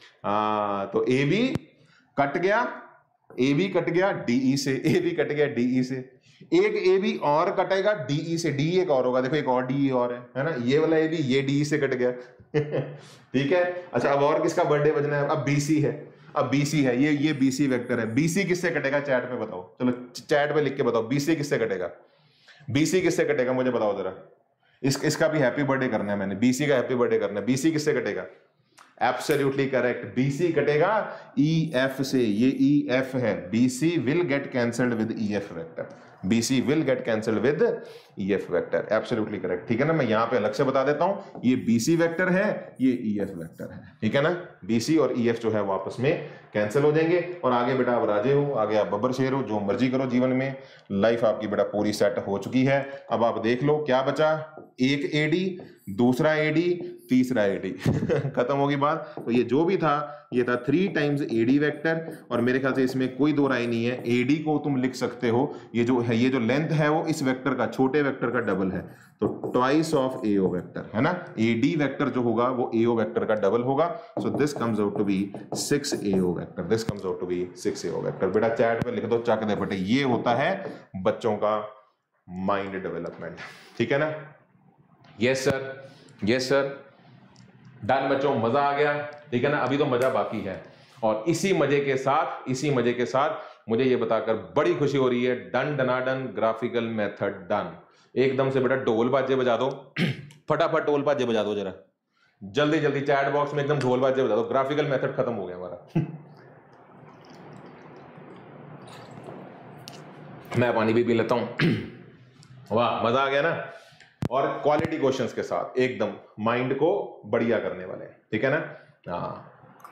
तो एबी कट गया, एबी कट गया डीई से, एबी कट गया डीई से, एक एबी और कटेगा डीई से, डी एक और होगा, देखो एक और डीई और है ना, ये वाला एबी ये डीई से कट गया ठीक है। अच्छा, अब और किसका बर्थडे बजना है? अब बीसी है, अब बीसी है, ये बीसी वेक्टर है। बीसी किससे कटेगा चैट में बताओ, चलो चैट पे लिख के बताओ, बीसी किससे कटेगा? बीसी किससे कटेगा मुझे बताओ जरा। इसका भी हैप्पी बर्थडे करना है मैंने, बीसी का हैप्पी बर्थडे करना है। बीसी किससे कटेगा? एब्सोल्युटली करेक्ट, बीसी कटेगा ईएफ से, ये ईएफ है, BC will get cancelled with EF vector, BC will get cancelled with EF vector, absolutely correct, ठीक है ना। मैं यहां पे अलग से बता देता हूं, ये बीसी वेक्टर है, ये ईएफ वेक्टर है, ठीक है ना। बीसी और ईएफ जो है वो आपस में कैंसिल हो जाएंगे और आगे बेटा आप राजे हो, आगे आप बब्बर शेर हो, जो मर्जी करो जीवन में, लाइफ आपकी बेटा पूरी सेट हो चुकी है। अब आप देख लो क्या बचा, एक एडी, दूसरा एडी, तीसरा एडी खत्म होगी बात। तो ये जो भी था ये था 3 टाइम्स एडी वेक्टर, और मेरे ख्याल से इसमें कोई दो राय नहीं है, एडी को तुम लिख सकते हो, ये जो है, ये जो लेंथ है वो इस वेक्टर का, छोटे वेक्टर का डबल है, तो ट्वाइस ऑफ एओ वेक्टर है ना। एडी वेक्टर जो होगा वो एओ वेक्टर का डबल होगा, so this comes out to be 6 AO vector, this comes out to be 6 AO vector. बेटा चैट पे लिख दो, चक दे बेटे, ये होता है बच्चों का माइंड डेवलपमेंट, ठीक है ना। Yes sir, yes sir, done बच्चों, मजा आ गया, ठीक है ना। अभी तो मजा बाकी है, और इसी मजे के साथ मुझे ये बताकर बड़ी खुशी हो रही है, डन डनाडन ग्राफिकल मेथड डन। एकदम से बेटा ढोल बाजे बजा दो फटाफट ढोल बाजे बजा दो जरा, जल्दी जल्दी चैट बॉक्स में एकदम ढोल बाजे बजा दो, ग्राफिकल मेथड खत्म हो गया हमारा मैं पानी भी पी लेता हूं वाह, मजा आ गया ना। और क्वालिटी क्वेश्चंस के साथ एकदम माइंड को बढ़िया करने वाले, ठीक है ना। हाँ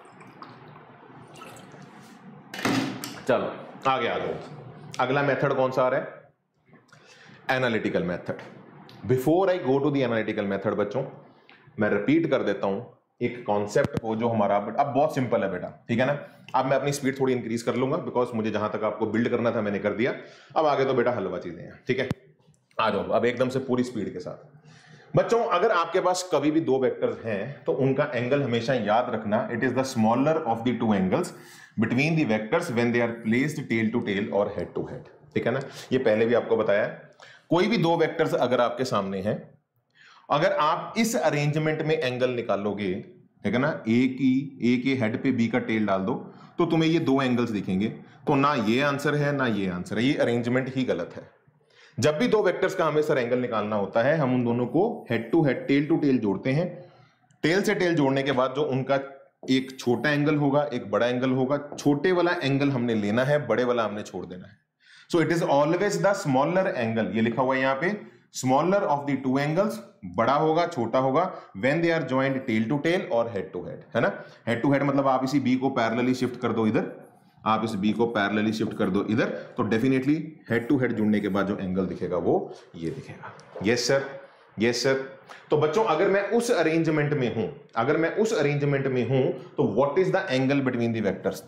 चलो आगे आ जाओ, अगला मेथड कौन सा आ रहा है, analytical method. Before I go to the analytical method बच्चों, मैं रिपीट कर देता हूं एक कॉन्सेप्ट को जो हमारा अब बहुत सिंपल है बेटा, ठीक है ना। अब मैं अपनी स्पीड थोड़ी इंक्रीज कर लूंगा, बिकॉज मुझे जहां तक आपको बिल्ड करना था मैंने कर दिया, अब आगे तो बेटा हलवा चीजें हैं, ठीक है। आ जाओ अब एकदम से पूरी स्पीड के साथ बच्चों। अगर आपके पास कभी भी दो वेक्टर्स हैं तो उनका एंगल हमेशा याद रखना, it is the smaller of the two angles between the vectors when they are placed tail to tail और हेड टू हेड, ठीक है ना। ये पहले भी आपको बताया है, कोई भी दो वेक्टर्स अगर आपके सामने हैं, अगर आप इस अरेंजमेंट में एंगल निकालोगे, ठीक है ना, ए के हेड पे बी का टेल डाल दो तो तुम्हें ये दो एंगल्स दिखेंगे। तो ना ये आंसर है ना ये आंसर है, ये अरेंजमेंट ही गलत है। जब भी दो वेक्टर्स का हमें सर एंगल निकालना होता है, हम उन दोनों को head to head, tail to tail जोड़ते हैं। टेल से टेल जोड़ने के बाद जो उनका एक छोटा एंगल होगा, एक बड़ा एंगल होगा, छोटे वाला एंगल हमने लेना है, बड़े वाला हमने छोड़ देना है। So it is always the smaller angle, ये लिखा हुआ है यहाँ पे, smaller of the two angles, बड़ा होगा छोटा होगा, when they are joined tail to tail और हेड टू हेड, है ना। हेड टू हेड मतलब आप इसी बी को पैरेलली शिफ्ट कर दो इधर, आप इस बी को पैरेलली शिफ्ट कर दो इधर, तो डेफिनेटली हेड टू हेड जुड़ने के बाद जो एंगल दिखेगा वो ये दिखेगा। Yes sir, yes sir. तो बच्चों अगर मैं उस अरेंजमेंट में हूं, अगर मैं उस अरेंजमेंट में हूं तो what is the angle between the vectors.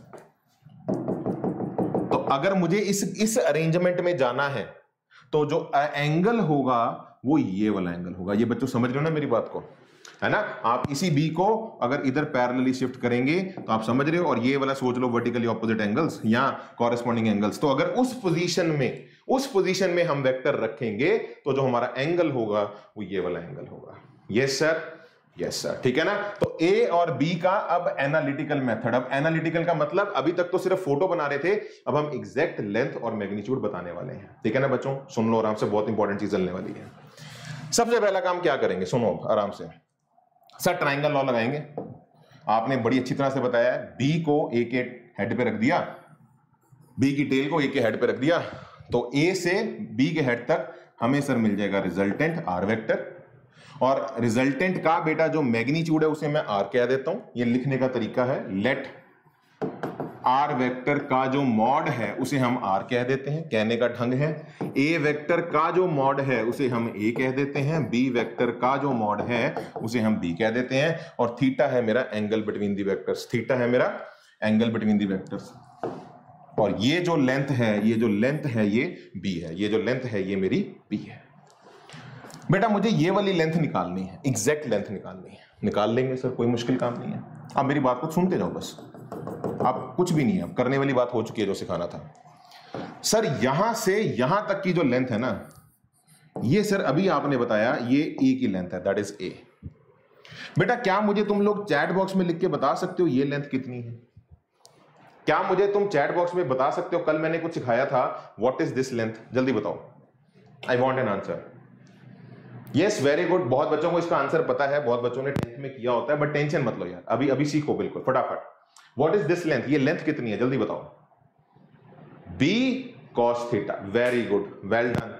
तो अगर मुझे इस अरेंजमेंट में जाना है तो जो एंगल होगा वो ये वाला एंगल होगा। ये बच्चों समझ रहे हो ना मेरी बात को, है ना। आप इसी बी को अगर इधर पैरेलली शिफ्ट करेंगे तो आप समझ रहे हो, और ये वाला सोच लो वर्टिकली ऑपोजिट एंगल्स या कॉरेस्पॉन्डिंग एंगल्स। तो अगर उस पोजीशन में हम वेक्टर रखेंगे तो जो हमारा एंगल होगा वो ये वाला एंगल होगा। यस सर, यस सर, ठीक है ना। तो ए और बी का अब एनालिटिकल मेथड, अब एनालिटिकल का मतलब अभी तक तो सिर्फ फोटो बना रहे थे, अब हम एग्जैक्ट लेंथ और मैग्नीट्यूड बताने वाले हैं, ठीक है ना बच्चों। सुन लो आराम से, बहुत इंपॉर्टेंट चीज चलने वाली है। सबसे पहला काम क्या करेंगे, सुनो आराम से सर, ट्राइंगल लॉ लगाएंगे। आपने बड़ी अच्छी तरह से बताया है, बी को ए के हेड पे रख दिया, बी की टेल को ए के हेड पे रख दिया, तो ए से बी के हेड तक हमें सर मिल जाएगा रिजल्टेंट आर वेक्टर, और रिजल्टेंट का बेटा जो मैग्नीट्यूड है उसे मैं आर कह देता हूं। ये लिखने का तरीका है, लेट आर वेक्टर का जो मॉड है उसे हम आर कह देते हैं, कहने का ढंग है। ए वेक्टर का जो मॉड है उसे हम ए कह देते हैं, बी वेक्टर का जो मॉड है उसे हम बी कह देते हैं, और थीटा है मेरा angle between the vectors, theta है मेरा एंगल बिटवीन दी वेक्टर्स। और ये जो लेंथ है, ये जो लेंथ है ये बी है, ये जो लेंथ है ये मेरी बी है। बेटा मुझे ये वाली लेंथ निकालनी है, एग्जैक्ट लेंथ निकालनी है, निकाल लेंगे सर, कोई मुश्किल काम नहीं है। आप मेरी बात को सुनते जाओ बस, आप कुछ भी नहीं है, करने वाली बात हो चुकी है जो सिखाना था। सर यहां से यहां तक की जो लेंथ है ना, ये सर अभी आपने बताया ये ए की लेंथ है, दैट इज ए। बेटा क्या मुझे तुम लोग चैट बॉक्स में लिख के बता सकते हो ये लेंथ कितनी है? क्या मुझे तुम चैट बॉक्स में बता सकते हो, कल मैंने कुछ सिखाया था, व्हाट इज दिस लेंथ, जल्दी बताओ, I want an answer. Yes very good, बहुत बच्चों को इसका आंसर पता है, बहुत बच्चों ने 10th में किया होता है, बट टेंशन मत लो यार, अभी अभी सीखो बिल्कुल फटाफट। व्हाट इज दिस लेंथ, ये लेंथ कितनी है जल्दी बताओ। B cos theta, very good, well done,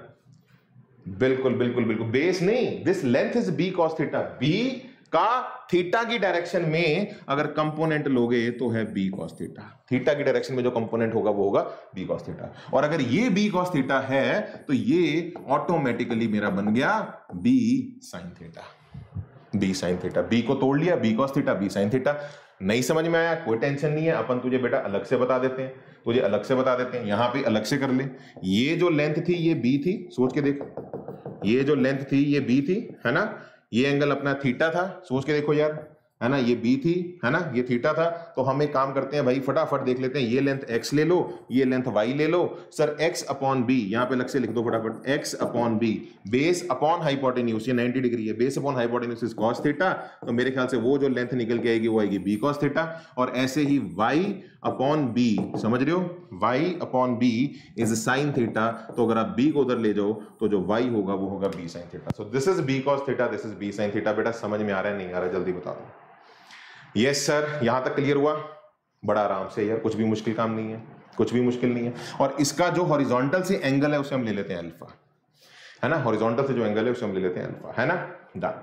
बिल्कुल बिल्कुल बिल्कुल, बेस नहीं, this length is B cos theta, B का थीटा की डायरेक्शन में अगर कंपोनेंट लोगे तो है बी कॉस थीटा, थीटा की डायरेक्शन में जो कंपोनेंट होगा वो होगा बी कॉस थीटा, और अगर ये बी कॉस थीटा है तो ये ऑटोमेटिकली मेरा बन गया B sine theta, B sine theta, B को तोड़ लिया, B cos theta B sine theta. नहीं समझ में आया कोई टेंशन नहीं है, अपन तुझे बेटा अलग से बता देते हैं, तुझे अलग से बता देते हैं, यहां पे अलग से कर ले। ये जो लेंथ थी ये बी थी, सोच के देख, ये जो लेंथ थी ये बी थी, है ना, ये एंगल अपना थीटा था, सोच के देखो यार, है ना, ये बी थी, है ना, ये थीटा था, तो हम एक काम करते हैं भाई फटाफट देख लेते हैं, ये लेंथ x ले लो, ये लेंथ y ले लो, सर x अपॉन बी, यहां पे अलग से लिख दो फटाफट, x upon B, base upon hypotenuse, ये 90 डिग्री है, base upon hypotenuse is cos theta, तो मेरे ख्याल से वो जो लेंथ निकल के आएगी वो आएगी b cos थीटा, और ऐसे ही y अपॉन बी, समझ रहे हो, y upon B is sine theta, तो अगर आप b को उधर ले जाओ तो जो y होगा वो होगा b sine theta, so this is b cos theta, this is b sine theta. बेटा समझ में आ रहा है नहीं आ रहा है जल्दी बता दो। यस सर, यहां तक क्लियर हुआ, बड़ा आराम से यार, कुछ भी मुश्किल काम नहीं है, कुछ भी मुश्किल नहीं है। और इसका जो हॉरिजॉन्टल से एंगल है उसे हम ले लेते हैं अल्फा, है ना, हॉरिजॉन्टल से जो एंगल है उसे हम ले लेते हैं अल्फा, है ना, डन।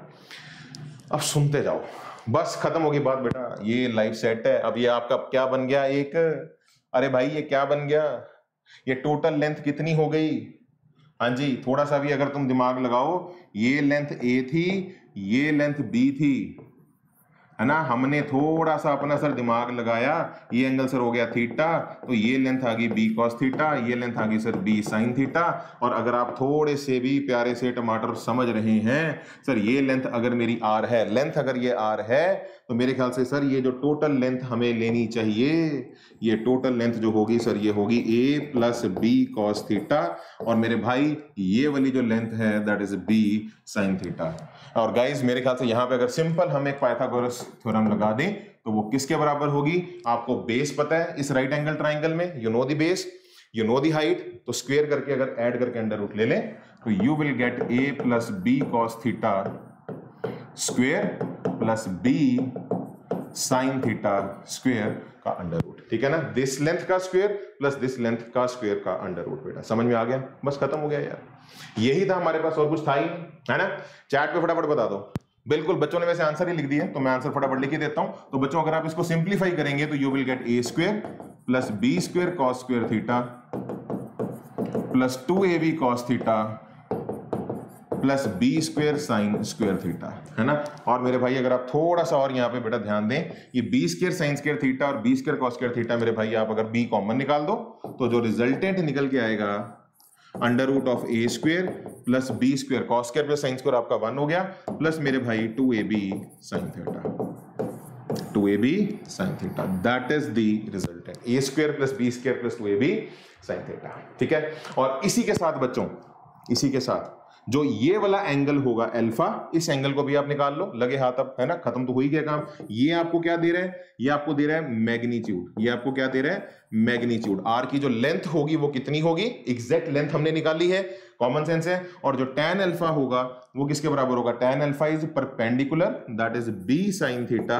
अब सुनते जाओ, बस खत्म होगी बात बेटा, ये लाइफ सेट है। अब ये आपका क्या बन गया एक, अरे भाई ये क्या बन गया, ये टोटल लेंथ कितनी हो गई, हाँ जी, थोड़ा सा भी अगर तुम दिमाग लगाओ, ये लेंथ ए थी, ये लेंथ बी थी, है ना, हमने थोड़ा सा अपना सर दिमाग लगाया, ये एंगल सर हो गया थीटा, तो ये लेंथ आ गई बी कॉस थीटा, ये लेंथ आ गई सर बी साइन थीटा, और अगर आप थोड़े से भी प्यारे से टमाटर समझ रहे हैं, सर ये लेंथ अगर मेरी आर है, लेंथ अगर ये आर है, तो मेरे ख्याल से सर ये जो टोटल लेंथ हमें लेनी चाहिए, ये टोटल लेंथ जो होगी सर ये होगी A plus B cos theta, और मेरे भाई ये वाली जो लेंथ है that is B sine theta. और गाइज मेरे ख्याल से यहां पे अगर सिंपल हम एक पाइथागोरस थ्योरम लगा दें तो वो किसके बराबर होगी, आपको बेस पता है इस राइट एंगल ट्राइंगल में, you know the base, you know the height, तो स्क्वायर करके अगर ऐड करके अंडर रूट ले लें तो you will get A plus B cos theta square plus B sine theta square का अंडर रूट, ठीक है ना, दिस लेंथ का स्क्वायर प्लस दिस लेंथ का स्क्वायर का अंडर रूट। बेटा समझ में आ गया, बस खत्म हो गया यार, यही था हमारे पास, और कुछ था ही नहीं, है ना। चैट पे फटाफट बता दो, बिल्कुल बच्चों ने वैसे आंसर ही लिख दिया तो मैं आंसर फटाफट लिख ही देता हूं। तो बच्चों अगर आप इसको सिंप्लीफाई करेंगे तो you will get A square plus B square cos square theta plus 2ab cos theta plus B square sine square theta, है ना। और मेरे भाई अगर आप थोड़ा सा और यहाँ पे बेटा ध्यान दें, ये B square sine square theta और B square cos square theta, मेरे भाई आप अगर बी कॉमन निकाल दो तो जो रिजल्टेंट निकल के आएगा under root of A square plus B square cos square plus sine square आपका 1 हो गया, प्लस मेरे भाई 2ab sine theta, 2ab sine theta, that is the resultant, A square plus B square plus 2ab sine theta, ठीक है। और इसी के साथ बच्चों, इसी के साथ जो ये वाला एंगल होगा अल्फा, इस एंगल को भी आप निकाल लो, लगे हाथ अब, है ना, खत्म तो हो ही गया काम। ये आपको क्या दे रहा है, ये आपको दे रहा है मैग्नीट्यूड, ये आपको क्या दे रहा है मैग्नीट्यूड, आर की जो लेंथ होगी वो कितनी होगी, एग्जैक्ट लेंथ हमने निकाली है, कॉमन सेंस है। और जो tan अल्फा होगा वो किसके बराबर होगा, tan alpha is perpendicular, that is b sin theta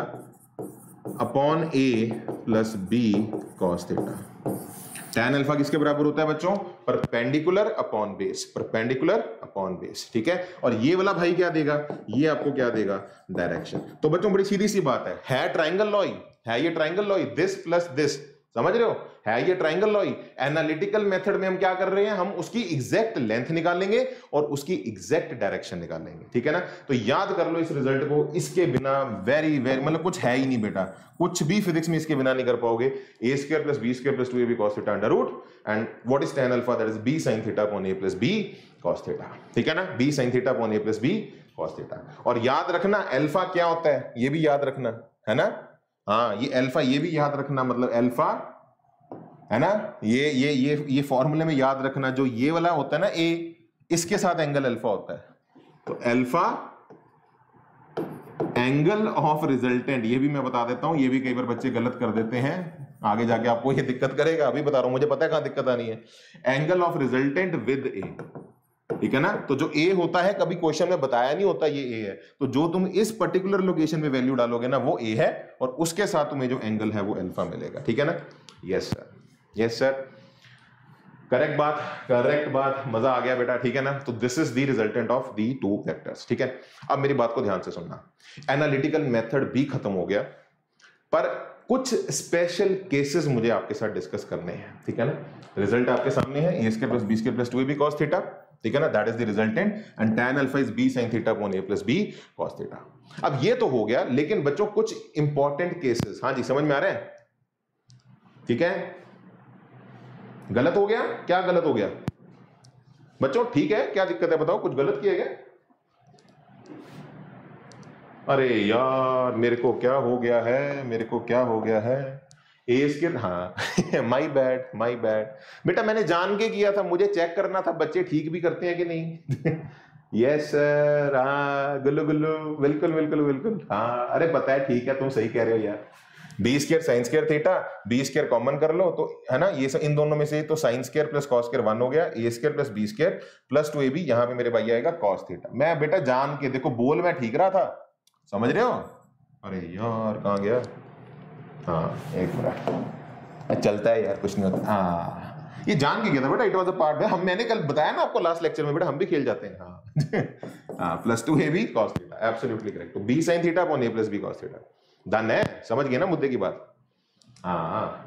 upon a plus b cos theta. tan alpha किसके बराबर होता है बच्चों, perpendicular upon base, perpendicular upon base, ठीक है। और ये वाला भाई क्या देगा, ये आपको क्या देगा, डायरेक्शन। तो बच्चों बड़ी सीधी सी बात है ट्राइंगल लॉई, है ये triangle law, this plus this, समझ रहे हो, है ये ट्राइंगल लॉई। एनालिटिकल मेथड में हम क्या कर रहे हैं, हम उसकी एग्जैक्ट लेंथ निकालेंगे और उसकी एग्जैक्ट डायरेक्शन निकालेंगे, ठीक है ना। तो याद कर लो इस रिजल्ट को, इसके बिना वेरी वेरी मतलब कुछ है ही नहीं बेटा, कुछ भी फिजिक्स में इसके बिना नहीं कर पाओगे। A square plus B square plus 2ab cos theta under root, and what is tan alpha, that is b sin theta upon a plus b cos theta, ठीक है ना, b sin theta upon a plus b cos theta. और याद रखना alpha क्या होता है, ये भी याद रखना, है ना, हाँ ये अल्फा, ये भी याद रखना, मतलब अल्फा, है ना, ये फॉर्मूले में याद रखना, जो ये वाला होता है ना ए, इसके साथ एंगल अल्फा होता है, तो अल्फा एंगल ऑफ रिजल्टेंट, ये भी मैं बता देता हूं, ये भी कई बार बच्चे गलत कर देते हैं, आगे जाके आपको ये दिक्कत करेगा, अभी बता रहा हूं, मुझे पता है कहां दिक्कत आनी है। Angle of resultant with A, ठीक है ना। तो जो ए होता है कभी क्वेश्चन में बताया नहीं होता ये ए है, तो जो तुम इस पर्टिकुलर लोकेशन में वैल्यू डालोगे ना वो ए है, और उसके साथ तुम्हें जो एंगल है वो अल्फा मिलेगा। ठीक है ना। Yes sir, yes sir, correct बात, करेक्ट बात, मजा आ गया बेटा। ठीक है ना। तो this is the resultant of the two vectors. ठीक है। अब मेरी बात को ध्यान से सुनना, एनालिटिकल मेथड भी खत्म हो गया, पर कुछ स्पेशल केसेस मुझे आपके साथ डिस्कस करने हैं। ठीक है ना। रिजल्ट आपके सामने है, A square plus B square plus 2ab cos theta. ठीक है ना, that is the resultant, and tan alpha is b sin theta upon a plus b cos theta. अब ये तो हो गया, लेकिन बच्चों कुछ इंपॉर्टेंट केसेस, हाँ जी समझ में आ रहे हैं? ठीक है। गलत हो गया क्या? गलत हो गया बच्चों? ठीक है, क्या दिक्कत है बताओ, कुछ गलत किया गया? अरे यार मेरे को क्या हो गया है, मेरे को क्या हो गया है, ए स्क्वायर, हाँ माय बैड, माय बैड बेटा, मैंने जान के किया था, मुझे चेक करना था बच्चे ठीक भी करते हैं कि नहीं। यस सर, हाँ गुल्लू गुल्लू, बिल्कुल बिल्कुल बिल्कुल, हाँ अरे पता है, ठीक है तुम सही कह रहे हो यार। B square sine square theta, B square common कर लो तो है ना, ये इन दोनों में से तो sine square plus cos square 1 हो गया, A square plus B square plus 2ab, यहां पे मेरे भाई आएगा कॉस थीटा। मैं बेटा जान के, देखो बोल मैं ठीक रहा था, समझ रहे हो? अरे यार कहां गया, हाँ एक मिनट, चलता है यार, कुछ नहीं होता। हाँ ये जान के गया था बेटा, इट वाज अ पार्ट, हम मैंने कल बताया ना आपको लास्ट लेक्चर में बेटा, हम भी खेल जाते हैं। हाँ हाँ plus 2ab cos theta, absolutely correct. तो b sin theta upon a plus b cos theta, done है, समझ गए ना मुद्दे की बात? हाँ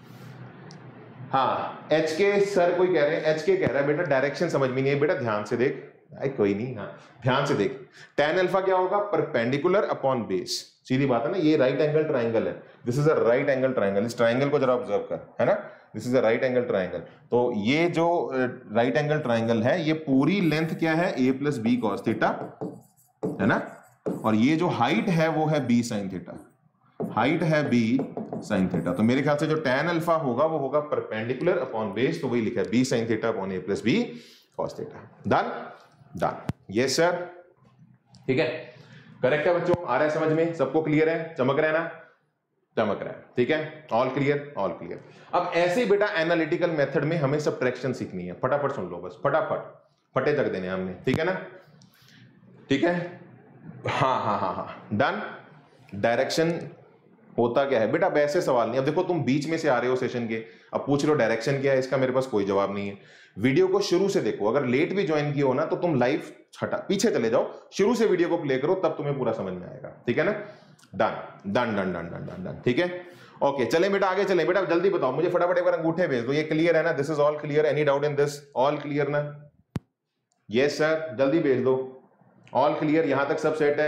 हाँ, एच के सर कोई कह रहे हैं, एच के कह रहा है बेटा डायरेक्शन समझ में नहीं है, बेटा ध्यान से देख, कोई नहीं, हाँ ध्यान से देख, tan अल्फा क्या होगा, परपेंडिकुलर अपॉन बेस, सीधी बात है ना, ये राइट एंगल ट्राइंगल है, this is a right angle triangle, इस ट्राइंगल को जरा ऑब्जर्व कर, है ना, this is a right angle triangle. तो ये जो राइट एंगल ट्राइंगल है, ये पूरी लेंथ क्या है, a plus B cos theta, है ना, और ये जो हाइट है वो है b साइन थीटा, हाइट है b साइन थीटा। तो मेरे ख्याल से जो tan अल्फा होगा वो होगा परपेंडिकुलर अपॉन बेस, तो वही लिखा है b sine theta upon a plus b cos theta. Done done, yes sir, ठीक है, करेक्ट है बच्चों, आ रहा है समझ में, सबको क्लियर है, चमक रहा है ना, चमक रहा है, ठीक है, ऑल क्लियर, ऑल क्लियर। अब ऐसे ही बेटा एनालिटिकल मेथड में हमें सबट्रैक्शन सीखनी है, फटाफट सुन लो बस, फटाफट फटे तक देने हमने, ठीक है ना, ठीक है, हाँ हाँ हाँ हाँ डन। डायरेक्शन होता क्या है बेटा, अब ऐसे सवाल नहीं, अब देखो तुम बीच में से आ रहे हो सेशन के, अब पूछ रहे हो डायरेक्शन क्या है, इसका मेरे पास कोई जवाब नहीं है। वीडियो को शुरू से देखो, अगर लेट भी ज्वाइन किया हो ना तो तुम लाइव हटा पीछे चले जाओ, शुरू से वीडियो को प्ले करो, तब तुम्हें पूरा समझ में आएगा, ठीक है ना। Done done done done done done done, ठीक है, ओके चले बेटा, आगे चले बेटा, जल्दी बताओ मुझे फटाफट, एक बार अंगूठे भेज दो, ये क्लियर है ना, this is all clear, any doubt in this, all clear ना? यस सर, जल्दी भेज दो, ऑल क्लियर, यहां तक सब सेट है।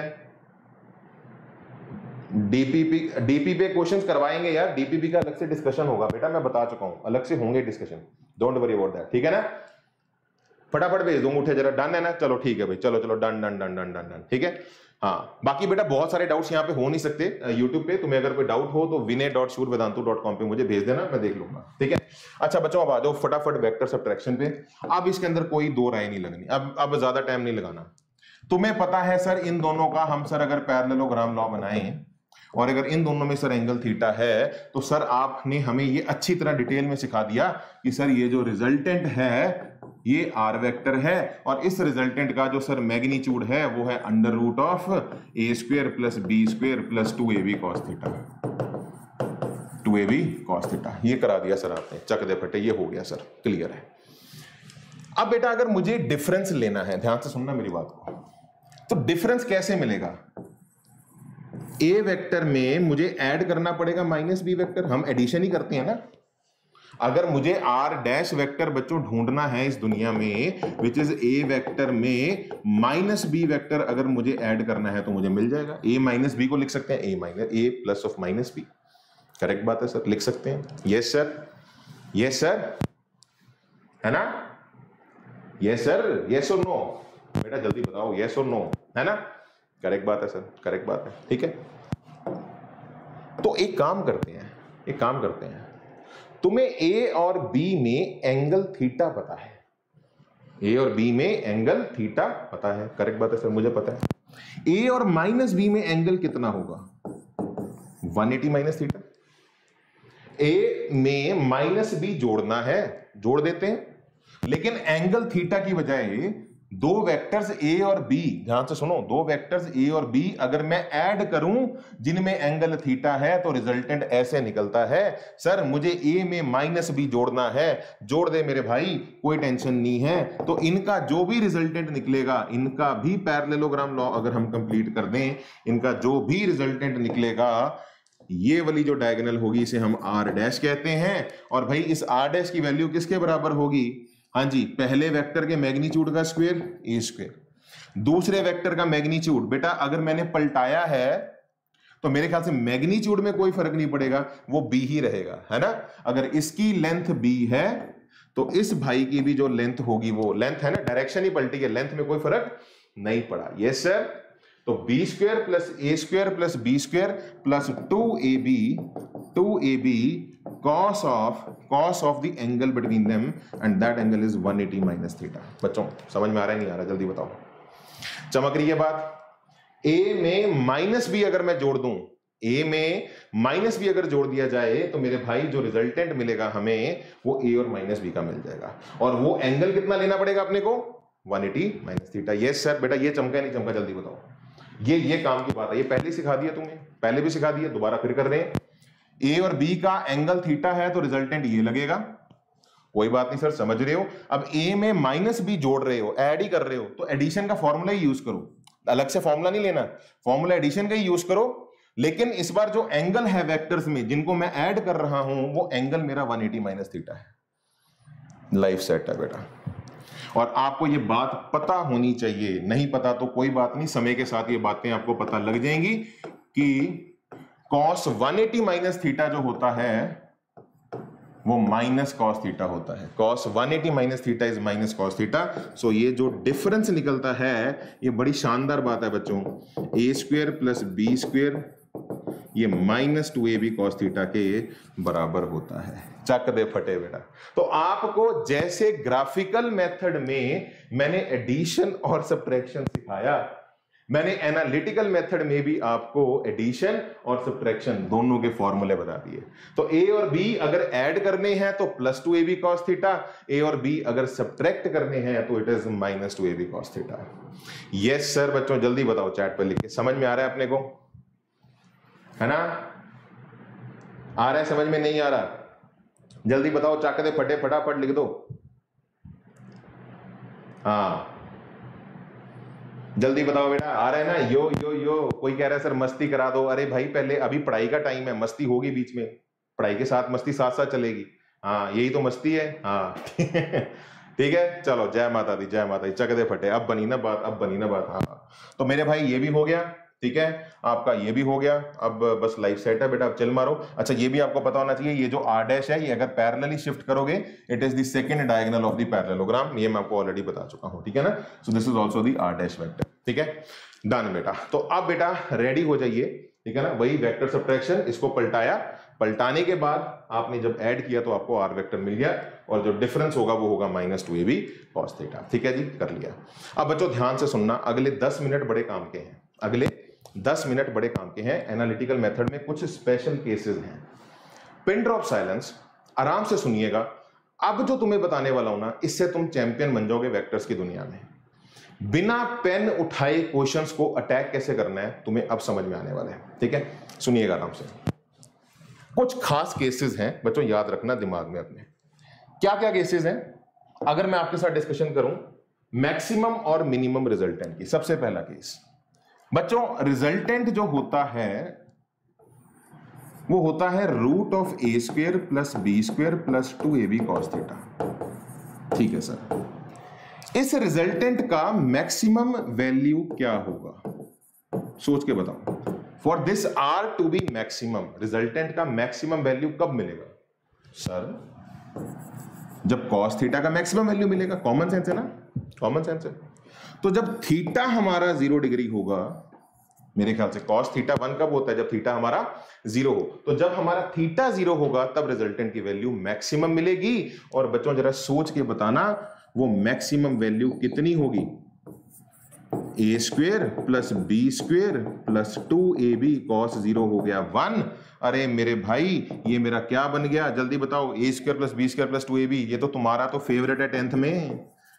डीपी पे क्वेश्चंस करवाएंगे यार, डीपीपी का अलग से डिस्कशन होगा बेटा, मैं बता चुका हूं, अलग से होंगे discussion, don't worry about that, ठीक है ना। फटाफट भेज दूंगा, उठे जरा, डन है ना, चलो ठीक है भाई, चलो चलो done done done done done done, ठीक है। हाँ बाकी बेटा बहुत सारे डाउट्स यहाँ पे हो नहीं सकते यूट्यूब पे, तुम्हें अगर कोई डाउट हो तो vinay.survedantu.com पे मुझे भेज देना, मैं देख लूंगा, ठीक है। अच्छा बच्चों अब आ जाओ फटाफट वेक्टर सबट्रैक्शन पे, अब इसके अंदर कोई दो राय नहीं लगनी, अब ज्यादा टाइम नहीं लगाना। तुम्हें पता है सर इन दोनों का, हम सर अगर पैरेललोग्राम लॉ बनाए और अगर इन दोनों में सर एंगल थीटा है, तो सर आपने हमें ये अच्छी तरह डिटेल में सिखा दिया कि सर ये जो रिजल्टेंट है ये आर वेक्टर है, और इस रिजल्टेंट का जो सर मैग्नीट्यूड है वो है under root of A square plus B square plus 2ab cos theta, 2ab cos theta, ये करा दिया सर आपने, चक दे फटे, ये हो गया सर, क्लियर है। अब बेटा अगर मुझे डिफरेंस लेना है, ध्यान से सुनना मेरी बात को, तो डिफरेंस कैसे मिलेगा? ए वेक्टर में मुझे ऐड करना पड़ेगा माइनस बी वेक्टर, हम एडिशन ही करते हैं ना। अगर मुझे आर डैश वेक्टर बच्चों ढूंढना है इस दुनिया में, विच इज ए वेक्टर में माइनस बी वेक्टर अगर मुझे ऐड करना है तो मुझे मिल जाएगा, ए माइनस बी को लिख सकते हैं A plus of minus B, correct बात है सर, लिख सकते हैं, यस सर, यस सर, है ना, यस सर, यस और नो, बेटा जल्दी बताओ यस और नो, है ना, करेक्ट बात है सर, करेक्ट बात है, ठीक है। तो एक काम करते हैं, एक काम करते हैं, तुम्हें ए और बी में एंगल थीटा पता है, ए और बी में एंगल थीटा पता है, करेक्ट बात है सर, मुझे पता है। ए और माइनस बी में एंगल कितना होगा? 180 माइनस थीटा। ए में माइनस बी जोड़ना है, जोड़ देते हैं, लेकिन एंगल थीटा की बजाय दो वेक्टर्स ए और बी, ध्यान से सुनो, दो वेक्टर्स ए और बी अगर मैं ऐड करूं जिनमें एंगल थीटा है तो रिजल्टेंट ऐसे निकलता है। सर मुझे ए में माइनस बी जोड़ना है, जोड़ दे मेरे भाई, कोई टेंशन नहीं है। तो इनका जो भी रिजल्टेंट निकलेगा, इनका भी पैरेललोग्राम लॉ अगर हम कंप्लीट कर दें, इनका जो भी रिजल्टेंट निकलेगा, ये वाली जो डायगोनल होगी इसे हम आर डैश कहते हैं। और भाई इस आर डैश की वैल्यू किसके बराबर होगी? हाँ जी, पहले वेक्टर के मैग्नीट्यूड का स्क्वायर ए स्क्वायर, दूसरे वेक्टर का मैग्नीट्यूड। बेटा अगर मैंने पलटाया है तो मेरे ख्याल से मैग्नीट्यूड में कोई फर्क नहीं पड़ेगा, वो बी ही रहेगा, है ना। अगर इसकी लेंथ बी है तो इस भाई की भी जो लेंथ होगी वो लेंथ है ना, डायरेक्शन ही पलटी है, लेंथ में कोई फर्क नहीं पड़ा। Yes sir. तो B square plus A square plus B square plus 2ab cos of the angle between them and that angle is 180 minus theta। बच्चों समझ में आ रहा है नहीं आ रहा, जल्दी बताओ। चमक रही है बात? a में माइनस बी अगर मैं जोड़ दूं, a में माइनस बी अगर जोड़ दिया जाए तो मेरे भाई जो रिजल्टेंट मिलेगा हमें वो a और माइनस बी का मिल जाएगा। और वो एंगल कितना लेना पड़ेगा अपने को? 180 माइनस थीटा। Yes sir. बेटा ये चमका नहीं चमका, जल्दी बताओ। ये काम की बात है, ये पहले सिखा दिया तुमने, पहले भी सिखा दिया, दोबारा फिर कर रहे हैं। ए और बी का एंगल थीटा है तो रिजल्टेंट ये लगेगा। कोई बात नहीं सर, समझ रहे हो। अब ए में माइनस बी जोड़ रहे हो, ऐड ही कर रहे हो, तो एडिशन का फॉर्मूला ही यूज करो, अलग से फॉर्मूला नहीं लेना, फॉर्मूला एडिशन का ही यूज करो। लेकिन इस बार जो एंगल है वेक्टर्स में जिनको मैं ऐड कर रहा हूं वो एंगल मेरा 180 माइनस थीटा है। लाइफ सेट है बेटा। और आपको ये बात पता होनी चाहिए, नहीं पता तो कोई बात नहीं, समय के साथ ये बातें आपको पता लग जाएंगी कि cos 180 माइनस थीटा जो होता है वो माइनस cos थीटा होता है। cos 180 minus theta is minus cos theta. So ये जो डिफरेंस निकलता है ये बड़ी शानदार बात है बच्चों। A square plus B square ये माइनस 2ab cos थीटा के बराबर होता है। चक दे फटे बेटा। तो आपको जैसे ग्राफिकल मेथड में मैंने एडिशन और सब्ट्रैक्शन सिखाया, मैंने एनालिटिकल मेथड में भी आपको एडिशन और सब्ट्रैक्शन दोनों के फॉर्मूले बता दिए। तो ए और बी अगर ऐड करने हैं तो प्लस 2ab cos थीटा, ए और बी अगर सब्ट्रैक्ट करने हैं तो it is minus 2ab cos theta. Yes sir. बच्चों जल्दी बताओ, चैट पर लिख के। समझ में आ रहा है अपने को, है ना? आ रहा है समझ में, नहीं आ रहा? जल्दी बताओ, चाकते फटे, फटाफट लिख दो। हाँ जल्दी बताओ बेटा, आ रहा है ना? यो यो यो। कोई कह रहा है सर मस्ती करा दो। अरे भाई पहले अभी पढ़ाई का टाइम है, मस्ती होगी बीच में, पढ़ाई के साथ मस्ती साथ साथ चलेगी। हाँ यही तो मस्ती है। हाँ ठीक है, चलो जय माता दी, जय माता दी। चकदे फटे, अब बनी ना बात, अब बनी ना बात। हाँ तो मेरे भाई ये भी हो गया, ठीक है, आपका ये भी हो गया। अब बस लाइफ सेट है बेटा, अब चल मारो। अच्छा ये भी आपको पता होना चाहिए, ये जो आर डैश है ये अगर पैरेलली शिफ्ट करोगे it is the second diagonal of the parallelogram, ये मैं आपको ऑलरेडी बता चुका हूं, ठीक है ना। So this is also the R dash vector, ठीक है, डन बेटा। तो अब बेटा रेडी हो जाइए, ठीक है ना। वही वेक्टर सब्ट्रैक्शन, इसको पलटाया, पलटाने के बाद आपने जब ऐड किया तो आपको आर वेक्टर मिल गया और जो डिफरेंस होगा वो होगा माइनस 2ab cos थीटा। ठीक है जी, कर लिया। अब बच्चों ध्यान से सुनना, अगले 10 मिनट बड़े काम के हैं, अगले 10 मिनट बड़े काम के हैं। एनालिटिकल मेथड में कुछ स्पेशल केसेस हैं। पिन ड्रॉप साइलेंस, आराम से सुनिएगा। अब जो तुम्हें बताने वाला हूं ना, इससे तुम चैंपियन बन जाओगे वेक्टर्स की दुनिया में। बिना पेन उठाए क्वेश्चंस को अटैक कैसे करना है तुम्हें अब समझ में आने वाला है, ठीक है। सुनिएगा आराम से। कुछ खास केसेस हैं बच्चों, याद रखना दिमाग में अपने। क्या क्या केसेस हैं अगर मैं आपके साथ डिस्कशन करूं मैक्सिमम और मिनिमम रिजल्टेंट की। सबसे पहला केस बच्चों, रिजल्टेंट जो होता है वो होता है root of A square plus B square plus 2ab cos theta. ठीक है सर, इस रिजल्टेंट का मैक्सिमम वैल्यू क्या होगा सोच के बताओ। For this R to be maximum, resultant का मैक्सिमम वैल्यू कब मिलेगा सर? जब cos थीटा का मैक्सिमम वैल्यू मिलेगा। कॉमन सेंस है ना, कॉमन सेंस है। तो जब थीटा हमारा 0 डिग्री होगा, मेरे ख्याल से cos थीटा 1 कब होता है? जब थीटा हमारा 0 हो। तो जब हमारा थीटा 0 होगा तब रिजल्टेंट की वैल्यू मैक्सिमम मिलेगी। और बच्चों जरा सोच के बताना वो मैक्सिमम वैल्यू कितनी होगी? A square plus B square plus 2ab cos 0 हो गया 1। अरे मेरे भाई ये मेरा क्या बन गया, जल्दी बताओ। A square plus B square plus 2ab, ये तो तुम्हारा तो फेवरेट है 10th में,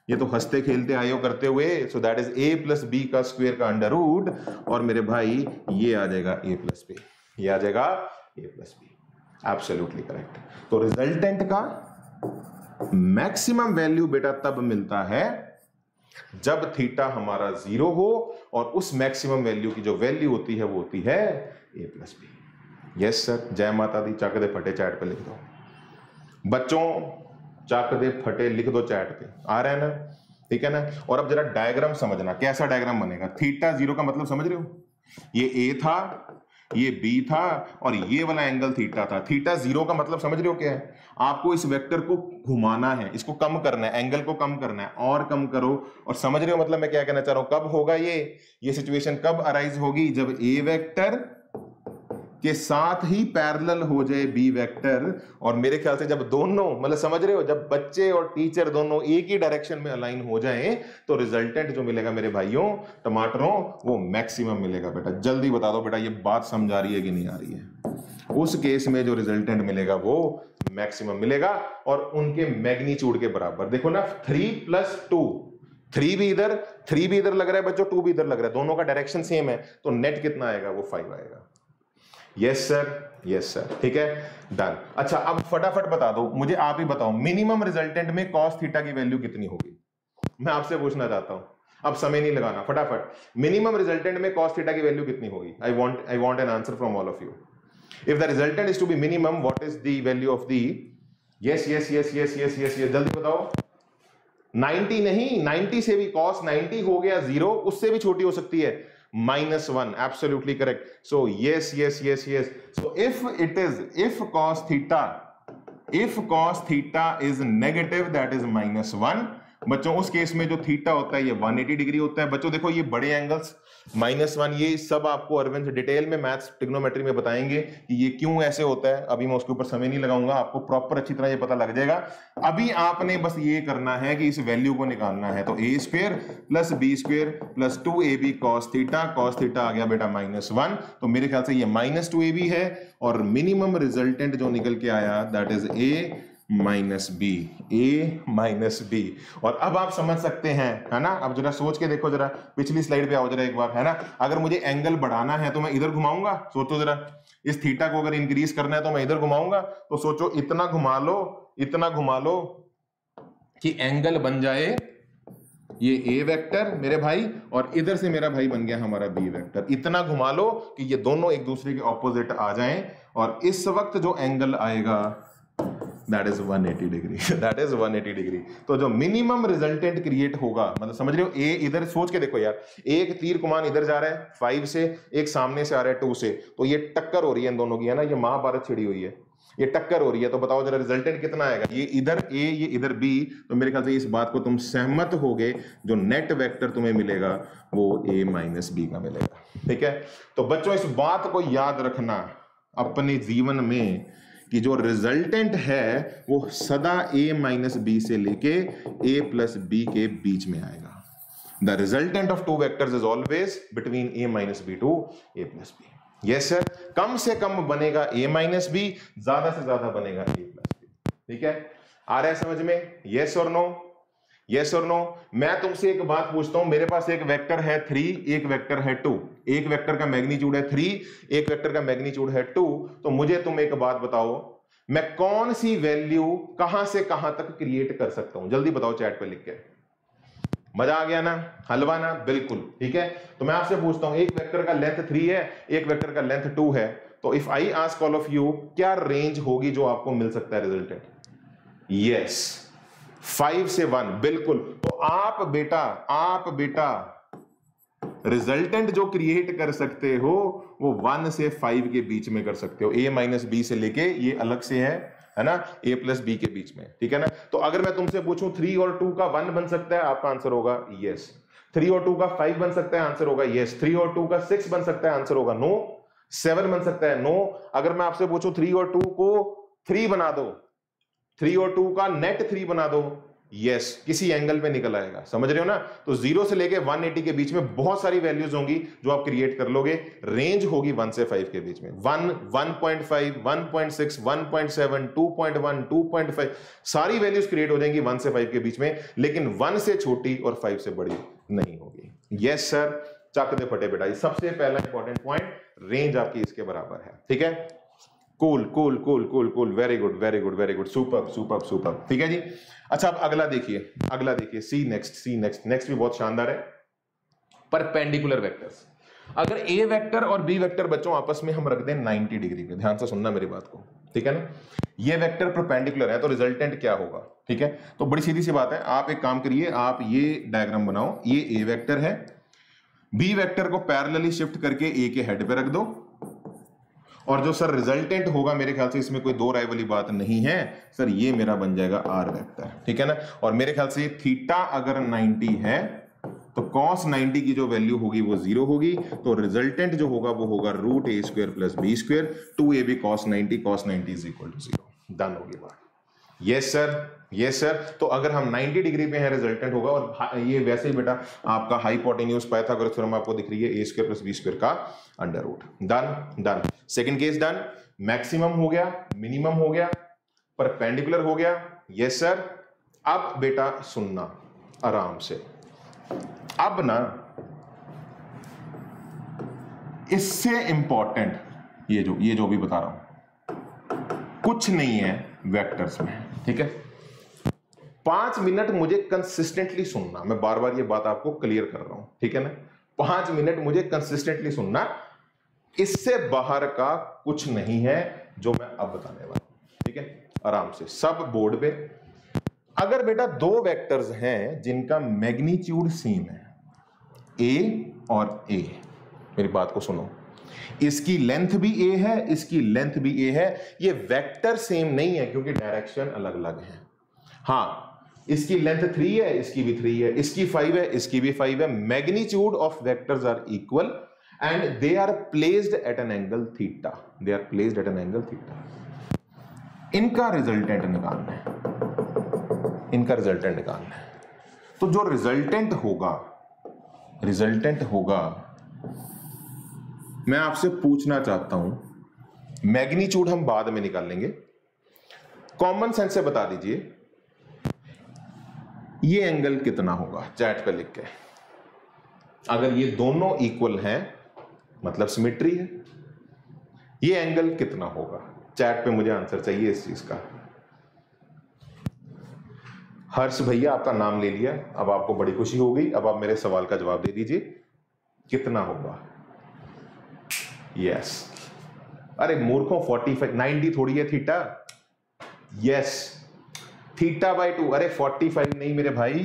ये तो हंसते खेलते आए हो करते हुए, so that is a plus B का स्क्वायर का अंडर रूट, और मेरे भाई ये आ जाएगा a प्लस बी, ये आ जाएगा a plus B, absolutely correct. तो रिजल्टेंट का मैक्सिमम वैल्यू बेटा तब मिलता है जब थीटा हमारा 0 हो, और उस मैक्सिमम वैल्यू की जो वैल्यू होती है वो होती है a plus B. Yes sir, जय माता दी। चाक दे फटे चैट पे लिख दो बच्चों, चाक दे फटे लिख दो चैट पे, आ रहा है ना, ठीक है ना। और अब जरा डायग्राम समझना, कैसा डायग्राम बनेगा। थीटा 0 का मतलब समझ रहे हो, ये a था, ये b था, और ये वाला एंगल थीटा था। थीटा 0 का मतलब समझ रहे हो क्या है, आपको इस वेक्टर को घुमाना है, इसको कम करना है, एंगल को कम करना है, और कम करो। और समझ रहे हो मतलब मैं क्या कहना चाह रहा हूं, कब होगा ये सिचुएशन कब अराइज होगी, जब a वेक्टर के साथ ही पैरेलल हो जाए बी वेक्टर। और मेरे ख्याल से जब दोनों, मतलब समझ रहे हो, जब बच्चे और टीचर दोनों एक ही डायरेक्शन में अलाइन हो जाएं, तो रिजल्टेंट जो मिलेगा मेरे भाइयों टमाटरों, वो मैक्सिमम मिलेगा। बेटा जल्दी बता दो बेटा, ये बात समझ आ रही है कि नहीं आ रही है। उस केस में जो रिजल्टेंट मिलेगा वो मैक्सिमम मिलेगा, और उनके मैग्नीट्यूड के बराबर। देखो ना, 3 प्लस 2, 3 भी इधर लग रहा है बच्चों, 2 भी इधर लग रहा है, दोनों का डायरेक्शन सेम है, तो नेट कितना आएगा, वो 5 आएगा। यस सर, ठीक है, डन। अच्छा अब फटाफट बता दो मुझे, आप ही बताओ, मिनिमम रिजल्टेंट में कॉस थीटा की वैल्यू कितनी होगी। मैं आपसे पूछना चाहता हूं, अब समय नहीं लगाना, फटाफट। मिनिमम रिजल्टेंट में कॉस थीटा की वैल्यू कितनी होगी। I want an answer from all of you. If the resultant is to be minimum, what is the value of the, yes, जल्दी बताओ। 90 नहीं, 90 से भी, कॉस 90 हो गया 0, उससे भी छोटी हो सकती है, -1, absolutely correct. So yes. So if cos theta is negative, that is -1 बच्चों। उस केस में जो थीटा होता है ये 180 डिग्री होता है बच्चों। देखो ये बड़े एंगल्स -1, ये सब आपको अरविंद डिटेल में मैथ्स ट्रिग्नोमेट्री में बताएंगे कि ये क्यों ऐसे होता है। अभी मैं उसके ऊपर समय नहीं लगाऊंगा, आपको प्रॉपर अच्छी तरह ये पता लग जाएगा। अभी आपने बस ये करना है कि इस वैल्यू को निकालना है, तो a² plus b² plus 2ab cos theta आ गया बेटा -1, तो मेरे ख्याल से ये -2ab है, और मिनिमम रिजल्टेंट जो निकल के आया that is a minus B. और अब आप समझ सकते हैं, है ना। अब जरा सोच के देखो, जरा पिछली स्लाइड पे आओ जरा एक बार, है ना। अगर मुझे एंगल बढ़ाना है तो मैं इधर घुमाऊंगा, सोचो जरा, इस थीटा को अगर इंक्रीज करना है तो मैं इधर घुमाऊंगा, तो सोचो इतना घुमा लो कि एंगल बन जाए ये ए वेक्टर मेरे भाई, और इधर से मेरा भाई बन गया हमारा बी वेक्टर। इतना घुमा लो कि ये दोनों एक दूसरे के ऑपोजिट आ जाएं, और इस वक्त जो एंगल आएगा दैट इज 180 डिग्री। तो जो मिनिमम रिजल्टेंट क्रिएट होगा, मतलब समझ रहे हो, ए इधर सोच के देखो यार, एक तीर कमान इधर जा रहा है 5 से, एक सामने से आ रहा है 2 से, तो ये टक्कर हो रही है इन दोनों की, है ना, ये महाभारत छिड़ी हुई है, ये टक्कर हो रही है। तो बताओ जरा रिजल्टेंट कितना आएगा, ये इधर ए ये इधर बी। तो मेरे ख्याल से इस बात को तुम सहमत होगे, जो नेट वेक्टर तुम्हें मिलेगा वो a माइनस बी का मिलेगा, ठीक है। तो बच्चों इस बात को याद रखना अपने जीवन में कि जो रिजल्टेंट है वो सदा a माइनस बी से लेके a प्लस बी के बीच में आएगा। The resultant of two vectors is always between a minus B to a plus B. Yes sir, कम से कम बनेगा a माइनस बी, ज्यादा से ज्यादा बनेगा a प्लस बी, ठीक है। आ रहा है समझ में, यस और नो, यस और नो। मैं तुमसे एक बात पूछता हूं, मेरे पास एक वेक्टर है 3, एक वेक्टर है 2, एक वेक्टर का मैग्नीट्यूड है 3, एक वेक्टर का मैग्नीट्यूड है 2, तो मुझे तुम एक बात बताओ, मैं कौन सी वैल्यू कहां से कहां तक क्रिएट कर सकता हूं, जल्दी बताओ चैट पे लिख के। मजा आ गया ना, हलवा ना, बिल्कुल ठीक है। तो मैं आपसे पूछता हूं, एक वेक्टर का लेंथ 3 है, एक वेक्टर का लेंथ 2 है, तो if I ask all of you, क्या रेंज होगी जो आपको मिल सकता है रिजल्टेंट? यस, 5 से 1, बिल्कुल। तो आप बेटा रिजल्टेंट जो क्रिएट कर सकते हो वो 1 से 5 के बीच में कर सकते हो, a माइनस बी से लेके, ये अलग से है ना, a प्लस बी के बीच में, ठीक है ना। तो अगर मैं तुमसे पूछूं 3 और 2 का 1 बन सकता है, आपका आंसर होगा यस। 3 और 2 का 5 बन सकता है, आंसर होगा यस। 3 और 2 का 6 बन सकता है, आंसर होगा नो। 7 बन सकता है, नो। अगर मैं आपसे पूछूं 3 और 2 को 3 बना दो, 3 और 2 का नेट 3 बना दो, यस, किसी एंगल पे निकल आएगा, समझ रहे हो ना। तो 0 से लेके 180 के बीच में बहुत सारी वैल्यूज होंगी जो आप क्रिएट कर लोगे। रेंज होगी 1 से 5 के बीच में, 1, 1.5, 1.6, 1.7, 2.1, 2.5, सारी वैल्यूज क्रिएट हो जाएंगी 1 से 5 के बीच में, लेकिन 1 से छोटी और 5 से बड़ी नहीं होगी। यस सर, चक दे फटे बेटा। सबसे पहला इंपॉर्टेंट पॉइंट, रेंज आपकी इसके बराबर है, ठीक है। Cool cool cool cool cool, very good very good very good, super super super, ठीक है जी। अच्छा, अब अगला देखिए, अगला देखिए, see next, see next, next भी बहुत शानदार है। Perpendicular vectors. अगर ए वेक्टर और बी वेक्टर बच्चों आपस में हम रख दें 90 डिग्री पे, ध्यान से सुनना मेरी बात को, ठीक है ना। ये वेक्टर परपेंडिकुलर है तो रिजल्टेंट क्या होगा, ठीक है। तो बड़ी सीधी सी बात है, आप एक काम करिए, आप ये डायग्राम बनाओ, ये ए वेक्टर है, बी वेक्टर को पैरेलली शिफ्ट करके ए के हेड पे रख दो, और जो सर रिजल्टेंट होगा, मेरे ख्याल से इसमें कोई दो राय वाली बात नहीं है सर, ये मेरा बन जाएगा आर वेक्टर, ठीक है ना। और मेरे ख्याल से थीटा अगर 90 है तो cos 90 की जो वैल्यू होगी वो 0 होगी, तो रिजल्टेंट जो होगा वो होगा √a² + b², 2ab cos 90 is equal to 0। Done होगी बात। Yes sir, yes sir. तो अगर हम 90 डिग्री पे हैं, रिजल्टेंट होगा, और ये वैसे ही बेटा आपका हाइपोटेन्यूज पाइथागोरस थ्योरम आपको दिख रही है, a² + b² का under root. Done done, second case done. Maximum हो गया, मिनिमम हो गया, परपेंडिकुलर हो गया। Yes sir. अब बेटा सुनना आराम से, अब ना इससे इंपॉर्टेंट ये जो भी बता रहा हूं कुछ नहीं है वेक्टर्स में, ठीक है। 5 मिनट मुझे कंसिस्टेंटली सुनना, मैं बार बार ये बात आपको क्लियर कर रहा हूं, ठीक है ना। 5 मिनट मुझे कंसिस्टेंटली सुनना, इससे बाहर का कुछ नहीं है जो मैं अब बताने वाला हूं, ठीक है। आराम से सब बोर्ड पे। अगर बेटा दो वेक्टर्स हैं जिनका मैग्नीट्यूड सेम है, ए और ए, मेरी बात को सुनो, इसकी लेंथ भी ए है, इसकी लेंथ भी ए है, ये वेक्टर सेम नहीं है क्योंकि डायरेक्शन अलग अलग है। हाँ, इसकी लेंथ 3 है, इसकी भी 3 है, इसकी 5 है, इसकी भी 5 है। Magnitude of vectors are equal and they are placed at an angle theta, they are placed at an angle theta. इनका रिजल्टेंट निकालना है, इनका रिजल्टेंट निकालना है। तो जो रिजल्टेंट होगा मैं आपसे पूछना चाहता हूं, मैग्नीट्यूड हम बाद में निकाल लेंगे, कॉमन सेंस से बता दीजिए ये एंगल कितना होगा, चैट पे लिख के। अगर ये दोनों इक्वल हैं मतलब सिमेट्री है, ये एंगल कितना होगा, चैट पे मुझे आंसर चाहिए इस चीज का। हर्ष भैया आपका नाम ले लिया, अब आपको बड़ी खुशी हो गई, अब आप मेरे सवाल का जवाब दे दीजिए, कितना होगा। यस। अरे मूर्खों, 45, 90 थोड़ी है थीटा। यस, θ/2। अरे 45 नहीं मेरे भाई,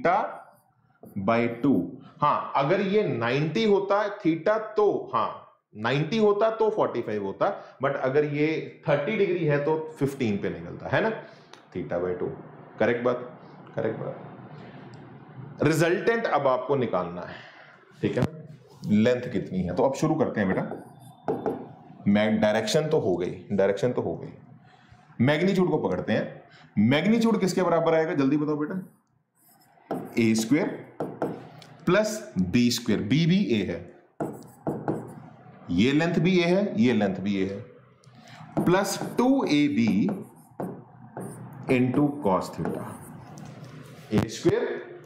θ/2। हाँ, अगर ये 90 होता थीटा तो, हाँ 90 होता तो 45 होता, बट अगर ये 30 डिग्री है तो 15 पे निकलता है ना, θ/2। करेक्ट बात, करेक्ट बात। रिजल्टेंट अब आपको निकालना है, ठीक है ना, लेंथ कितनी है। तो अब शुरू करते हैं बेटा। डायरेक्शन तो हो गई, डायरेक्शन तो हो गई, मैग्नीट्यूड को पकड़ते हैं। मैग्नीट्यूड किसके बराबर आएगा, जल्दी बताओ बेटा, a² + b²। बी भी ए है, ये लेंथ भी ए है, ये लेंथ भी ए है, plus 2ab into cos theta. a²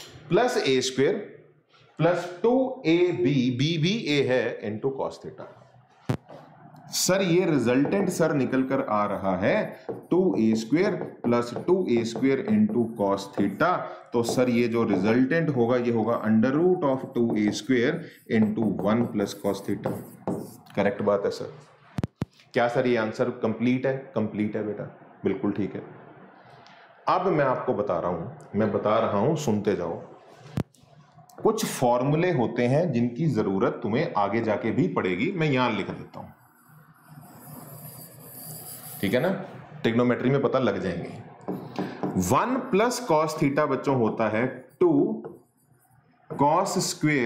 + 2ab, B भी ए है, इंटू cos थीटा। सर ये रिजल्टेंट सर निकल कर आ रहा है 2a² + 2a² into cos theta. तो सर ये जो रिजल्टेंट होगा ये होगा √2a² into 1 + cos theta. Correct बात है सर। क्या सर ये आंसर कंप्लीट है? कंप्लीट है बेटा, बिल्कुल ठीक है। अब मैं आपको बता रहा हूं, मैं बता रहा हूं, सुनते जाओ। कुछ फॉर्मूले होते हैं जिनकी जरूरत तुम्हें आगे जाके भी पड़ेगी, मैं यहां लिख देता हूं, ठीक है ना, ट्रिग्नोमेट्री में पता लग जाएंगे। 1 + cos थीटा बच्चों होता है 2 cos²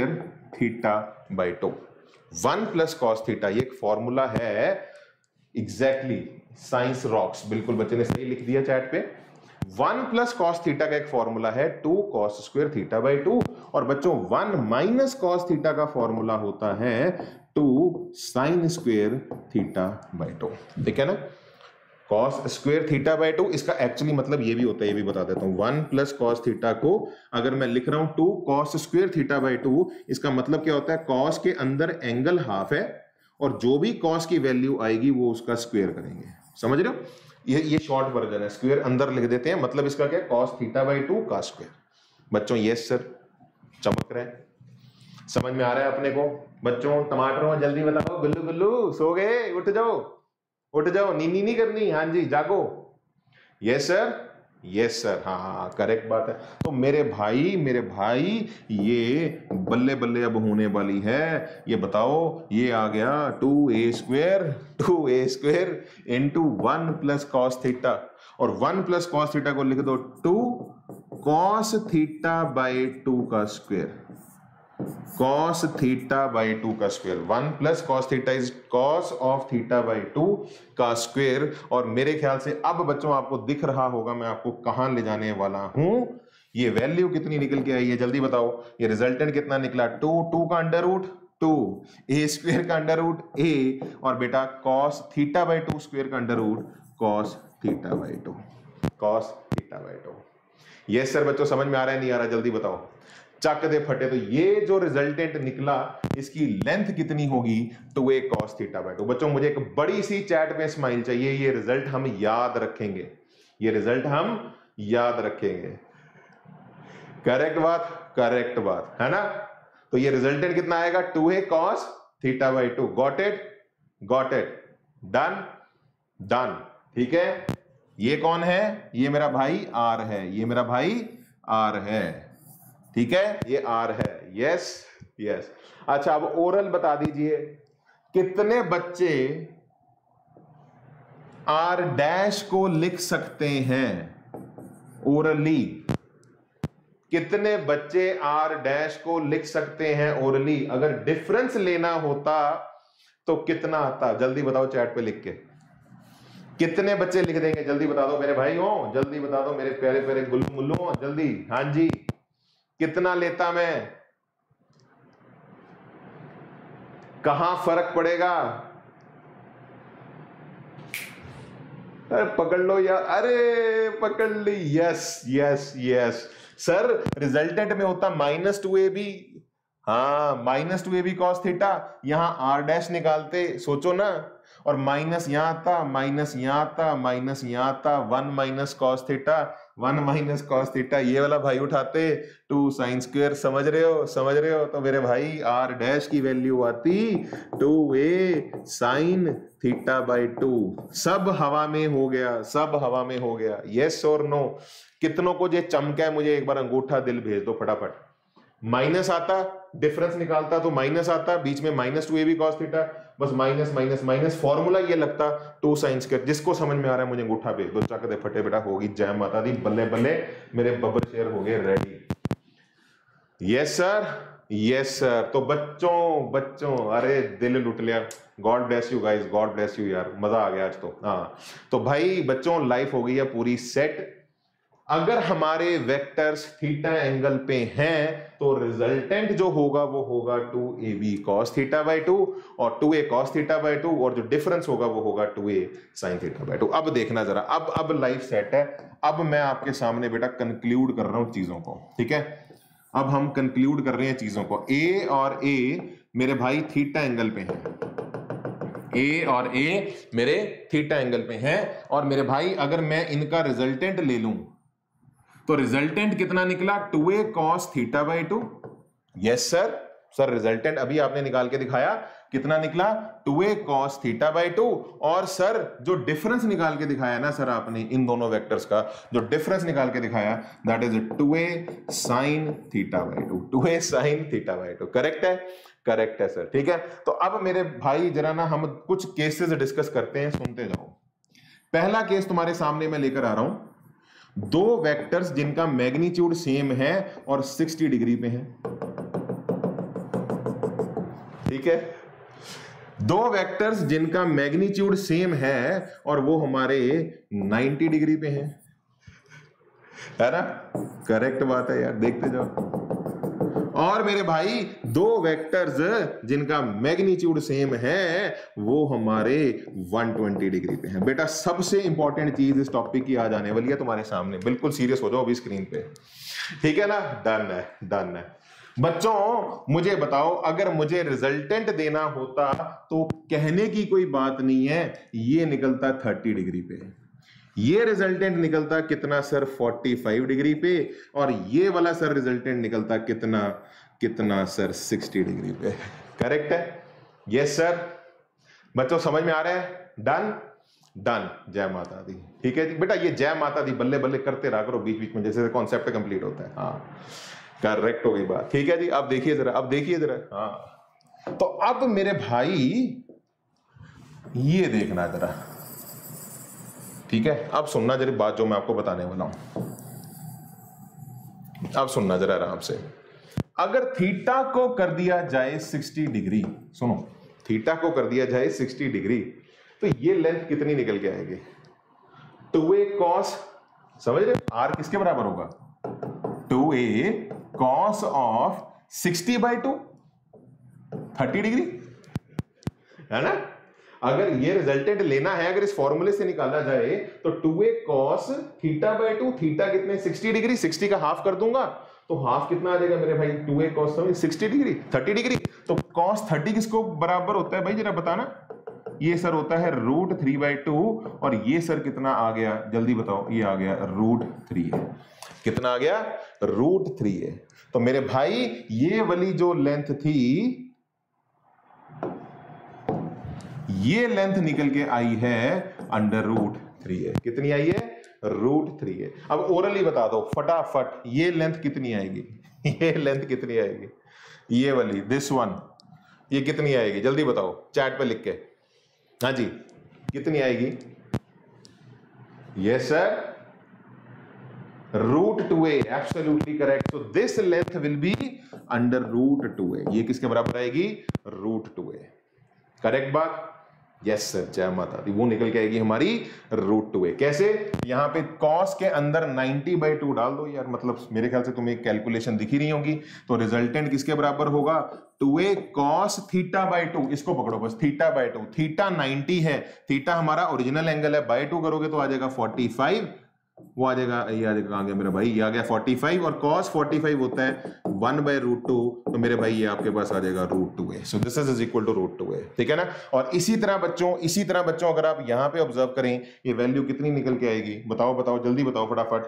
θ/2। 1 + cos थीटा, ये एक फॉर्मूला है, एग्जैक्टली साइंस रॉक्स, बिल्कुल बच्चे ने सही लिख दिया चैट पे। 1 प्लस कॉस थीटा का एक फॉर्मूला है 2 कॉस स्क्वायर थीटा बाई 2, और बच्चों 1 माइनस कॉस थीटा का फॉर्मूला होता है 2 साइन स्क्वायर थीटा बाई 2। ठीक है ना, कॉस स्क्वायर थीटा बाई 2, इसका एक्चुअली मतलब ये भी होता है, ये भी बता देता हूं। 1 प्लस कॉस थीटा को अगर मैं लिख रहा हूं 2 कॉस स्क्वायर थीटा बाई 2, इसका मतलब क्या होता है, कॉस के अंदर एंगल हाफ है और जो भी कॉस की वैल्यू आएगी वो उसका स्क्वायर करेंगे। समझ रहे हो, ये शॉर्ट वर्जन है, स्क्वायर अंदर लिख देते हैं, मतलब इसका क्या, कॉस थीटा बाई 2 का स्क्वायर। बच्चों यस सर, चमक रहे हैं, समझ में आ रहा है अपने को। बच्चों टमाटरों जल्दी बताओ, गुल्लू गुल्लू सो गए, उठ जाओ उठ जाओ, नीनी नहीं करनी, हाँ जी जागो। यस सर, यस सर, हाँ करेक्ट बात है। तो मेरे भाई ये बल्ले बल्ले अब होने वाली है। ये बताओ, ये आ गया 2a square into 1 plus cos theta, और 1 प्लस कॉस थीटा को लिख दो 2 कॉस थीटा बाई 2 का स्क्वायर, cos थीटा बाई 2 का square. 1 plus cos theta is cos of theta by 2 का स्क्वायर। और मेरे ख्याल से अब बच्चों आपको दिख रहा होगा मैं आपको कहां ले जाने वाला हूं। ये वैल्यू कितनी निकल के आई है जल्दी बताओ, ये रिजल्टेंट कितना निकला, 2 का अंडर रूट 2, ए स्क्वायर का अंडर रूट ए, और बेटा कॉस थीटा बाई 2 स्क्वायर का under root cos theta by 2, cos theta by 2। Yes sir बच्चों, समझ में आ रहा है नहीं आ रहा जल्दी बताओ, चक दे फटे। तो ये जो रिजल्टेंट निकला इसकी लेंथ कितनी होगी, 2a cos थीटा बाई 2। बच्चों मुझे एक बड़ी सी चैट पे स्माइल चाहिए, ये रिजल्ट हम याद रखेंगे, ये रिजल्ट हम याद रखेंगे। करेक्ट बात है ना। तो ये रिजल्टेंट कितना आएगा, 2a cos theta by 2। Got it, done. ठीक है, ये कौन है, ये मेरा भाई आर है, ये मेरा भाई आर है। ठीक है, ये आर है। यस। अच्छा अब ओरल बता दीजिए, कितने बच्चे आर डैश को लिख सकते हैं ओरली, कितने बच्चे आर डैश को लिख सकते हैं ओरली। अगर डिफरेंस लेना होता तो कितना आता, जल्दी बताओ चैट पे लिख के, कितने बच्चे लिख देंगे, जल्दी बता दो मेरे भाई हो, जल्दी बता दो मेरे प्यारे प्यारे गुल्लू मुल्लू हो, जल्दी। हाँ जी, कितना लेता मैं, कहां फर्क पड़ेगा, अरे पकड़ लो यार, अरे पकड़ ली। यस सर, रिजल्टेंट में होता -2ab, हाँ -2ab cos थीटा, यहां आर डैश निकालते, सोचो ना, और माइनस यहां आता, माइनस यहां आता, माइनस यहां आता, 1 minus cos theta, 1 minus cos theta, ये वाला भाई उठाते 2 साइन स्क्वायर। समझ रहे हो। तो मेरे भाई आर डैश की वैल्यू आती 2a साइन थीटा बाई 2। सब हवा में हो गया, यस और नो। कितनों को जो चमका है मुझे एक बार अंगूठा दिल भेज दो फटाफट। माइनस आता, डिफरेंस निकालता तो माइनस आता, बीच में -2ab cos थीटा, बस माइनस, फॉर्मूला ये लगता 2 साइन स्क्वायर। जिसको समझ में आ रहा है मुझे अंगूठा भेज दो, चक दे फटे बेटा, होगी जय माता दी, बल्ले बल्ले मेरे बब्बर शेर हो गए रेडी। Yes sir. तो बच्चों अरे दिल लुट लिया, god bless you guys, god bless you यार, मजा आ गया आज तो। हाँ तो भाई बच्चों लाइफ हो गई है पूरी सेट। अगर हमारे वेक्टर्स थीटा एंगल पे हैं तो रिजल्टेंट जो होगा वो होगा 2ab cos थीटा बाई 2 और 2a cos थीटा बाई 2, और जो डिफरेंस होगा वो होगा 2a sin थीटा बाई 2। अब देखना जरा, अब लाइफ सेट है। अब मैं आपके सामने बेटा कंक्लूड कर रहा हूं चीजों को, ठीक है। अब हम कंक्लूड कर रहे हैं चीजों को। a और a मेरे भाई थीटा एंगल पे हैं, a और a मेरे थीटा एंगल पे हैं, और मेरे भाई अगर मैं इनका रिजल्टेंट ले लूं तो रिजल्टेंट कितना निकला, 2a cos theta by 2। Yes sir resultant अभी आपने निकाल के दिखाया, कितना निकला, 2a cos थीटा बाई 2। और सर जो डिफरेंस निकाल के दिखाया ना सर आपने इन दोनों वेक्टर्स का जो डिफरेंस निकाल के दिखाया, that is 2a sin theta by 2, 2a sin theta by 2। Correct है सर, ठीक है। तो अब मेरे भाई जरा ना हम कुछ केसेस डिस्कस करते हैं, सुनते जाओ। पहला केस तुम्हारे सामने मैं लेकर आ रहा हूं, दो वेक्टर्स जिनका मैग्नीट्यूड सेम है और 60 डिग्री पे है, ठीक है। दो वेक्टर्स जिनका मैग्नीट्यूड सेम है और वो हमारे 90 डिग्री पे हैं। है ना? करेक्ट बात है यार, देखते जाओ। और मेरे भाई दो वेक्टर्स जिनका मैग्नीट्यूड सेम है वो हमारे 120 डिग्री पे है। बेटा सबसे इंपॉर्टेंट चीज इस टॉपिक की आज आने वाली है तुम्हारे सामने, बिल्कुल सीरियस हो जाओ अभी स्क्रीन पे, ठीक है ना? डन है, डन है। बच्चों मुझे बताओ, अगर मुझे रिजल्टेंट देना होता तो कहने की कोई बात नहीं है, ये निकलता 30 डिग्री पे, ये रिजल्टेंट निकलता कितना सर 45 डिग्री पे, और ये वाला सर रिजल्टेंट निकलता कितना कितना सर 60 डिग्री पे। करेक्ट है? Yes sir. बच्चों समझ में आ रहा है? Done done. जय माता दी। ठीक है जी बेटा, ये जय माता दी बल्ले बल्ले करते रहा करो बीच बीच में, जैसे कॉन्सेप्ट कंप्लीट होता है। हाँ करेक्ट हो गई बात। ठीक है जी, अब देखिए जरा, अब देखिए जरा। हाँ तो अब मेरे भाई ये देखना जरा, ठीक है? अब सुनना जरा बात जो मैं आपको बताने वाला हूं, अब सुनना जरा आराम से। अगर थीटा को कर दिया जाए 60 डिग्री, सुनो, थीटा को कर दिया जाए 60 डिग्री, तो ये लेंथ कितनी निकल के आएगी? 2a cos, समझ रहे? r किसके बराबर होगा? 2a cos ऑफ 60/2, 30 डिग्री, है ना? अगर ये रिजल्टेंट लेना है, अगर इस फॉर्मूले से निकाला जाए तो 2a cos θ/2, थीटा कितने 60 डिग्री, 60 का हाफ कर दूंगा तो हाफ कितना आ जाएगा मेरे भाई? 2a cos 60 degree, 30 degree. तो cos 30 किसको बराबर होता है भाई, जरा बताना? ये सर होता है √3/2, और ये सर कितना आ गया जल्दी बताओ? ये आ गया √3a। कितना आ गया? √3a। तो मेरे भाई ये वाली जो लेंथ थी, ये लेंथ निकल के आई है √3a। कितनी आई है? √3a। अब ओरली बता दो फटाफट, ये लेंथ कितनी आएगी? ये लेंथ कितनी आएगी? ये वाली, दिस वन, ये कितनी आएगी? जल्दी बताओ चैट पे लिख के। हाँ जी, कितनी आएगी? Yes sir, √2a, absolutely correct. So this length will be √2a। ये किसके बराबर आएगी? √2a। करेक्ट बात? यस सर, जय माता दी। वो निकल के आएगी हमारी √2a। कैसे? यहां पे cos के अंदर 90/2 डाल दो यार, मतलब मेरे ख्याल से तुम्हें कैलकुलेशन दिख ही नहीं होगी। तो रिजल्टेंट किसके बराबर होगा? 2a cos θ/2, इसको पकड़ो बस, θ/2। थीटा 90 है, थीटा हमारा ओरिजिनल एंगल है, बाय 2 करोगे तो आ जाएगा 45, वो आ जाएगा, ये आ जाएगा, आ गया मेरा भाई, ये आ गया 45, और cos 45 होता है 1/√2, तो मेरे भाई ये आपके पास आ जाएगा √2a। So this is equal to √2a। ठीक है ना? और इसी तरह बच्चों अगर आप यहां पे ऑब्जर्व करें, ये वैल्यू कितनी निकल के आएगी? बताओ बताओ, जल्दी बताओ फटाफट।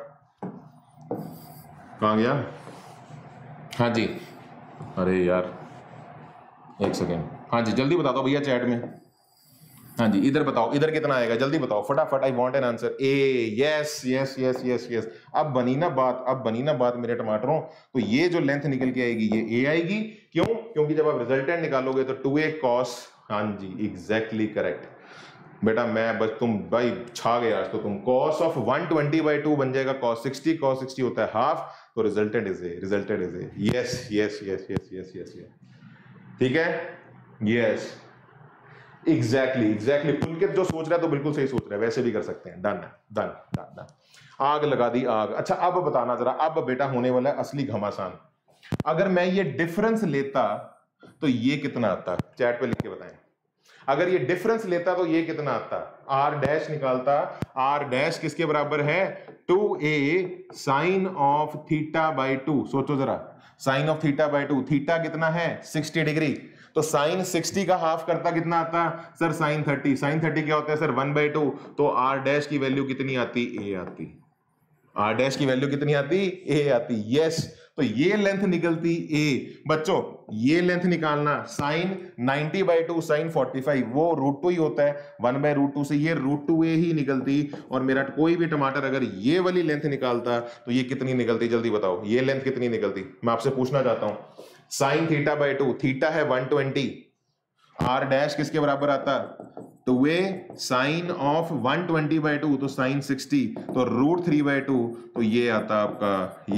कहां गया? हाँ जी, अरे यार एक सेकेंड, हाँ जी जल्दी बता दो भैया चैट में। हाँ जी इधर बताओ, इधर कितना आएगा? जल्दी बताओ फटाफट, I want an answer. A, yes yes yes yes yes. अब बनी ना बात मेरे टमाटरों। तो ये जो लेंथ निकल के आएगी ये ए आएगी। क्यों? क्योंकि जब आप रिजल्टेंट निकालोगे तो 2a cos, हाँ जी एग्जैक्टली करेक्ट बेटा, मैं बस, तुम भाई छा गए आज तो तुम। cos ऑफ 120/2 बन जाएगा cos 60, cos 60 होता है हाफ, तो resultant is A. Yes yes yes yes yes yes, ठीक है? Yes exactly. पुलकित जो सोच रहा है तो बिल्कुल सही सोच रहा है, वैसे भी कर सकते हैं। Done done done done. आग लगा दी आग। अच्छा अब बताना जरा, अब बेटा होने वाला है असली घमासान। अगर मैं ये डिफरेंस लेता तो ये कितना आता? चैट पे लिख के बताएं। अगर ये डिफरेंस लेता तो ये कितना आता? आर डैश निकालता, आर डैश किसके बराबर है? 2a sign of θ/2। सोचो जरा, साइन ऑफ θ/2, थीटा कितना है? 60 डिग्री। तो साइन 60 का हाफ करता कितना आता सर? साइन 30। साइन 30 क्या होता है सर? 1/2। तो आर डैश की वैल्यू कितनी आती? ए आती। आर डैश की वैल्यू कितनी आती? ए आती। यस, तो ये लेंथ निकलती ए। बच्चों ये लेंथ निकालना, साइन 90/2 साइन 45, वो √2 ही होता है, 1/√2 से ये √2a ही निकलती। और मेरा कोई भी टमाटर अगर ये वाली लेंथ निकालता तो ये कितनी निकलती? जल्दी बताओ, ये लेंथ कितनी निकलती? मैं आपसे पूछना चाहता हूं। साइन θ/2, थीटा है 120, आर डैश किसके बराबर आता? 2a साइन ऑफ 120/2, तो साइन 60, तो √3/2, तो ये आता आपका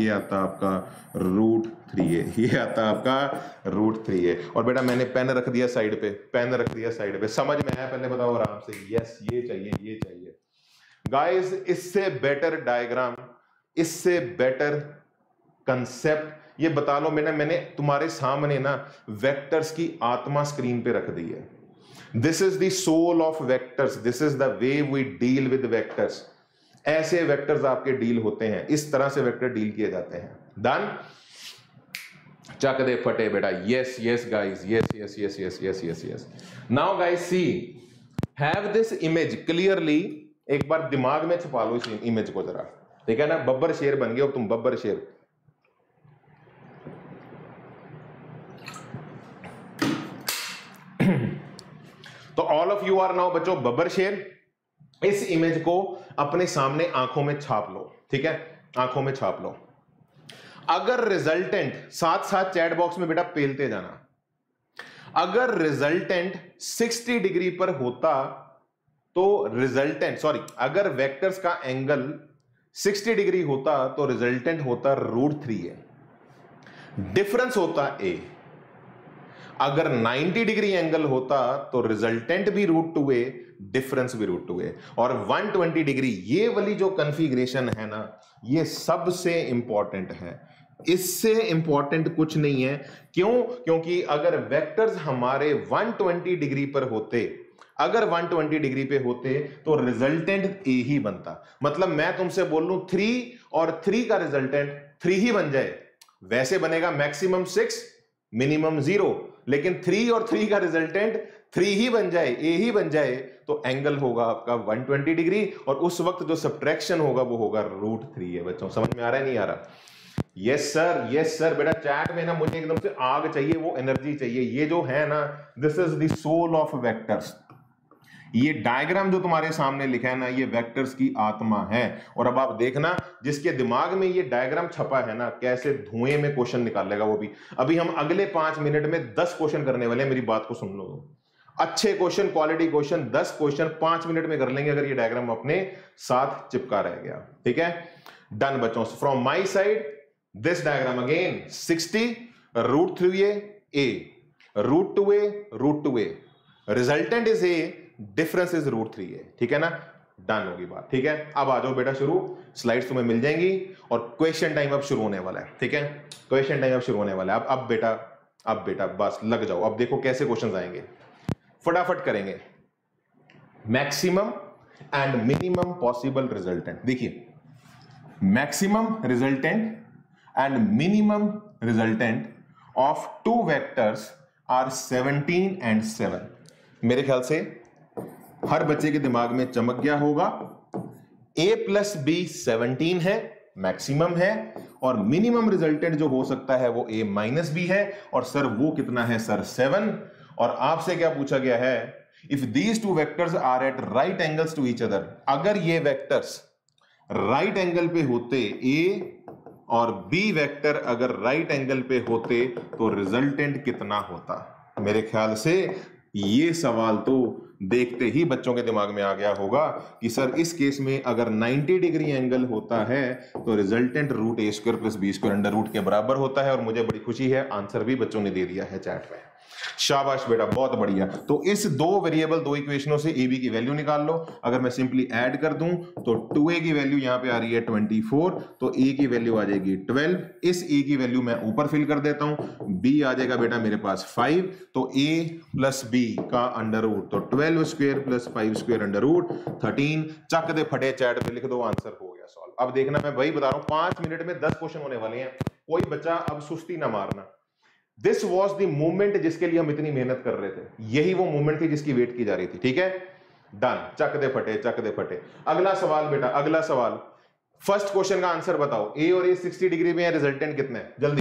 √3a, ये आता आपका √3a। और बेटा मैंने पेन रख दिया साइड पे, समझ में आया? पहले बताओ आराम से। यस, ये चाहिए गाइस। इससे बेटर डायग्राम इससे बेटर कंसेप्ट ये बता लो। मैंने तुम्हारे सामने ना वेक्टर्स की आत्मा स्क्रीन पे रख दी है। This is the soul of vectors, this is the way we deal with vectors. ऐसे वेक्टर्स आपके डील होते हैं, इस तरह से वेक्टर डील किए जाते हैं। डन, चक दे फटे बेटा। Yes yes guys, yes yes yes yes yes yes yes. Now guys see, have this image clearly. एक बार दिमाग में छुपा लो इस इमेज को जरा, ठीक है ना। बब्बर शेर बन गए हो तुम, बब्बर शेर। तो all of you are now बच्चों बब्बर शेर। इस इमेज को अपने सामने आंखों में छाप लो, ठीक है, आंखों में छाप लो। अगर रिजल्टेंट, साथ साथ चैट बॉक्स में बेटा पेलते जाना, अगर रिजल्टेंट 60 डिग्री पर होता तो रिजल्टेंट, सॉरी, अगर वेक्टर्स का एंगल 60 डिग्री होता तो रिजल्टेंट होता √3a, डिफरेंस होता a। अगर 90 डिग्री एंगल होता तो रिजल्टेंट भी √2a, डिफरेंस भी √2a। और 120 डिग्री, ये वाली जो कॉन्फ़िगरेशन है ना, ये सबसे इंपॉर्टेंट है, इससे इंपॉर्टेंट कुछ नहीं है। क्यों? क्योंकि अगर वेक्टर्स हमारे 120 डिग्री पर होते, अगर 120 डिग्री पे होते तो रिजल्टेंट a ही बनता। मतलब मैं तुमसे बोल लूं 3 और 3 का रिजल्टेंट 3 ही बन जाए, वैसे बनेगा मैक्सिमम 6 मिनिमम 0, लेकिन 3 और 3 का रिजल्टेंट 3 ही बन जाए, a ही बन जाए, तो एंगल होगा आपका 120 डिग्री। और उस वक्त जो सब्ट्रैक्शन होगा वो होगा √3 है। बच्चों समझ में आ रहा है नहीं आ रहा? Yes sir, yes sir. बेटा चैट में ना मुझे एकदम से आग चाहिए, वो एनर्जी चाहिए। ये जो है ना, this is the soul of vectors. ये डायग्राम जो तुम्हारे सामने लिखा है ना, ये वेक्टर्स की आत्मा है। और अब आप देखना, जिसके दिमाग में ये डायग्राम छपा है ना, कैसे धुएं में क्वेश्चन निकालेगा वो भी। अभी हम अगले 5 मिनट में 10 क्वेश्चन करने वाले हैं, मेरी बात को सुन लो। अच्छे question, quality question, 10 question 5 minute में कर लेंगे अगर ये डायग्राम अपने साथ चिपका रह गया, ठीक है। डन बच्चों। From my side this diagram again 60 √3a, √2a, √2a, resultant is a, difference is √3a, ठीक है ना। डन होगी बात, ठीक है। अब आ जाओ बेटा शुरू, स्लाइड्स तुम्हें मिल जाएंगी और क्वेश्चन टाइम अब शुरू होने वाला है, ठीक है। क्वेश्चन टाइम अब शुरू होने वाला है। अब बेटा बस लग जाओ। अब देखो कैसे क्वेश्चंस आएंगे, फटाफट करेंगे। Maximum and minimum possible resultant. देखिए, maximum resultant and minimum resultant of 2 vectors are 17 and 7। मेरे ख्याल से हर बच्चे के दिमाग में चमक गया होगा। a + b 17 है, मैक्सिमम है, और मिनिमम रिजल्टेंट जो हो सकता है वो a - b है। और सर वो कितना है सर? 7। और आपसे क्या पूछा गया है? If these 2 vectors are at right angles to each other, अगर ये वेक्टर्स राइट एंगल पे होते, a और b वेक्टर अगर राइट एंगल पे होते तो रिजल्टेंट कितना होता? मेरे ख्याल से ये सवाल तो देखते ही बच्चों के दिमाग में आ गया होगा कि सर इस केस में अगर 90 डिग्री एंगल होता है तो रिजल्टेंट √a² + b² के बराबर होता है। और मुझे बड़ी खुशी है, आंसर भी बच्चों ने दे दिया है चैट में। शाबाश बेटा, बहुत बढ़िया। तो इस 2 वेरिएबल, 2 इक्वेशनों से a b की वैल्यू निकाल लो। अगर मैं सिंपली ऐड कर दूं तो 2a की वैल्यू यहां पे आ रही है 24, तो a की वैल्यू आ जाएगी 12। इस a की वैल्यू मैं ऊपर फिल कर देता हूं, b आ जाएगा बेटा मेरे पास 5, तो a + b का √, तो 12² + 5² √13। चक दे फटे, चैट पे लिख दो, आंसर हो गया सॉल्व। अब देखना, मैं वही बता रहा हूं, 5 मिनट में 10 क्वेश्चन होने वाले हैं। कोई बच्चा अब सुस्ती ना मारना। दिस वॉज द मूवमेंट जिसके लिए हम इतनी मेहनत कर रहे थे, यही वो मूवमेंट थी जिसकी वेट की जा रही थी, ठीक है। डन, चक दे फटे, चक दे फटे। अगला सवाल बेटा, अगला सवाल, फर्स्ट क्वेश्चन का आंसर बताओ। a और a 60 डिग्री में है, रिजल्टेंट कितना है? जल्दी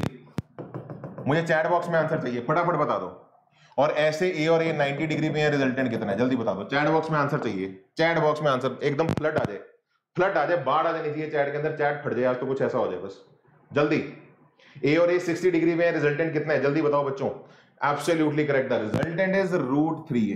मुझे चैट बॉक्स में आंसर चाहिए, फटाफट बता दो। और ऐसे a और a 90 डिग्री में है, रिजल्टेंट कितना है? जल्दी बता दो, चैट बॉक्स में आंसर चाहिए। चैट बॉक्स में आंसर एकदम फ्लड आ जाए, फ्लड आ जाए, बाढ़ आ जानी चाहिए चैट के अंदर, चैट फट जाए आज तो, कुछ ऐसा हो जाए बस। जल्दी, a और a 60 डिग्री में है, रिजल्टेंट कितना है? जल्दी बताओ बच्चों। Absolutely correct, the resultant is √3a,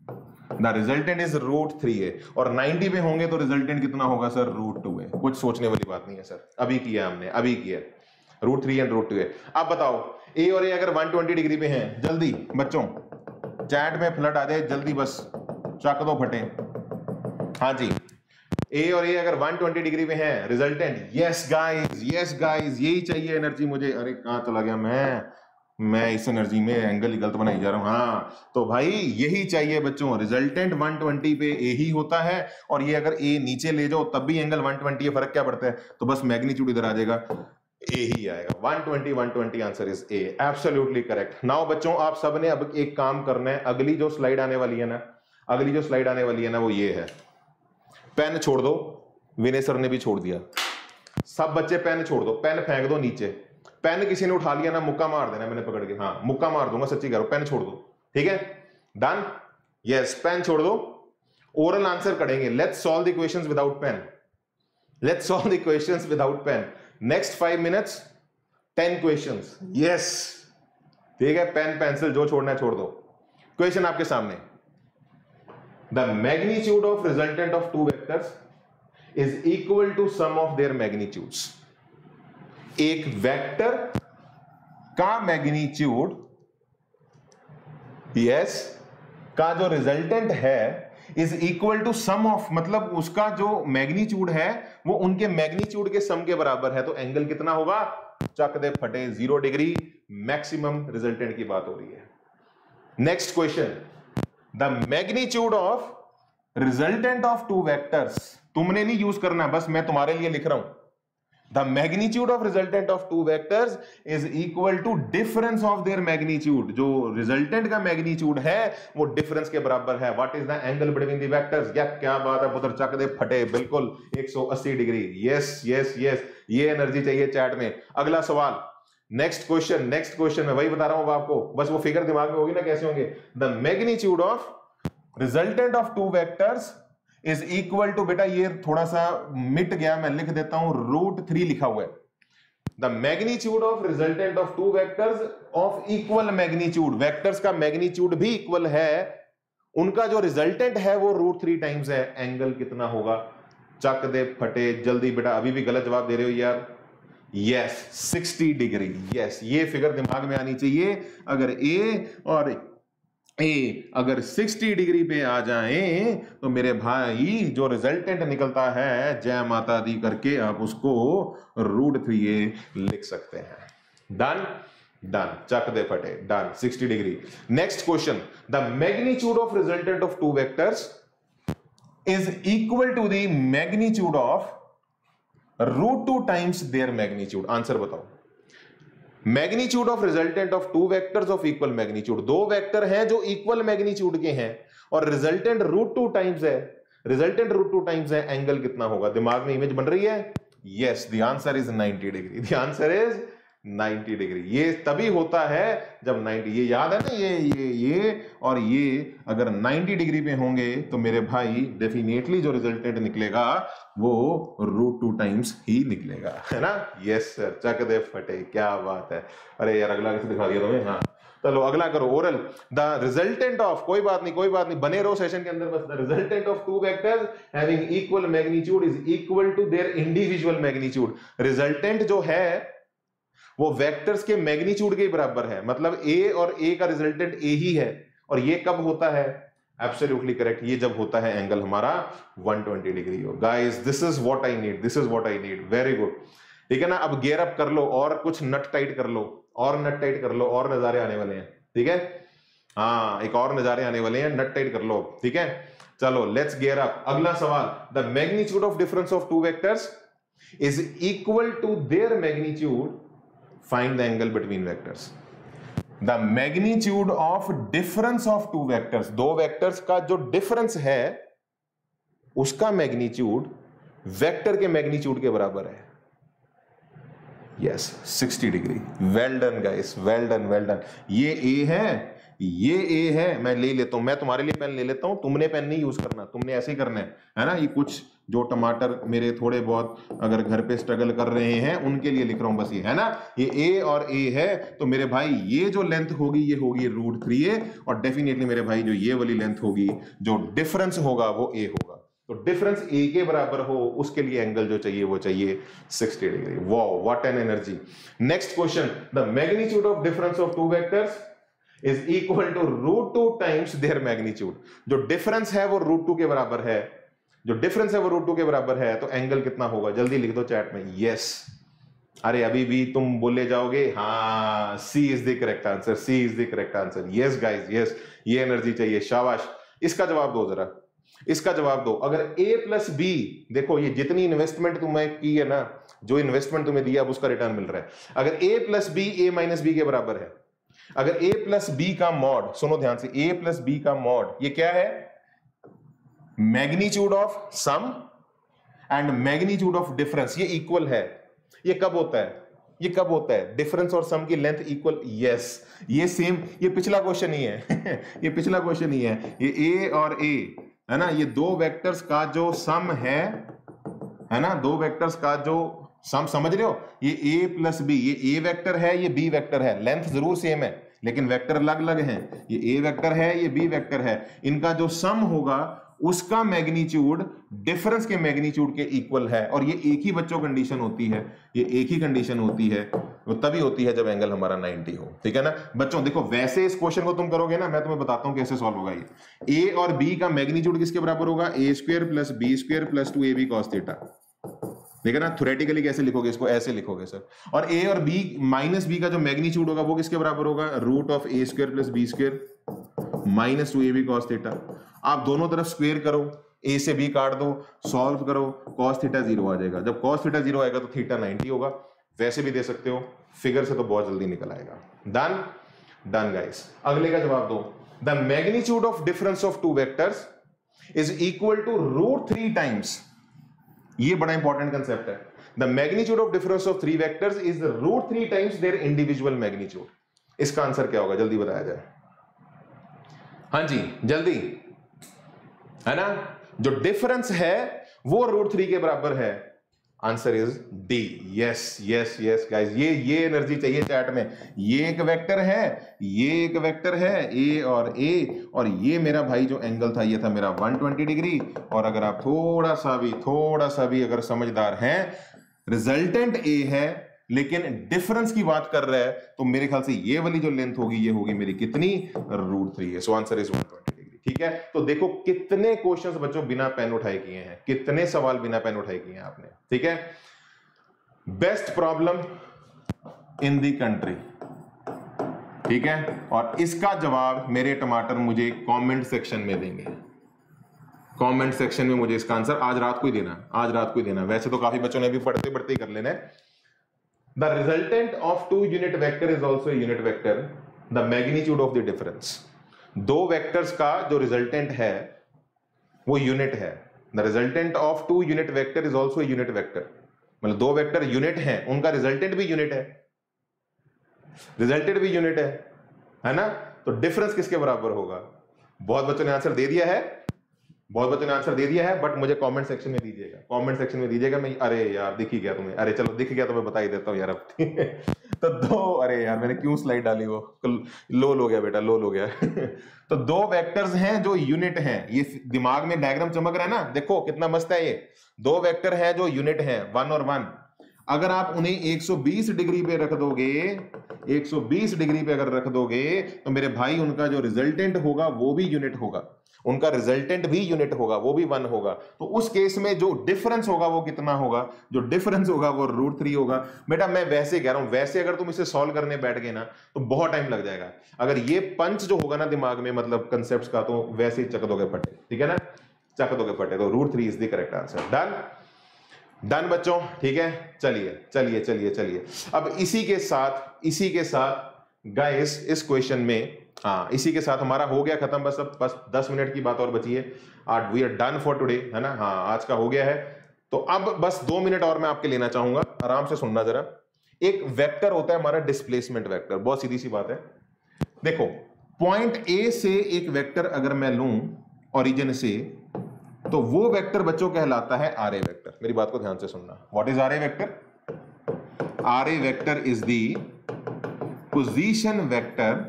the resultant is √3a। और 90 पे होंगे तो रिजल्टेंट कितना होगा सर? √2a। कुछ सोचने वाली बात नहीं है सर, अभी किया हमने, अभी किया, √3 and √2a। अब बताओ, a और a अगर 120 डिग्री पे हैं, जल्दी बच्चों चैट में फ्लड आ जाए, जल्दी बस चक दो फटे। हाँ जी, ए और ए अगर 120 डिग्री में है, रिजल्टेंट, यस गाइस यही चाहिए एनर्जी मुझे। अरे कहां चला गया मैं इस एनर्जी में एंगल ही गलत बनाई जा रहा हूं। हाँ तो भाई यही चाहिए बच्चों, रिजल्टेंट 120 पे ए ही होता है, और ये अगर ए नीचे ले जाओ तब भी एंगल 120 है, फर्क क्या पड़ता है, तो बस मैग्नीट्यूड इधर आ जाएगा, ए ही आएगा। 120 answer is A, absolutely correct. Now बच्चों आप सबने अब एक काम करना है, अगली जो स्लाइड आने वाली है ना वो ये है, पेन छोड़ दो, विनय सर ने भी छोड़ दिया, सब बच्चे पेन छोड़ दो, पेन फेंक दो नीचे। पेन किसी ने उठा लिया ना मुक्का मार देना मैंने पकड़ के, हाँ मुक्का मार दूंगा, सच्ची कह रहा हूं, पेन छोड़ दो, ठीक है, डन, यस पेन छोड़ दो। ओरल आंसर करेंगे, let's solve the equations without pen, let's solve the equations without pen. Next 5 minutes 10 questions, yes ठीक है, पेन पेंसिल जो छोड़ना है छोड़ दो। क्वेश्चन आपके सामने, the magnitude of resultant of two vectors is equal to sum of their magnitudes. एक वेक्टर का मैग्नीट्यूड यस का जो रिजल्टेंट है is equal to sum of, मतलब उसका जो मैग्नीट्यूड है वो उनके मैग्नीट्यूड के सम के बराबर है, तो एंगल कितना होगा, चक दे फटे 0 डिग्री, मैक्सिमम रिजल्टेंट की बात हो रही है। Next question, the magnitude of resultant of two vectors, तुमने नहीं यूज करना, बस मैं तुम्हारे लिए लिख रहा हूं। The magnitude of resultant of two vectors is equal to difference of their magnitude। जो resultant का magnitude है वो difference के बराबर है। What is the angle between the vectors? क्या बात है पुत्र, चक दे फटे, बिल्कुल 180 डिग्री। यस ये एनर्जी चाहिए चैट में। अगला सवाल, नेक्स्ट क्वेश्चन मैं वही बता रहा हूं आपको, बस वो फिगर दिमाग में होगी ना कैसे होंगे। The magnitude of resultant of two vectors is equal to, बेटा ये थोड़ा सा मिट गया, मैं लिख देता हूं, √3 लिखा हुआ है। The magnitude of resultant of two vectors of equal magnitude, vectors का मैग्नीट्यूड भी इक्वल है, उनका जो रिजल्टेंट है वो √3 टाइम्स है, एंगल कितना होगा, चक दे फटे जल्दी बेटा, अभी भी गलत जवाब दे रहे हो यार। यस 60 डिग्री, यस ये फिगर दिमाग में आनी चाहिए। अगर ए और ए अगर 60 डिग्री पे आ जाए तो मेरे भाई जो रिजल्टेंट निकलता है, जय माता दी करके आप उसको √3a लिख सकते हैं। डन चक दे फटे, done 60 degree. Next question, the magnitude of resultant of two vectors is equal to the magnitude of √2 times their magnitude. Answer बताओ। Magnitude of resultant of two vectors of equal magnitude, दो vector हैं जो equal magnitude के हैं और रिजल्टेंट √2 times है, रिजल्टेंट √2 टाइम्स है, एंगल कितना होगा, दिमाग में इमेज बन रही है। Yes the answer is 90 degree, the answer is 90 degree. ये तभी होता है जब 90, ये याद है ना, ये और ये अगर 90 डिग्री पे होंगे तो मेरे भाई डेफिनेटली जो रिजल्टेंट निकलेगा वो √2 टाइम्स ही निकलेगा, है ना। यस सर, चक दे फटे, क्या बात है। अरे यार अगला कैसे दिखा दिया तुम्हें। हाँ चलो अगला करो, ओरल। द रिजल्टेंट ऑफ, कोई बात नहीं बने रहो सेशन के अंदर बस। The resultant of two vectors having equal magnitude is equal to their individual magnitude. Resultant जो है वो वेक्टर्स के मैग्नीट्यूड के बराबर है, मतलब ए और ए का रिजल्टेंट ए ही है, और ये कब होता है, एब्सोल्युटली करेक्ट, ये जब होता है एंगल हमारा 120 डिग्री हो। Guys this is what I need, this is what I need, very good. ठीक है ना, अब गियर अप कर लो और कुछ नट टाइट कर लो, और नट टाइट कर लो, और नजारे आने वाले हैं, ठीक है। हाँ एक और नजारे आने वाले हैं, नट टाइट कर लो, ठीक है। चलो लेट्स गियर अप। अगला सवाल, the magnitude of difference of two vectors is equal to their magnitude, find the angle between vectors। the magnitude of difference of two vectors, दो वेक्टर्स का जो डिफरेंस है उसका मैग्नीट्यूड वेक्टर के magnitude के बराबर है। Yes 60 degree, well done guys, well done. ये ए है, ये ए है, मैं ले लेता हूं, मैं तुम्हारे लिए पेन ले लेता हूं, तुमने पेन नहीं यूज करना, तुमने ऐसे ही करना है ना। ये कुछ जो टमाटर मेरे थोड़े बहुत अगर घर पे स्ट्रगल कर रहे हैं उनके लिए लिख रहा हूं बस, ये है ना, ये ए और ए है, तो मेरे भाई ये जो लेंथ होगी ये होगी √3a, और डेफिनेटली मेरे भाई जो ये वाली लेंथ होगी, जो डिफरेंस होगा वो ए होगा, तो डिफरेंस ए के बराबर हो उसके लिए एंगल जो चाहिए वो चाहिए 60 degree. Wow what an energy. Next question, the magnitude of difference of two vectors is equal to √2 times their magnitude. जो डिफरेंस है वो √2 के बराबर है, जो डिफरेंस है वो √2 के बराबर है, तो एंगल कितना होगा? जल्दी लिख दो चैट में यस। अरे अभी भी तुम बोले जाओगे हाँ, C is the correct answer, C is the correct answer. Yes guys yes, ये एनर्जी चाहिए, शाबाश। इसका जवाब दो जरा, इसका जवाब दो। अगर a प्लस बी, देखो ये जितनी इन्वेस्टमेंट तुम्हें की है ना, जो इन्वेस्टमेंट तुम्हें दिया अब उसका रिटर्न मिल रहा है। अगर a plus B a minus B के बराबर है, अगर a प्लस बी का मॉड, सुनो ध्यान से, a प्लस बी का मॉड ये क्या है? Magnitude of sum and magnitude of difference, ये इक्वल है। ये कब होता है? ये कब होता है? डिफरेंस और सम की लेंथ इक्वल। यस, ये सेम, ये पिछला क्वेश्चन ही है ये पिछला क्वेश्चन ही है। ये a और a है ना, ये दो वेक्टर्स का जो सम है ना, दो वेक्टर्स का जो सम, समझ रहे हो? ये a प्लस बी, ये a वेक्टर है, ये b वेक्टर है, लेंथ जरूर सेम है लेकिन वेक्टर अलग अलग हैं। ये a वेक्टर है, ये b वेक्टर है, इनका जो सम होगा उसका मैग्नीट्यूड डिफरेंस के मैग्नीट्यूड के इक्वल है। और ये एक ही बच्चों कंडीशन होती है, ये एक ही कंडीशन होती है, वो तभी होती है जब एंगल हमारा 90 हो। ठीक है ना बच्चों? देखो वैसे इस क्वेश्चन को तुम करोगे ना, मैं तुम्हें बताता हूं कैसे सॉल्व होगा। ये a और b का मैग्नीट्यूड किसके बराबर होगा? a square plus b square plus 2ab cos theta. ठीक है ना? थ्योरेटिकली कैसे लिखोगे इसको? ऐसे लिखोगे सर। और a और b माइनस b का जो मैग्नीट्यूड होगा वो किसके बराबर होगा? Root of a square plus b square minus 2ab cos theta. आप दोनों तरफ स्क्वायर करो, a से b काट दो, सॉल्व करो, cos थीटा 0 आ जाएगा। जब cos थीटा 0 आएगा तो थीटा 90 होगा। वैसे भी दे सकते हो, फिगर से तो बहुत जल्दी निकल आएगा। Done done guys. अगले का जवाब दो। The magnitude of difference of two vectors is equal to √3 times, ये बड़ा इंपॉर्टेंट कंसेप्ट है। The magnitude of difference of three vectors is √3 times their individual magnitude. इसका आंसर क्या होगा? जल्दी बताया जाए। हाँ जी जल्दी, है ना? जो डिफरेंस है वो √3 के बराबर है। Answer is D. Yes yes yes guys, ये एनर्जी चाहिए चैट में। ये एक वेक्टर है, ये एक वेक्टर है a और a, और ये मेरा भाई जो एंगल था ये था मेरा 120 डिग्री। और अगर आप थोड़ा सा भी अगर समझदार हैं, रिजल्टेंट a है लेकिन डिफरेंस की बात कर रहा है, तो मेरे ख्याल से ये वाली जो लेंथ होगी ये होगी मेरी कितनी? √3 है। So answer is 120 degree. ठीक है, तो देखो कितने क्वेश्चंस बच्चों बिना पेन उठाए किए हैं, कितने सवाल बिना पेन उठाए किए हैं आपने। ठीक है, best problem in the country. ठीक है, और इसका जवाब मेरे टमाटर मुझे कमेंट सेक्शन में देंगे। कमेंट सेक्शन में मुझे इसका आंसर आज रात को ही देना, आज रात को ही देना। वैसे तो काफी बच्चों ने भी पढ़ते पढ़ते ही कर लेना है। The resultant of two unit vector is also unit vector, the magnitude of the difference. दो वेक्टर्स का जो रिजल्टेंट है वो यूनिट है। The resultant of two unit vector is also unit vector, मतलब दो वेक्टर यूनिट हैं, उनका रिजल्टेंट भी यूनिट है, रिजल्टेंट भी यूनिट है ना? तो डिफरेंस किसके बराबर होगा? बहुत बच्चों ने आंसर दे दिया है, बहुत बच्चों ने आंसर दे दिया है, बट मुझे कमेंट सेक्शन में दीजिएगा, कमेंट सेक्शन में दीजिएगा। मैं अरे यार दिख ही गया तुम्हें, अरे चलो दिख गया तो मैं बता ही देता हूँ यार अब तो दो, अरे यार मैंने क्यों स्लाइड डाली, वो लोल हो गया बेटा, लोल हो गया तो दो वेक्टर्स हैं जो यूनिट हैं, ये दिमाग में डायग्राम चमक रहा है ना, देखो कितना मस्त है। ये दो वेक्टर हैं जो यूनिट हैं, 1 और 1। अगर आप उन्हें 120 डिग्री पे रख दोगे, 120 डिग्री पे अगर रख दोगे तो मेरे भाई उनका जो रिजल्टेंट होगा वो भी यूनिट होगा, उनका रिजल्टेंट भी यूनिट होगा, वो भी 1 होगा। तो उस केस में जो डिफरेंस होगा वो कितना होगा? जो डिफरेंस होगा वो √3 होगा। बेटा मैं वैसे कह रहा हूं, वैसे अगर तुम इसे सॉल्व करने बैठ गए ना तो बहुत टाइम लग जाएगा। अगर ये पंच जो होगा ना दिमाग में, मतलब कंसेप्ट्स का, तो वैसे ही चक दोगे फटे। ठीक है ना, चक दोगे फटे। तो √3 is the correct answer. Done done बच्चों, ठीक है। चलिए चलिए चलिए चलिए, अब इसी के साथ गाइस इस क्वेश्चन में, हाँ इसी के साथ हमारा हो गया खत्म। बस 10 मिनट की बात और बची है। We are done for today, है ना? हाँ आज का हो गया है। तो अब बस 2 मिनट और मैं आपके लेना चाहूंगा, आराम से सुनना जरा। एक वेक्टर होता है हमारा डिस्प्लेसमेंट वेक्टर, बहुत सीधी सी बात है। देखो पॉइंट ए से एक वेक्टर अगर मैं लूं ओरिजिन से, तो वो वेक्टर बच्चों कहलाता है आर ए वेक्टर। मेरी बात को ध्यान से सुनना। What is R A vector? R A vector is the position vector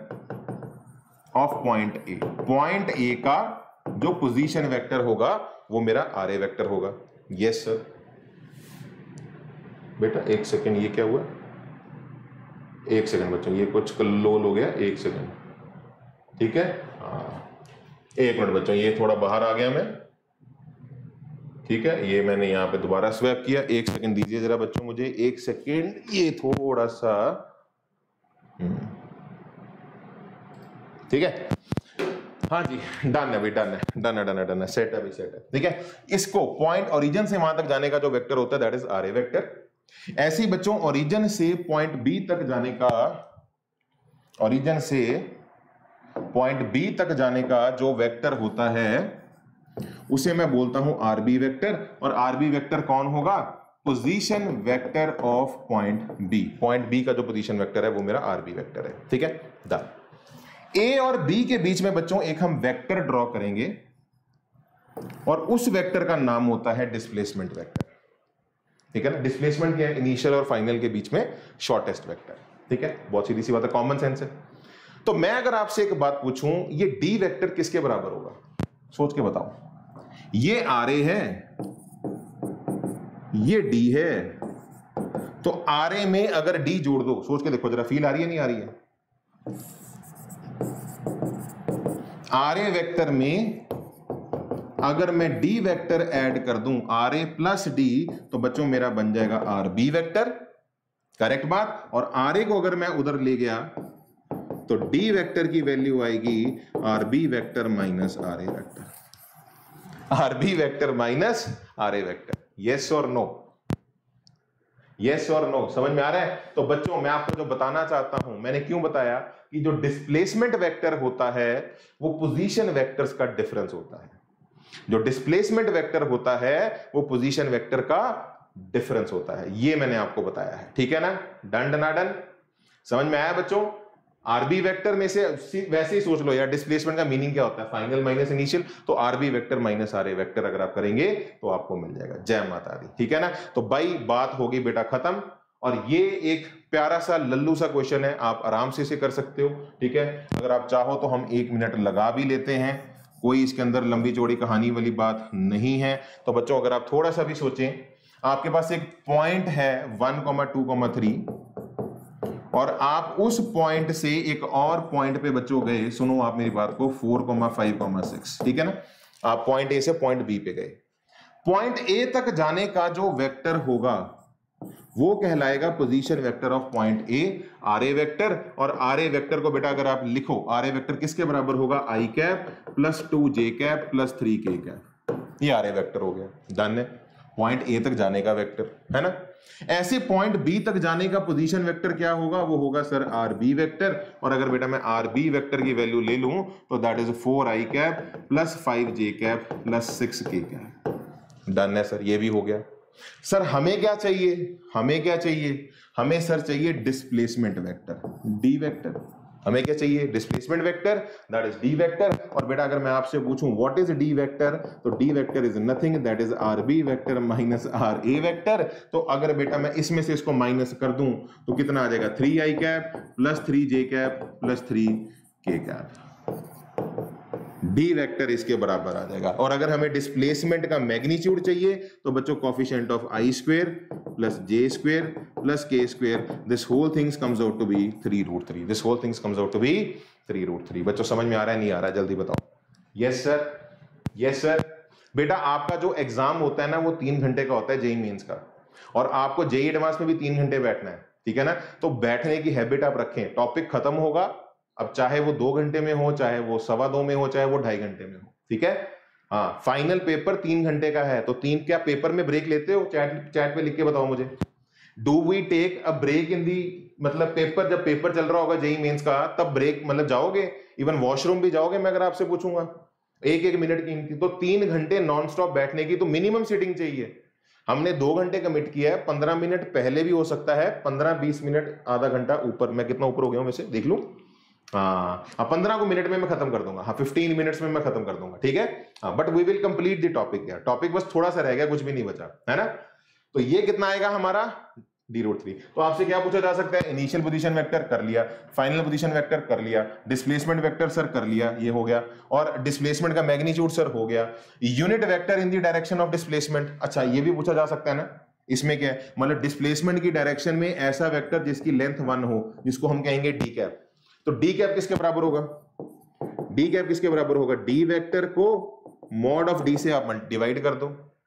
of point A. Point A का जो पोजीशन वेक्टर होगा वो मेरा आर ए वेक्टर होगा। Yes sir. बेटा 1 सेकेंड, ये क्या हुआ? 1 सेकेंड बच्चों, ये कुछ लोल हो गया, 1 सेकेंड। ठीक है, हाँ 1 मिनट बच्चों, ये थोड़ा बाहर आ गया मैं। ठीक है, ये मैंने यहाँ पे दोबारा स्वैप किया। 1 सेकंड दीजिए जरा बच्चों मुझे, 1 सेकंड, ये थोड़ा सा ठीक है। हाँ जी, डन है भाई, डन है, डन है, डन है, डन है, सेट है भाई, सेट है। ठीक है, इसको पॉइंट ओरिजिन से वहां तक जाने का जो वेक्टर होता है that is R A vector. ऐसे ही बच्चों ओरिजिन से पॉइंट बी तक जाने का, ओरिजिन से पॉइंट बी तक जाने का जो वेक्टर होता है उसे मैं बोलता हूं आरबी वेक्टर। और आरबी वेक्टर कौन होगा? Position vector of point B. Point B का जो पोजीशन वेक्टर है वो मेरा आरबी वेक्टर है। ठीक है, डन। ए और बी के बीच में बच्चों एक हम वेक्टर ड्रॉ करेंगे और उस वेक्टर का नाम होता है डिस्प्लेसमेंट वेक्टर। ठीक है ना, डिस्प्लेसमेंट क्या है? इनिशियल और फाइनल के बीच में शॉर्टेस्ट वेक्टर। ठीक है, बहुत सीधी सी बात है, कॉमन सेंस है। तो मैं अगर आपसे एक बात पूछूं, ये डी वेक्टर किसके बराबर होगा? सोच के बताओ। ये आर ए है, ये डी है, तो आर ए में अगर डी जोड़ दो, सोच के देखो जरा, फील आ रही है नहीं आ रही है? आर ए वेक्टर में अगर मैं डी वेक्टर ऐड कर दूं, आर ए प्लस डी, तो बच्चों मेरा बन जाएगा आर बी वेक्टर। करेक्ट बात। और आर ए को अगर मैं उधर ले गया तो डी वेक्टर की वैल्यू आएगी R B vector minus R A vector. R B vector minus R A vector. Yes और नो? यस और नो? समझ में आ रहा है? तो बच्चों मैं आपको जो बताना चाहता हूं, मैंने क्यों बताया कि जो डिस्प्लेसमेंट वेक्टर होता है वो पोजीशन वेक्टर्स का डिफरेंस होता है। जो डिस्प्लेसमेंट वेक्टर होता है वो पोजीशन वेक्टर का डिफरेंस होता है। ये मैंने आपको बताया है। ठीक है ना? डन डना डन? समझ में आया बच्चों? आरबी वेक्टर में से वैसे ही सोच लो यार, डिस्प्लेसमेंट का मीनिंग क्या होता है? Final minus initial. तो R B vector minus R A vector अगर आप करेंगे तो आपको मिल जाएगा। जय माता दी। ठीक है ना? तो भाई बात होगी बेटा खत्म। और ये एक प्यारा सा लल्लू सा क्वेश्चन है, आप आराम से इसे कर सकते हो। ठीक है, अगर आप चाहो तो हम 1 मिनट लगा भी लेते हैं, कोई इसके अंदर लंबी चौड़ी कहानी वाली बात नहीं है। तो बच्चों अगर आप थोड़ा सा भी सोचें, आपके पास एक पॉइंट है 1,2,3 और आप उस पॉइंट से एक और पॉइंट पे बच्चों गए, सुनो आप मेरी बात को, 4,5,6। ठीक है ना? आप पॉइंट ए से पॉइंट बी पे गए। पॉइंट ए तक जाने का जो वेक्टर होगा वो कहलाएगा position vector of point A, R A vector. और आर ए वेक्टर को बेटा अगर आप लिखो, आर ए वेक्टर किसके बराबर होगा? I cap plus 2 J cap plus 3 K cap. ये आर ए वेक्टर हो गया। डन है? पॉइंट ए तक जाने का वेक्टर है ना। ऐसे पॉइंट बी तक जाने का पोजीशन वेक्टर क्या होगा? वो होगा सर आर बी वेक्टर। और अगर बेटा मैं आर बी वेक्टर की वैल्यू ले लूं तो that is 4 I cap plus 5 J cap plus 6 K cap. Done है सर, ये भी हो गया। सर हमें क्या चाहिए? हमें क्या चाहिए? हमें सर चाहिए डिस्प्लेसमेंट वेक्टर, डी वेक्टर। हमें क्या चाहिए? Displacement vector, that is D vector. और बेटा अगर मैं आपसे पूछूं व्हाट इज डी वेक्टर, तो D vector is nothing, that is R B vector minus R A vector. तो अगर बेटा मैं इसमें से इसको माइनस कर दूं तो कितना आ जाएगा? 3 I cap plus 3 J cap plus 3 K cap. D vector इसके बराबर आ जाएगा। और अगर हमें डिस्प्लेसमेंट का मैग्नीट्यूड चाहिए तो बच्चों coefficient of I square plus J square plus K square, this whole things comes out to be 3√3। This whole things comes out to be 3√3। बच्चों समझ में आ रहा है नहीं आ रहा है? जल्दी बताओ। Yes sir, yes sir. बेटा आपका जो एग्जाम होता है ना वो 3 घंटे का होता है, जेई मेंस का। और आपको जेई एडवांस में भी 3 घंटे बैठना है। ठीक है ना? तो बैठने की हैबिट आप रखें। टॉपिक खत्म होगा, अब चाहे वो 2 घंटे में हो, चाहे वो 2.25 में हो, चाहे वो 2.5 घंटे में हो। ठीक है? हाँ, फाइनल पेपर 3 घंटे का है, तो 3 क्या पेपर में ब्रेक लेते हो? चैट पे लिख के बताओ मुझे। Do we take a break in the, मतलब पेपर, जब पेपर चल रहा होगा जेई मेंस का तब ब्रेक मतलब जाओगे? इवन वॉशरूम भी जाओगे मैं अगर आपसे पूछूंगा? 1-1 मिनट की। तो 3 घंटे नॉन स्टॉप बैठने की तो मिनिमम सीटिंग चाहिए। हमने 2 घंटे कमिट किया है, 15 मिनट पहले भी हो सकता है, 15-20 मिनट, आधा घंटा ऊपर। मैं कितना ऊपर हो गया हूं वैसे देख लूं? हाँ, 15 को मिनट में मैं खत्म कर दूंगा। हाँ, 15 मिनट्स में मैं खत्म कर दूंगा। ठीक है? हाँ, but we will complete the topic. यार टॉपिक बस थोड़ा सा रह गया, कुछ भी नहीं बचा है ना। तो ये कितना आएगा हमारा? d√3। तो आपसे क्या पूछा जा सकता है? इनिशियल पोजीशन वेक्टर कर लिया, फाइनल पोजीशन वेक्टर कर लिया, डिस्प्लेसमेंट वेक्टर सर कर लिया, ये हो गया। और डिस्प्लेसमेंट का मैग्नीट्यूड सर हो गया। Unit vector in the direction of displacement, अच्छा ये भी पूछा जा सकता है ना। इसमें क्या है? मतलब डिस्प्लेसमेंट की डायरेक्शन में ऐसा वेक्टर जिसकी लेंथ 1 हो, जिसको हम कहेंगे डी कैप। तो डी कैप किसके बराबर होगा? डी कैप किसके बराबर होगा? डी वेक्टर को मॉड ऑफ डी से आप डिवाइड कर दो।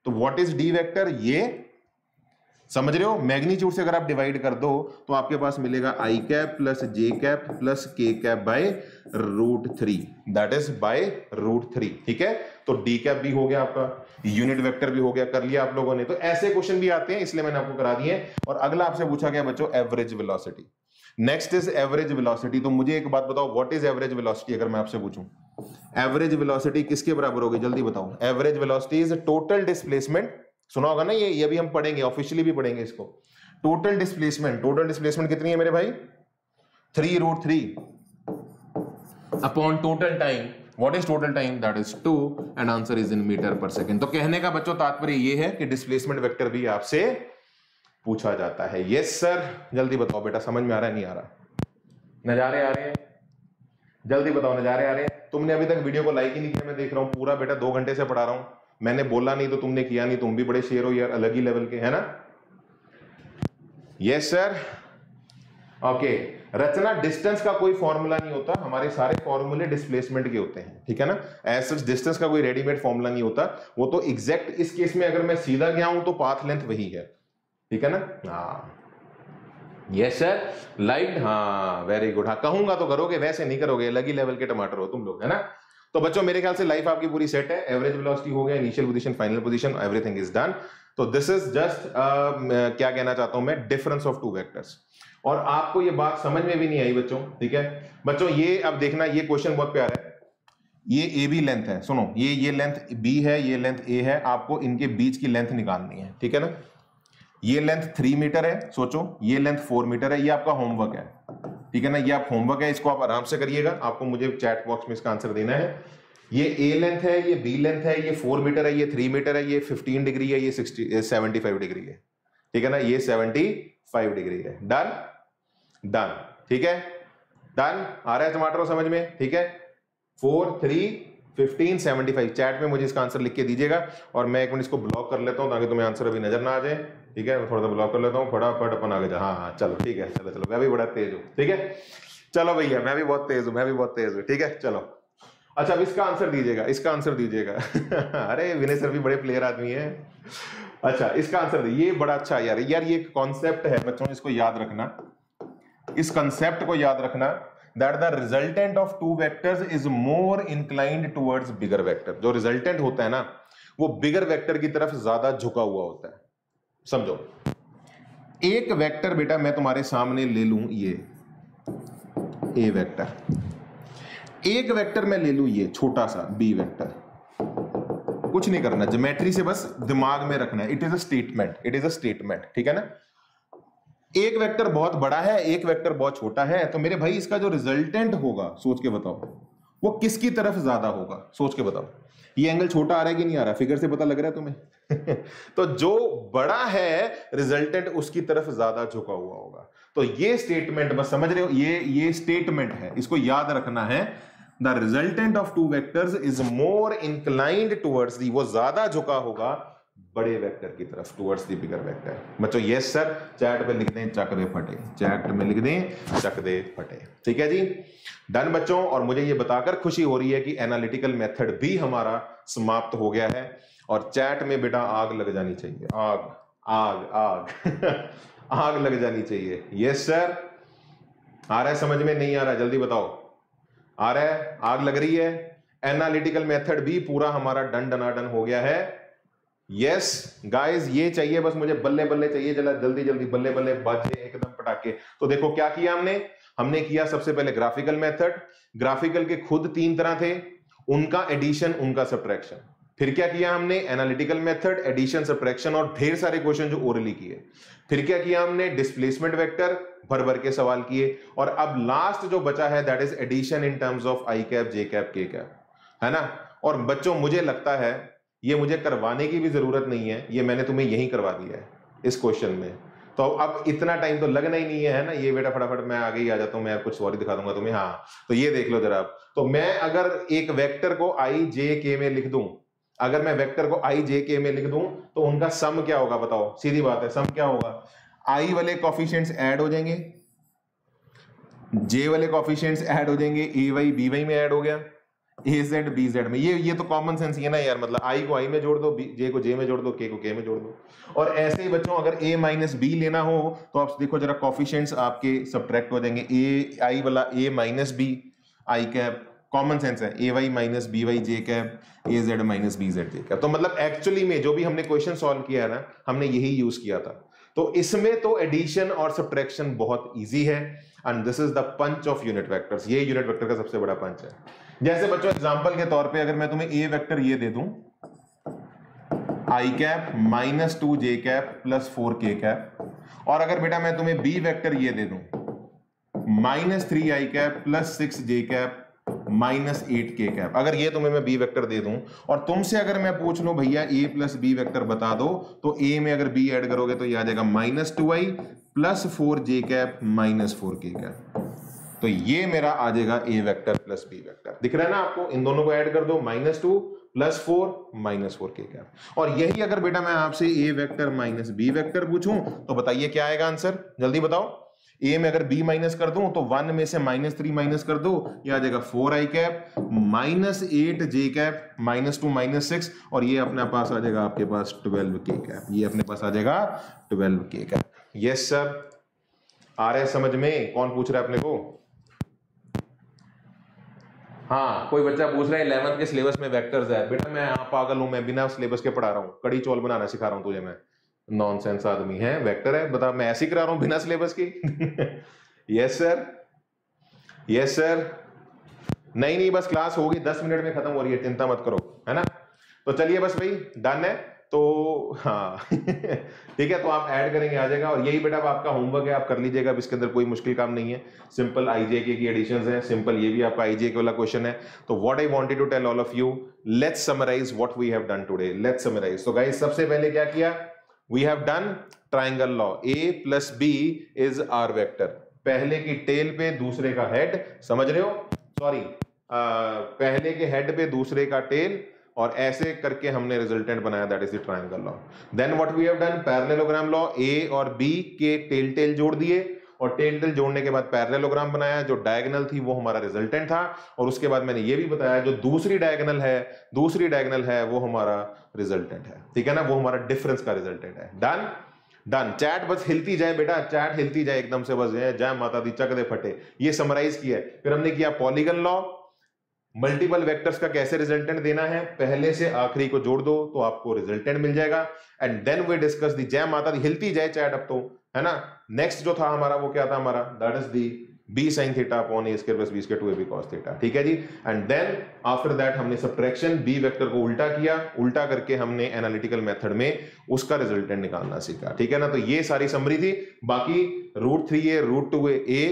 तो व्हाट इज डी वेक्टर, ये समझ रहे हो। मैग्नीट्यूड से अगर आप डिवाइड कर दो तो आपके पास मिलेगा I cap plus J cap plus K cap by √3, that is by √3। ठीक है, तो डी कैप भी हो गया आपका, यूनिट वेक्टर भी हो गया, कर लिया आप लोगों ने। तो ऐसे क्वेश्चन भी आते हैं, इसलिए मैंने आपको करा दिए। और अगला आपसे पूछा गया बच्चों average velocity. Next is average velocity. तो मुझे एक बात बताओ, व्हाट इज एवरेज वेलोसिटी? अगर मैं आपसे पूछूं एवरेज वेलोसिटी किसके बराबर होगी, जल्दी बताओ। Average velocity is total displacement, सुना होगा ना, ये भी हम पढ़ेंगे, ऑफिशियली भी पढ़ेंगे इसको। टोटल डिस्प्लेसमेंट, टोटल डिस्प्लेसमेंट कितनी है मेरे भाई? 3√3 upon total time. What is total time? That is 2 and answer is in metre per second. तो कहने का बच्चों तात्पर्य ये है कि डिस्प्लेसमेंट वेक्टर भी आपसे पूछा जाता है। यस सर, जल्दी बताओ बेटा, समझ में आ रहा है नहीं आ रहा? नजारे आ रहे हैं? जल्दी बताओ, नजारे आ रहे हैं? तुमने अभी तक वीडियो को लाइक ही नहीं किया, मैं देख रहा हूं पूरा बेटा 2 घंटे से पढ़ा रहा हूं। मैंने बोला नहीं तो तुमने किया नहीं, तुम भी बड़े शेर हो यार, अलग ही लेवल के, है ना? Yes sir, okay. Rachna, distance का कोई फॉर्मूला नहीं होता, हमारे सारे फॉर्मूले डिस्प्लेसमेंट के होते हैं, ठीक है ना। एज सच डिस्टेंस का कोई रेडीमेड फॉर्मूला नहीं होता, वो तो एग्जैक्ट इस केस में अगर मैं सीधा गया हूं तो पाथ लेंथ वही है, ठीक है ना। हाँ यस सर, लाइट, हाँ वेरी गुड। हाँ कहूंगा तो करोगे, वैसे नहीं करोगे, अलग ही लेवल के टमाटर हो तुम लोग, है ना। तो बच्चों मेरे ख्याल से लाइफ आपकी पूरी सेट है। एवरेज वेलोसिटी हो गया, initial position, final position, everything is done. तो दिस इज जस्ट क्या कहना चाहता हूं मैं, डिफरेंस ऑफ टू वेक्टर्स। और आपको ये बात समझ में भी नहीं आई बच्चों, ठीक है बच्चों। ये अब देखना, ये क्वेश्चन बहुत प्यारा है। ये ए बी लेंथ है, सुनो, ये लेंथ बी है, ये लेंथ ए है, आपको इनके बीच की लेंथ निकालनी है, ठीक है ना। ये लेंथ 3 मीटर है, सोचो, ये लेंथ 4 मीटर है, ये आपका होमवर्क है, ठीक है ना। ये आप होमवर्क है, इसको आप आराम से करिएगा, आपको मुझे चैट बॉक्स में इसका आंसर देना है। ये ए लेंथ है, ये बी लेंथ है, ये 4 मीटर है, ये 3 मीटर है, ये 15 डिग्री है, ये 75 डिग्री है, ठीक है ना। ये 75 डिग्री है। डन डन, ठीक है, डन। आ रहा है टमाटर समझ में, ठीक है। 4 3 15 75, चैट में मुझे इसका आंसर लिख के दीजिएगा। और मैं एक मिनट इसको ब्लॉक कर लेता हूं ताकि तुम्हें आंसर अभी नजर ना आ जाए, ठीक है। मैं थोड़ा सा ब्लॉक कर लेता हूं, फटाफट अपन आगे जा। हाँ चलो ठीक है, चलो चलो, मैं भी बड़ा तेज हूं, ठीक है। चलो भैया, मैं भी बहुत तेज हूं, मैं भी बहुत तेज हूं, ठीक है, चलो। अच्छा अब इसका आंसर दीजिएगा, इसका आंसर दीजिएगा। अरे विनय सर भी बड़े प्लेयर आदमी है। अच्छा इसका आंसर दीजिए, ये बड़ा अच्छा यार, ये कॉन्सेप्ट है बच्चों, इसको याद रखना, इस कंसेप्ट को याद रखना, that the resultant of two vectors is more inclined towards bigger vector। जो रिजल्टेंट होता है ना, वो बिगर वेक्टर की तरफ ज्यादा झुका हुआ होता है। समझो, एक वेक्टर बेटा मैं तुम्हारे सामने ले लूं, ये ए वेक्टर, एक वेक्टर मैं ले लूं ये छोटा सा बी वेक्टर, कुछ नहीं करना, ज्योमेट्री से बस दिमाग में रखना है, it is a statement, it is a statement, ठीक है ना। एक वेक्टर बहुत बड़ा है, एक वेक्टर बहुत छोटा है, तो मेरे भाई इसका जो रिजल्टेंट होगा, सोच के बताओ, वो किसकी तरफ ज्यादा होगा, सोच के बताओ। ये एंगल छोटा आ रहा है कि नहीं आ रहा, फिगर से पता लग रहा है तुम्हें। तो जो बड़ा है रिजल्टेंट उसकी तरफ ज्यादा झुका हुआ होगा। तो ये स्टेटमेंट बस समझ रहे हो, ये स्टेटमेंट है, इसको याद रखना है। The resultant of two vectors is more inclined towards the, वो ज्यादा झुका होगा बड़े वेक्टर की तरफ, टुवर्ड्स द बिगर वेक्टर। बच्चों यस सर, चैट पे लिख दें चक दे फटे, चैट में लिख दें चक दे फटे, ठीक है जी, डन बच्चों। और मुझे ये बताकर खुशी हो रही है कि एनालिटिकल मेथड भी हमारा समाप्त हो गया है। और चैट में बेटा आग लग जानी चाहिए, आग आग आग आग लग जानी चाहिए। यस सर, आ रहा है समझ में, नहीं आ रहा जल्दी बताओ, आ रहा है, आग लग रही है। एनालिटिकल मेथड भी पूरा हमारा डन डनाडन हो गया है। यस गाइस, ये चाहिए बस मुझे, बल्ले बल्ले चाहिए, जला जल्दी जल्दी बल्ले बल्ले बाजे एकदम पटाके। तो देखो क्या किया हमने किया सबसे पहले ग्राफिकल मेथड। ग्राफिकल के खुद 3 तरह थे, उनका एडिशन, उनका सब्ट्रैक्शन। फिर क्या किया हमने, एनालिटिकल मेथड, एडिशन, सब्ट्रैक्शन और ढेर सारे क्वेश्चन जो ओरली किए। फिर क्या किया हमने, डिस्प्लेसमेंट वेक्टर, भर भर के सवाल किए। और अब लास्ट जो बचा है that is addition in terms of I cap, J cap, के कैप, है ना। और बच्चों मुझे लगता है ये मुझे करवाने की भी जरूरत नहीं है, ये मैंने तुम्हें यही करवा दिया है इस क्वेश्चन में। तो अब इतना टाइम तो लगना ही नहीं है ना। ये बेटा फटाफट मैं आगे ही आ जाता हूं, मैं कुछ सॉरी दिखा दूंगा तुम्हें। हाँ तो ये देख लो जरा। तो मैं अगर एक वेक्टर को आई जे के में लिख दूं, अगर मैं वेक्टर को आई जे के में लिख दूं तो उनका सम क्या होगा बताओ, सीधी बात है, सम क्या होगा, आई वाले कोफिशिएंट्स ऐड हो जाएंगे, जे वाले कोफिशिएंट्स ऐड हो जाएंगे, ए वाई बी वाई में ऐड हो गया, ए जेड बी जेड में, ये तो कॉमन सेंस ही है ना यार, मतलब आई को आई में जोड़ दो, जे को जे में जोड़ दो, के को के में जोड़ दो। और ऐसे ही बच्चों अगर a माइनस बी लेना हो तो आप देखो जरा कोफिशिएंट्स आपके सब्ट्रैक्ट हो जाएंगे, ए आई वाला a minus B I cap, common sense है, A Y minus B Y J cap, A Z minus B Z J cap. तो मतलब एक्चुअली में जो भी हमने क्वेश्चन सॉल्व किया है ना, हमने यही यूज किया था। तो इसमें तो एडिशन और सब्ट्रैक्शन बहुत इजी है, and this is the punch of unit vectors, ये यूनिट वेक्टर का सबसे बड़ा पंच है। जैसे बच्चों एग्जांपल के तौर पे अगर मैं तुम्हें ए वेक्टर ये दे दूं, I cap minus 2 J cap plus 4 K cap, और अगर बेटा मैं तुम्हें बी वेक्टर ये दे दूं, minus 3 I cap plus 6 J cap minus 8 K cap, अगर ये तुम्हें मैं बी वेक्टर दे दूं और तुमसे अगर मैं पूछ लूं भैया ए प्लस बी वेक्टर बता दो, तो ए में अगर बी ऐड करोगे तो ये आ जाएगा minus 2i plus 4 J cap minus 4 K cap. तो ये मेरा आ जाएगा A vector plus B vector, दिख रहा है ना आपको, इन दोनों को ऐड कर दो, minus 2 plus 4 minus 4 K cap. और यही अगर बेटा मैं आपसे A vector minus B vector पूछूं तो बताइए क्या आएगा आंसर, जल्दी बताओ। ए में अगर बी माइनस कर दूं तो 1 में से माइनस 3 माइनस कर दो, ये आ जाएगा 4 I cap minus 8 J cap minus 2 minus 6, और ये अपने पास आ जाएगा आपके पास 12 के कैप, ये अपने पास आ जाएगा 12 के कैप। यस सर, आ रहा है समझ में? कौन पूछ रहा है अपने को? हाँ, कोई बच्चा पूछ रहा है 11th के सिलेबस में वेक्टर्स है। बेटा मैं यहाँ पागल हूं, मैं बिना सिलेबस के पढ़ा रहा हूँ, कड़ी चौल बनाना सिखा रहा हूँ तुझे मैं, नॉनसेंस आदमी है, वेक्टर है बता, मैं ऐसे ही करा रहा हूं बिना सिलेबस की। Yes sir, yes sir. नहीं बस क्लास होगी 10 मिनट में खत्म हो रही है, चिंता मत करो, है ना। तो चलिए बस भाई डन है, तो हाँ ठीक है, तो आप ऐड करेंगे आ जाएगा, और यही बेटा आपका होमवर्क है, आप कर लीजिएगा, अब इसके अंदर कोई मुश्किल काम नहीं है, सिंपल आईजेके की एडिशंस है, सिंपल ये भी आपका आईजेके वाला क्वेश्चन है। तो what I wanted to tell all of you, let's summarise what we have done today, let's summarise. तो गाइस सबसे पहले क्या किया, we have done triangle law, a plus b is r vector, पहले की टेल पे दूसरे का हेड, समझ रहे हो, सॉरी पहले के हेड पे दूसरे का टेल, और ऐसे करके हमने रिजल्टेंट बनाया, that is the triangle law. Then what we have done, parallelogram law, a और b के टेल जोड़ दिए, और टेल जोड़ने के बाद पैरेललोग्राम बनाया, जो डायगोनल थी वो हमारा रिजल्टेंट था, और उसके बाद मैंने ये भी बताया जो दूसरी डायगोनल है वो हमारा रिजल्टेंट है, ठीक है ना, वो हमारा डिफरेंस का रिजल्टेंट है। Done done. चैट बस हिलती जाए बेटा, चैट हिलती जाए एकदम से, बस जय माता दी चक दे फटे, ये समराइज किया है। फिर हमने किया पॉलीगन लॉ, मल्टीपल वेक्टर्स का कैसे रिजल्टेंट देना है, पहले से आखिरी को जोड़ दो तो आपको रिजल्टेंट मिल जाएगा। And then we discuss the, जय माता दी हिलती जाए चैट अब तो, है ना। नेक्स्ट जो था हमारा वो क्या था हमारा, that is the b sin theta upon a square plus b square 2ab cos theta, ठीक है जी। एंड देन आफ्टर दैट हमने सब्ट्रैक्शन, b वेक्टर को उल्टा किया, उल्टा करके हमने एनालिटिकल मेथड में उसका रिजल्टेंट निकालना सीखा, ठीक है ना। तो ये सारी समरी थी, बाकी √3a √2a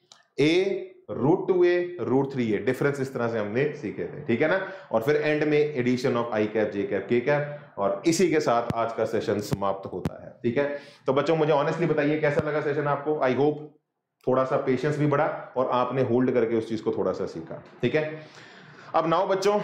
a √2a √3a difference इस तरह से हमने सीखे थे, ठीक है ना। और फिर एंड में addition of I cap J cap के कैप, और इसी के साथ आज का सेशन समाप्त होता है, ठीक है। तो बच्चों मुझे ऑनेस्टली बताइए कैसा लगा सेशन आपको, आई होप थोड़ा सा पेशेंस भी बढ़ा और आपने होल्ड करके उस चीज को थोड़ा सा सीखा, ठीक है। अब नाउ बच्चों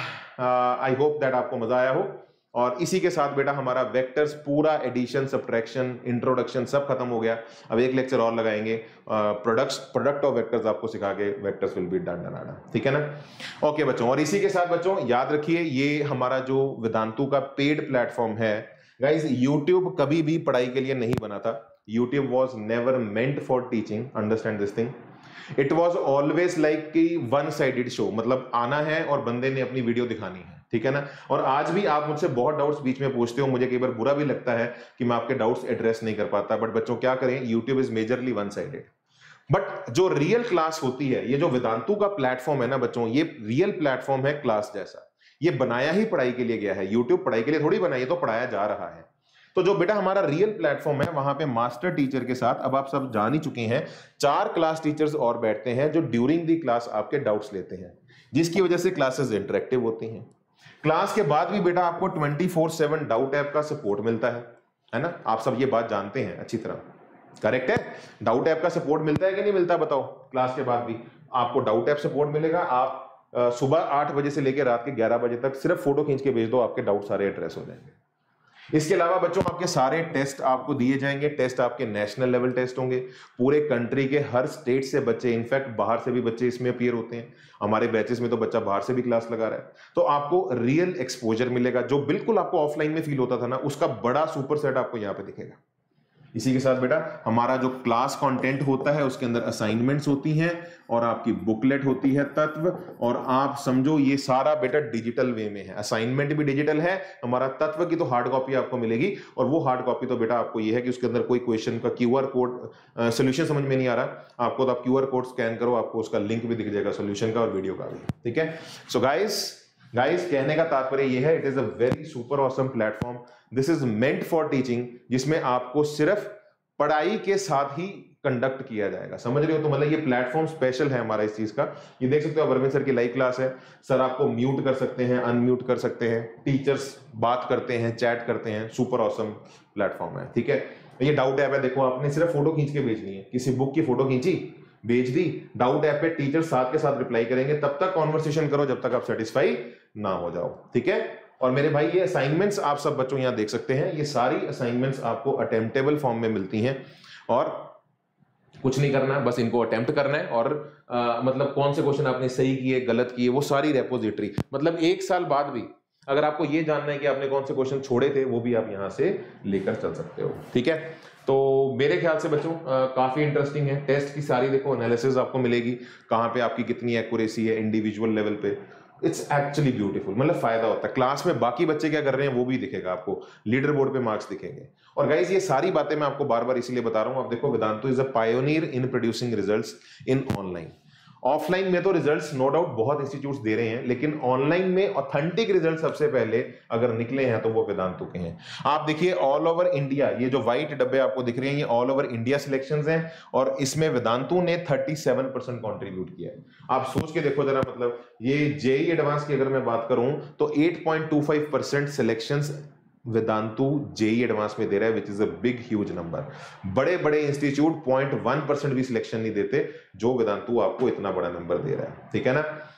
आई होप दैट आपको मजा आया हो, और इसी के साथ बेटा हमारा वेक्टर्स पूरा एडिशन सब्ट्रैक्शन इंट्रोडक्शन सब खत्म हो गया। अब एक लेक्चर और लगाएंगे, प्रोडक्ट ऑफ वेक्टर्स आपको सिखा के वेक्टर्स विल बी डन, ठीक है ना। ओके बच्चों, और इसी के साथ बच्चों याद रखिए ये हमारा जो वेदांतु का पेड प्लेटफॉर्म है गाइस, यूट्यूब कभी भी पढ़ाई के लिए नहीं बना था, YouTube was never meant for teaching, understand this thing. It was always like कि one sided show, मतलब आना है और बंदे ने अपनी वीडियो दिखानी है, ठीक है ना। और आज भी आप मुझसे बहुत डाउट्स बीच में पूछते हो, मुझे कई बार बुरा भी लगता है कि मैं आपके डाउट्स एड्रेस नहीं कर पाता, बट बच्चों क्या करें, YouTube is majorly one sided। But जो रियल क्लास होती है, ये जो वेदांतु का प्लेटफॉर्म है ना बच्चों, ये रियल प्लेटफॉर्म है क्लास जैसा, ये बनाया ही पढ़ाई के लिए गया है, YouTube पढ़ाई के लिए थोड़ी बनाई, तो पढ़ाया जा रहा है। तो जो बेटा हमारा रियल प्लेटफॉर्म है, वहां पे मास्टर टीचर के साथ, अब आप सब जान ही चुके हैं, 4 क्लास टीचर्स और बैठते हैं जो ड्यूरिंग दी क्लास आपके डाउट्स लेते हैं, जिसकी वजह से क्लासेस इंटरेक्टिव होती हैं। क्लास के बाद भी बेटा आपको 24/7 डाउट ऐप का सपोर्ट मिलता है ना। आप सब ये बात जानते हैं अच्छी तरह, करेक्ट है। डाउट ऐप का सपोर्ट मिलता है कि नहीं मिलता बताओ। क्लास के बाद भी आपको डाउट ऐप सपोर्ट मिलेगा। आप सुबह 8 बजे से लेकर रात के 11 बजे तक सिर्फ फोटो खींच के भेज दो, आपके डाउट सारे एड्रेस हो जाएंगे। इसके अलावा बच्चों आपके सारे टेस्ट आपको दिए जाएंगे। टेस्ट आपके नेशनल लेवल टेस्ट होंगे, पूरे कंट्री के हर स्टेट से बच्चे, इनफैक्ट बाहर से भी बच्चे इसमें अपीयर होते हैं। हमारे बैचेस में तो बच्चा बाहर से भी क्लास लगा रहा है। तो आपको रियल एक्सपोजर मिलेगा, जो बिल्कुल आपको ऑफलाइन में फील होता था ना, उसका बड़ा सुपर सेट आपको यहाँ पे दिखेगा। इसी के साथ बेटा हमारा जो क्लास कंटेंट होता है उसके अंदर असाइनमेंट्स होती हैं और आपकी बुकलेट होती है तत्व, और आप समझो ये सारा बेटा डिजिटल वे में है। असाइनमेंट भी डिजिटल है, हमारा तत्व की तो हार्ड कॉपी आपको मिलेगी, और वो हार्ड कॉपी तो बेटा आपको ये है कि उसके अंदर कोई क्वेश्चन का क्यूआर कोड, सोल्यूशन समझ में नहीं आ रहा आपको तो आप क्यूआर कोड स्कैन करो, आपको उसका लिंक भी दिख जाएगा सोल्यूशन का और वीडियो का भी। ठीक है, सो गाइस कहने का तात्पर्य यह है, it is a very super awesome platform, this is meant for teaching, जिसमें आपको सिर्फ पढ़ाई के साथ ही कंडक्ट किया जाएगा। समझ रहे हो? तो मतलब ये प्लेटफॉर्म स्पेशल है हमारा इस चीज का। ये देख सकते हो अरविंद सर की लाइव क्लास है, सर आपको म्यूट कर सकते हैं, अनम्यूट कर सकते हैं, टीचर्स बात करते हैं, चैट करते हैं, सुपर ऑसम प्लेटफॉर्म है। ठीक है, ये डाउट ऐप है, देखो आपने सिर्फ फोटो खींच के भेजनी है, किसी बुक की फोटो खींची भेज दी, डाउट ऐप पे टीचर साथ के साथ रिप्लाई करेंगे, तब तक कॉन्वर्सेशन करो जब तक आप सेटिस्फाई ना हो जाओ। ठीक है, और मेरे भाई ये असाइनमेंट्स आप सब बच्चों यहां देख सकते हैं, ये सारी असाइनमेंट्स आपको अटेम्प्टेबल फॉर्म में मिलती हैं, और कुछ नहीं करना है, बस इनको अटेम्प्ट करना है, और मतलब कौन से क्वेश्चन आपने सही किए गलत किए वो सारी रेपोजिटरी, मतलब 1 साल बाद भी अगर आपको ये जानना है कि आपने कौन से क्वेश्चन छोड़े थे वो भी आप यहां से लेकर चल सकते हो। ठीक है, तो मेरे ख्याल से बच्चों काफी इंटरेस्टिंग है। टेस्ट की सारी देखो एनालिसिस आपको मिलेगी, कहां पे आपकी कितनी एक्यूरेसी है इंडिविजुअल लेवल पे। इट्स एक्चुअली ब्यूटीफुल, मतलब फायदा होता है। क्लास में बाकी बच्चे क्या कर रहे हैं वो भी दिखेगा आपको, लीडर बोर्ड पे मार्क्स दिखेंगे। और गाइस ये सारी बातें मैं आपको बार बार इसीलिए बता रहा हूं, आप देखो Vedantu is a pioneer in producing results in online. Offline में तो रिजल्ट्स नो डाउट बहुत इंस्टीट्यूट्स दे रहे हैं, लेकिन ऑनलाइन में ऑथेंटिक रिजल्ट सबसे पहले अगर निकले हैं तो वो वेदांतु के हैं। आप देखिए ऑल ओवर इंडिया, ये जो व्हाइट डब्बे आपको दिख रहे हैं ये ऑल ओवर इंडिया सिलेक्शंस हैं, और इसमें वेदांतु ने 37% कंट्रीब्यूट किया है। आप सोच के देखो जरा, मतलब ये जेईई एडवांस की अगर मैं बात करूं तो 8.25% सिलेक्शंस वेदांतु जेईई एडवांस में दे रहा है, which is a big huge number. बड़े बड़े इंस्टीट्यूट 0.1% भी सिलेक्शन नहीं देते, जो वेदांतु आपको इतना बड़ा नंबर दे रहा है। ठीक है ना,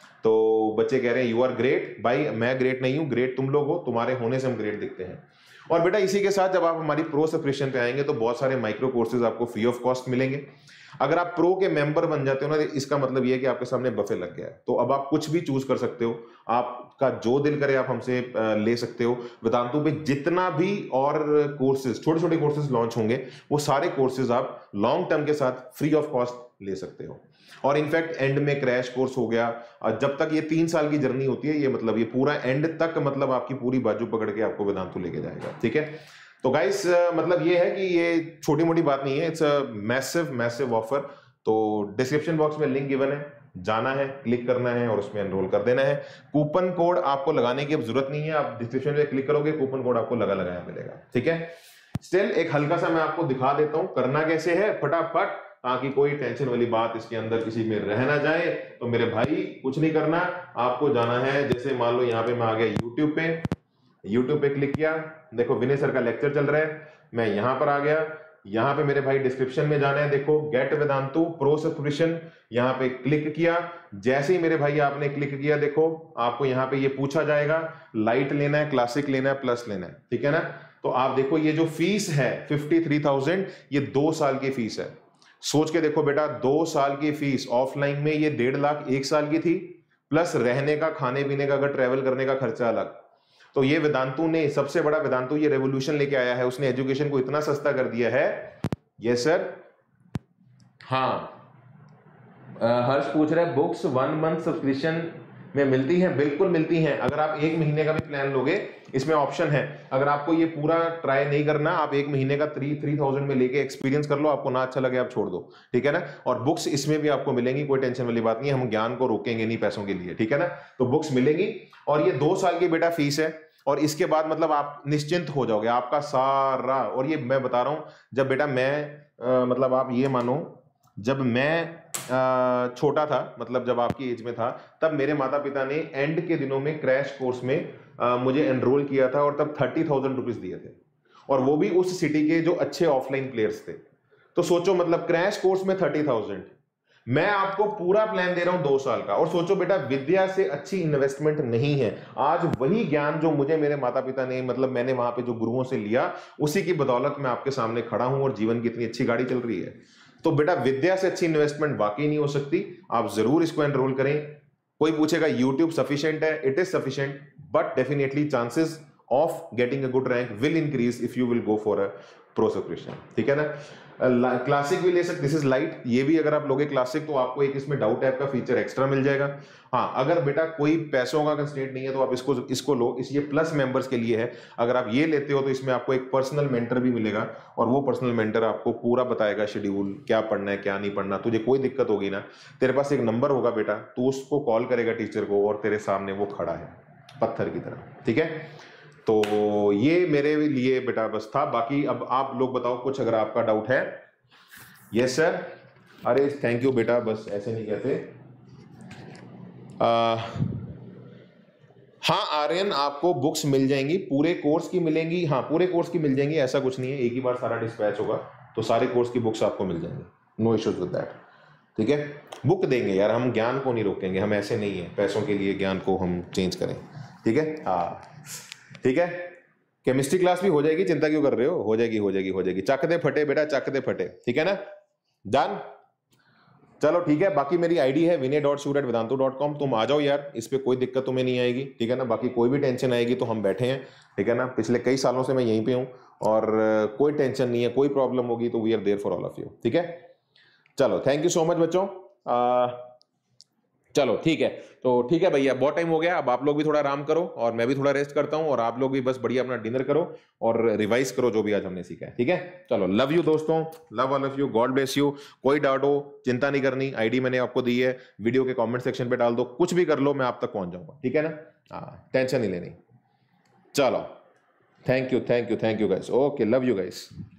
तो बच्चे कह रहे हैं यू आर ग्रेट। भाई मैं ग्रेट नहीं हूं, ग्रेट तुम लोग हो, तुम्हारे होने से हम ग्रेट दिखते हैं। और बेटा इसी के साथ जब आप हमारी प्रो सब्सक्रिप्शन पे आएंगे तो बहुत सारे माइक्रो कोर्सेज आपको फ्री ऑफ कॉस्ट मिलेंगे। अगर आप प्रो के मेंबर बन जाते हो ना, इसका मतलब ये है कि आपके सामने बफे लग गया है, तो अब आप कुछ भी चूज कर सकते हो, आपका जो दिल करे आप हमसे ले सकते हो। वेदांतु पे जितना भी और कोर्सेज, छोटे छोटे कोर्सेज लॉन्च होंगे, वो सारे कोर्सेज आप लॉन्ग टर्म के साथ फ्री ऑफ कॉस्ट ले सकते हो। और इनफैक्ट एंड में क्रैश कोर्स हो गया, जब तक ये 3 साल की जर्नी होती है, ये मतलब ये पूरा एंड तक मतलब आपकी पूरी बाजू पकड़ के आपको वेदांतु लेके जाएगा। ठीक है, तो गाइस मतलब ये है कि ये छोटी मोटी बात नहीं है, it's a massive massive offer. तो डिस्क्रिप्शन बॉक्स में लिंक गिवन है, जाना है, क्लिक करना है और उसमें एनरोल कर देना है। कूपन कोड आपको लगाने की अब जरूरत नहीं है, आप डिस्क्रिप्शन में क्लिक करोगे कूपन कोड आपको लगाया मिलेगा। ठीक है, स्टिल एक हल्का सा मैं आपको दिखा देता हूं करना कैसे है फटाफट, ताकि कोई टेंशन वाली बात इसके अंदर किसी में रह ना जाए। तो मेरे भाई कुछ नहीं करना, आपको जाना है, जैसे मान लो यहाँ पे मैं आ गया यूट्यूब पे क्लिक किया, देखो विनय सर का लेक्चर चल रहा है, मैं यहां पर आ गया, यहां पे मेरे भाई डिस्क्रिप्शन में जाना है, देखो गेट वेदांतु प्रो सब्सक्रिप्शन, यहां पे क्लिक किया। जैसे ही मेरे भाई आपने क्लिक किया, देखो आपको यहां पे ये पूछा जाएगा लाइट लेना है, क्लासिक लेना है, प्लस लेना है। ठीक है ना, तो आप देखो ये जो फीस है 53,000, ये 2 साल की फीस है। सोच के देखो बेटा, 2 साल की फीस, ऑफलाइन में ये 1.5 लाख 1 साल की थी, प्लस रहने का, खाने पीने का, अगर ट्रेवल करने का खर्चा अलग। तो ये वेदांतु ने, सबसे बड़ा वेदांतु ये रेवोल्यूशन लेके आया है, उसने एजुकेशन को इतना सस्ता कर दिया है। यस सर, हाँ हर्ष पूछ रहा है बुक्स 1 मंथ सब्सक्रिप्शन में मिलती हैं? बिल्कुल मिलती हैं। अगर आप 1 महीने का भी प्लान लोगे, इसमें ऑप्शन है, अगर आपको ये पूरा ट्राई नहीं करना, आप 1 महीने का 3,000 में लेके एक्सपीरियंस कर लो, आपको ना अच्छा लगे आप छोड़ दो। ठीक है ना, और बुक्स इसमें भी आपको मिलेंगी, कोई टेंशन वाली बात नहीं है, हम ज्ञान को रोकेंगे नहीं पैसों के लिए। ठीक है ना, तो बुक्स मिलेंगी, और ये 2 साल की बेटा फीस है, और इसके बाद मतलब आप निश्चिंत हो जाओगे, आपका सारा। और ये मैं बता रहा हूं, जब बेटा मैं मतलब आप ये मानो, जब मैं छोटा था, मतलब जब आपकी एज में था, तब मेरे माता पिता ने एंड के दिनों में क्रैश कोर्स में मुझे एनरोल किया था, और तब 30,000 रुपीज दिए थे, और वो भी उस सिटी के जो अच्छे ऑफलाइन प्लेयर्स थे। तो सोचो, मतलब क्रैश कोर्स में 30,000, मैं आपको पूरा प्लान दे रहा हूं 2 साल का। और सोचो बेटा, विद्या से अच्छी इन्वेस्टमेंट नहीं है। आज वही ज्ञान जो मुझे मेरे माता पिता ने, मतलब मैंने वहां पे जो गुरुओं से लिया, उसी की बदौलत मैं आपके सामने खड़ा हूं और जीवन की इतनी अच्छी गाड़ी चल रही है। तो बेटा, विद्या से अच्छी इन्वेस्टमेंट वाकई नहीं हो सकती। आप जरूर इसको एनरोल करें। कोई पूछेगा यूट्यूब सफिशिएंट है? It is sufficient, but definitely chances of getting a good rank will increase if you will go for a pro subscription. ठीक है ना? क्लासिक भी ले सकते, दिस इज लाइट। ये भी अगर आप लोगे क्लासिक तो आपको एक इसमें डाउट टैब का फीचर एक्स्ट्रा मिल जाएगा। हाँ, अगर बेटा कोई पैसों का कंस्ट्रेंट नहीं है तो आप इसको लो। ये प्लस मेंबर्स के लिए है। अगर आप ये लेते हो तो इसमें आपको एक पर्सनल मेंटर भी मिलेगा, और वो पर्सनल मेंटर आपको पूरा बताएगा शेड्यूल, क्या पढ़ना है क्या नहीं पढ़ना। तुझे कोई दिक्कत होगी ना, तेरे पास एक नंबर होगा बेटा, तू उसको कॉल करेगा टीचर को, और तेरे सामने वो खड़ा है पत्थर की तरह। ठीक है? तो ये मेरे लिए बेटा बस था। बाकी अब आप लोग बताओ कुछ, अगर आपका डाउट है। यस सर, अरे थैंक यू बेटा, बस ऐसे नहीं कहते। हाँ आर्यन, आपको बुक्स मिल जाएंगी, पूरे कोर्स की मिलेंगी। हाँ, पूरे कोर्स की मिल जाएंगी, ऐसा कुछ नहीं है। एक ही बार सारा डिस्पैच होगा तो सारे कोर्स की बुक्स आपको मिल जाएंगी। No issues with that. ठीक है? बुक देंगे यार, हम ज्ञान को नहीं रोकेंगे, हम ऐसे नहीं है पैसों के लिए ज्ञान को हम चेंज करें। ठीक है? हाँ ठीक है। केमिस्ट्री क्लास भी हो जाएगी, चिंता क्यों कर रहे हो? हो जाएगी हो जाएगी हो जाएगी। चक दे फटे बेटा, चक दे फटे। ठीक है ना? डन? चलो ठीक है। बाकी मेरी आईडी है vinay.shoot@vedantu.com। तुम आ जाओ यार, इस पे कोई दिक्कत तुम्हें नहीं आएगी। ठीक है ना? बाकी कोई भी टेंशन आएगी तो हम बैठे हैं। ठीक है ना? पिछले कई सालों से मैं यहीं पे हूँ, और कोई टेंशन नहीं है। कोई प्रॉब्लम होगी तो we are there for all of you. ठीक है? चलो, थैंक यू सो मच बच्चों। चलो ठीक है। तो ठीक है भैया, बहुत टाइम हो गया। अब आप लोग भी थोड़ा आराम करो, और मैं भी थोड़ा रेस्ट करता हूं, और आप लोग भी बस बढ़िया अपना डिनर करो और रिवाइज करो जो भी आज हमने सीखा है। ठीक है? चलो, लव यू दोस्तों, love all of you, God bless you. कोई डाउट हो, चिंता नहीं करनी, आईडी मैंने आपको दी है, वीडियो के कॉमेंट सेक्शन पे डाल दो, कुछ भी कर लो, मैं आप तक पहुंच जाऊंगा। ठीक है ना? हाँ, टेंशन नहीं लेनी। चलो, thank you guys. Okay, love you guys.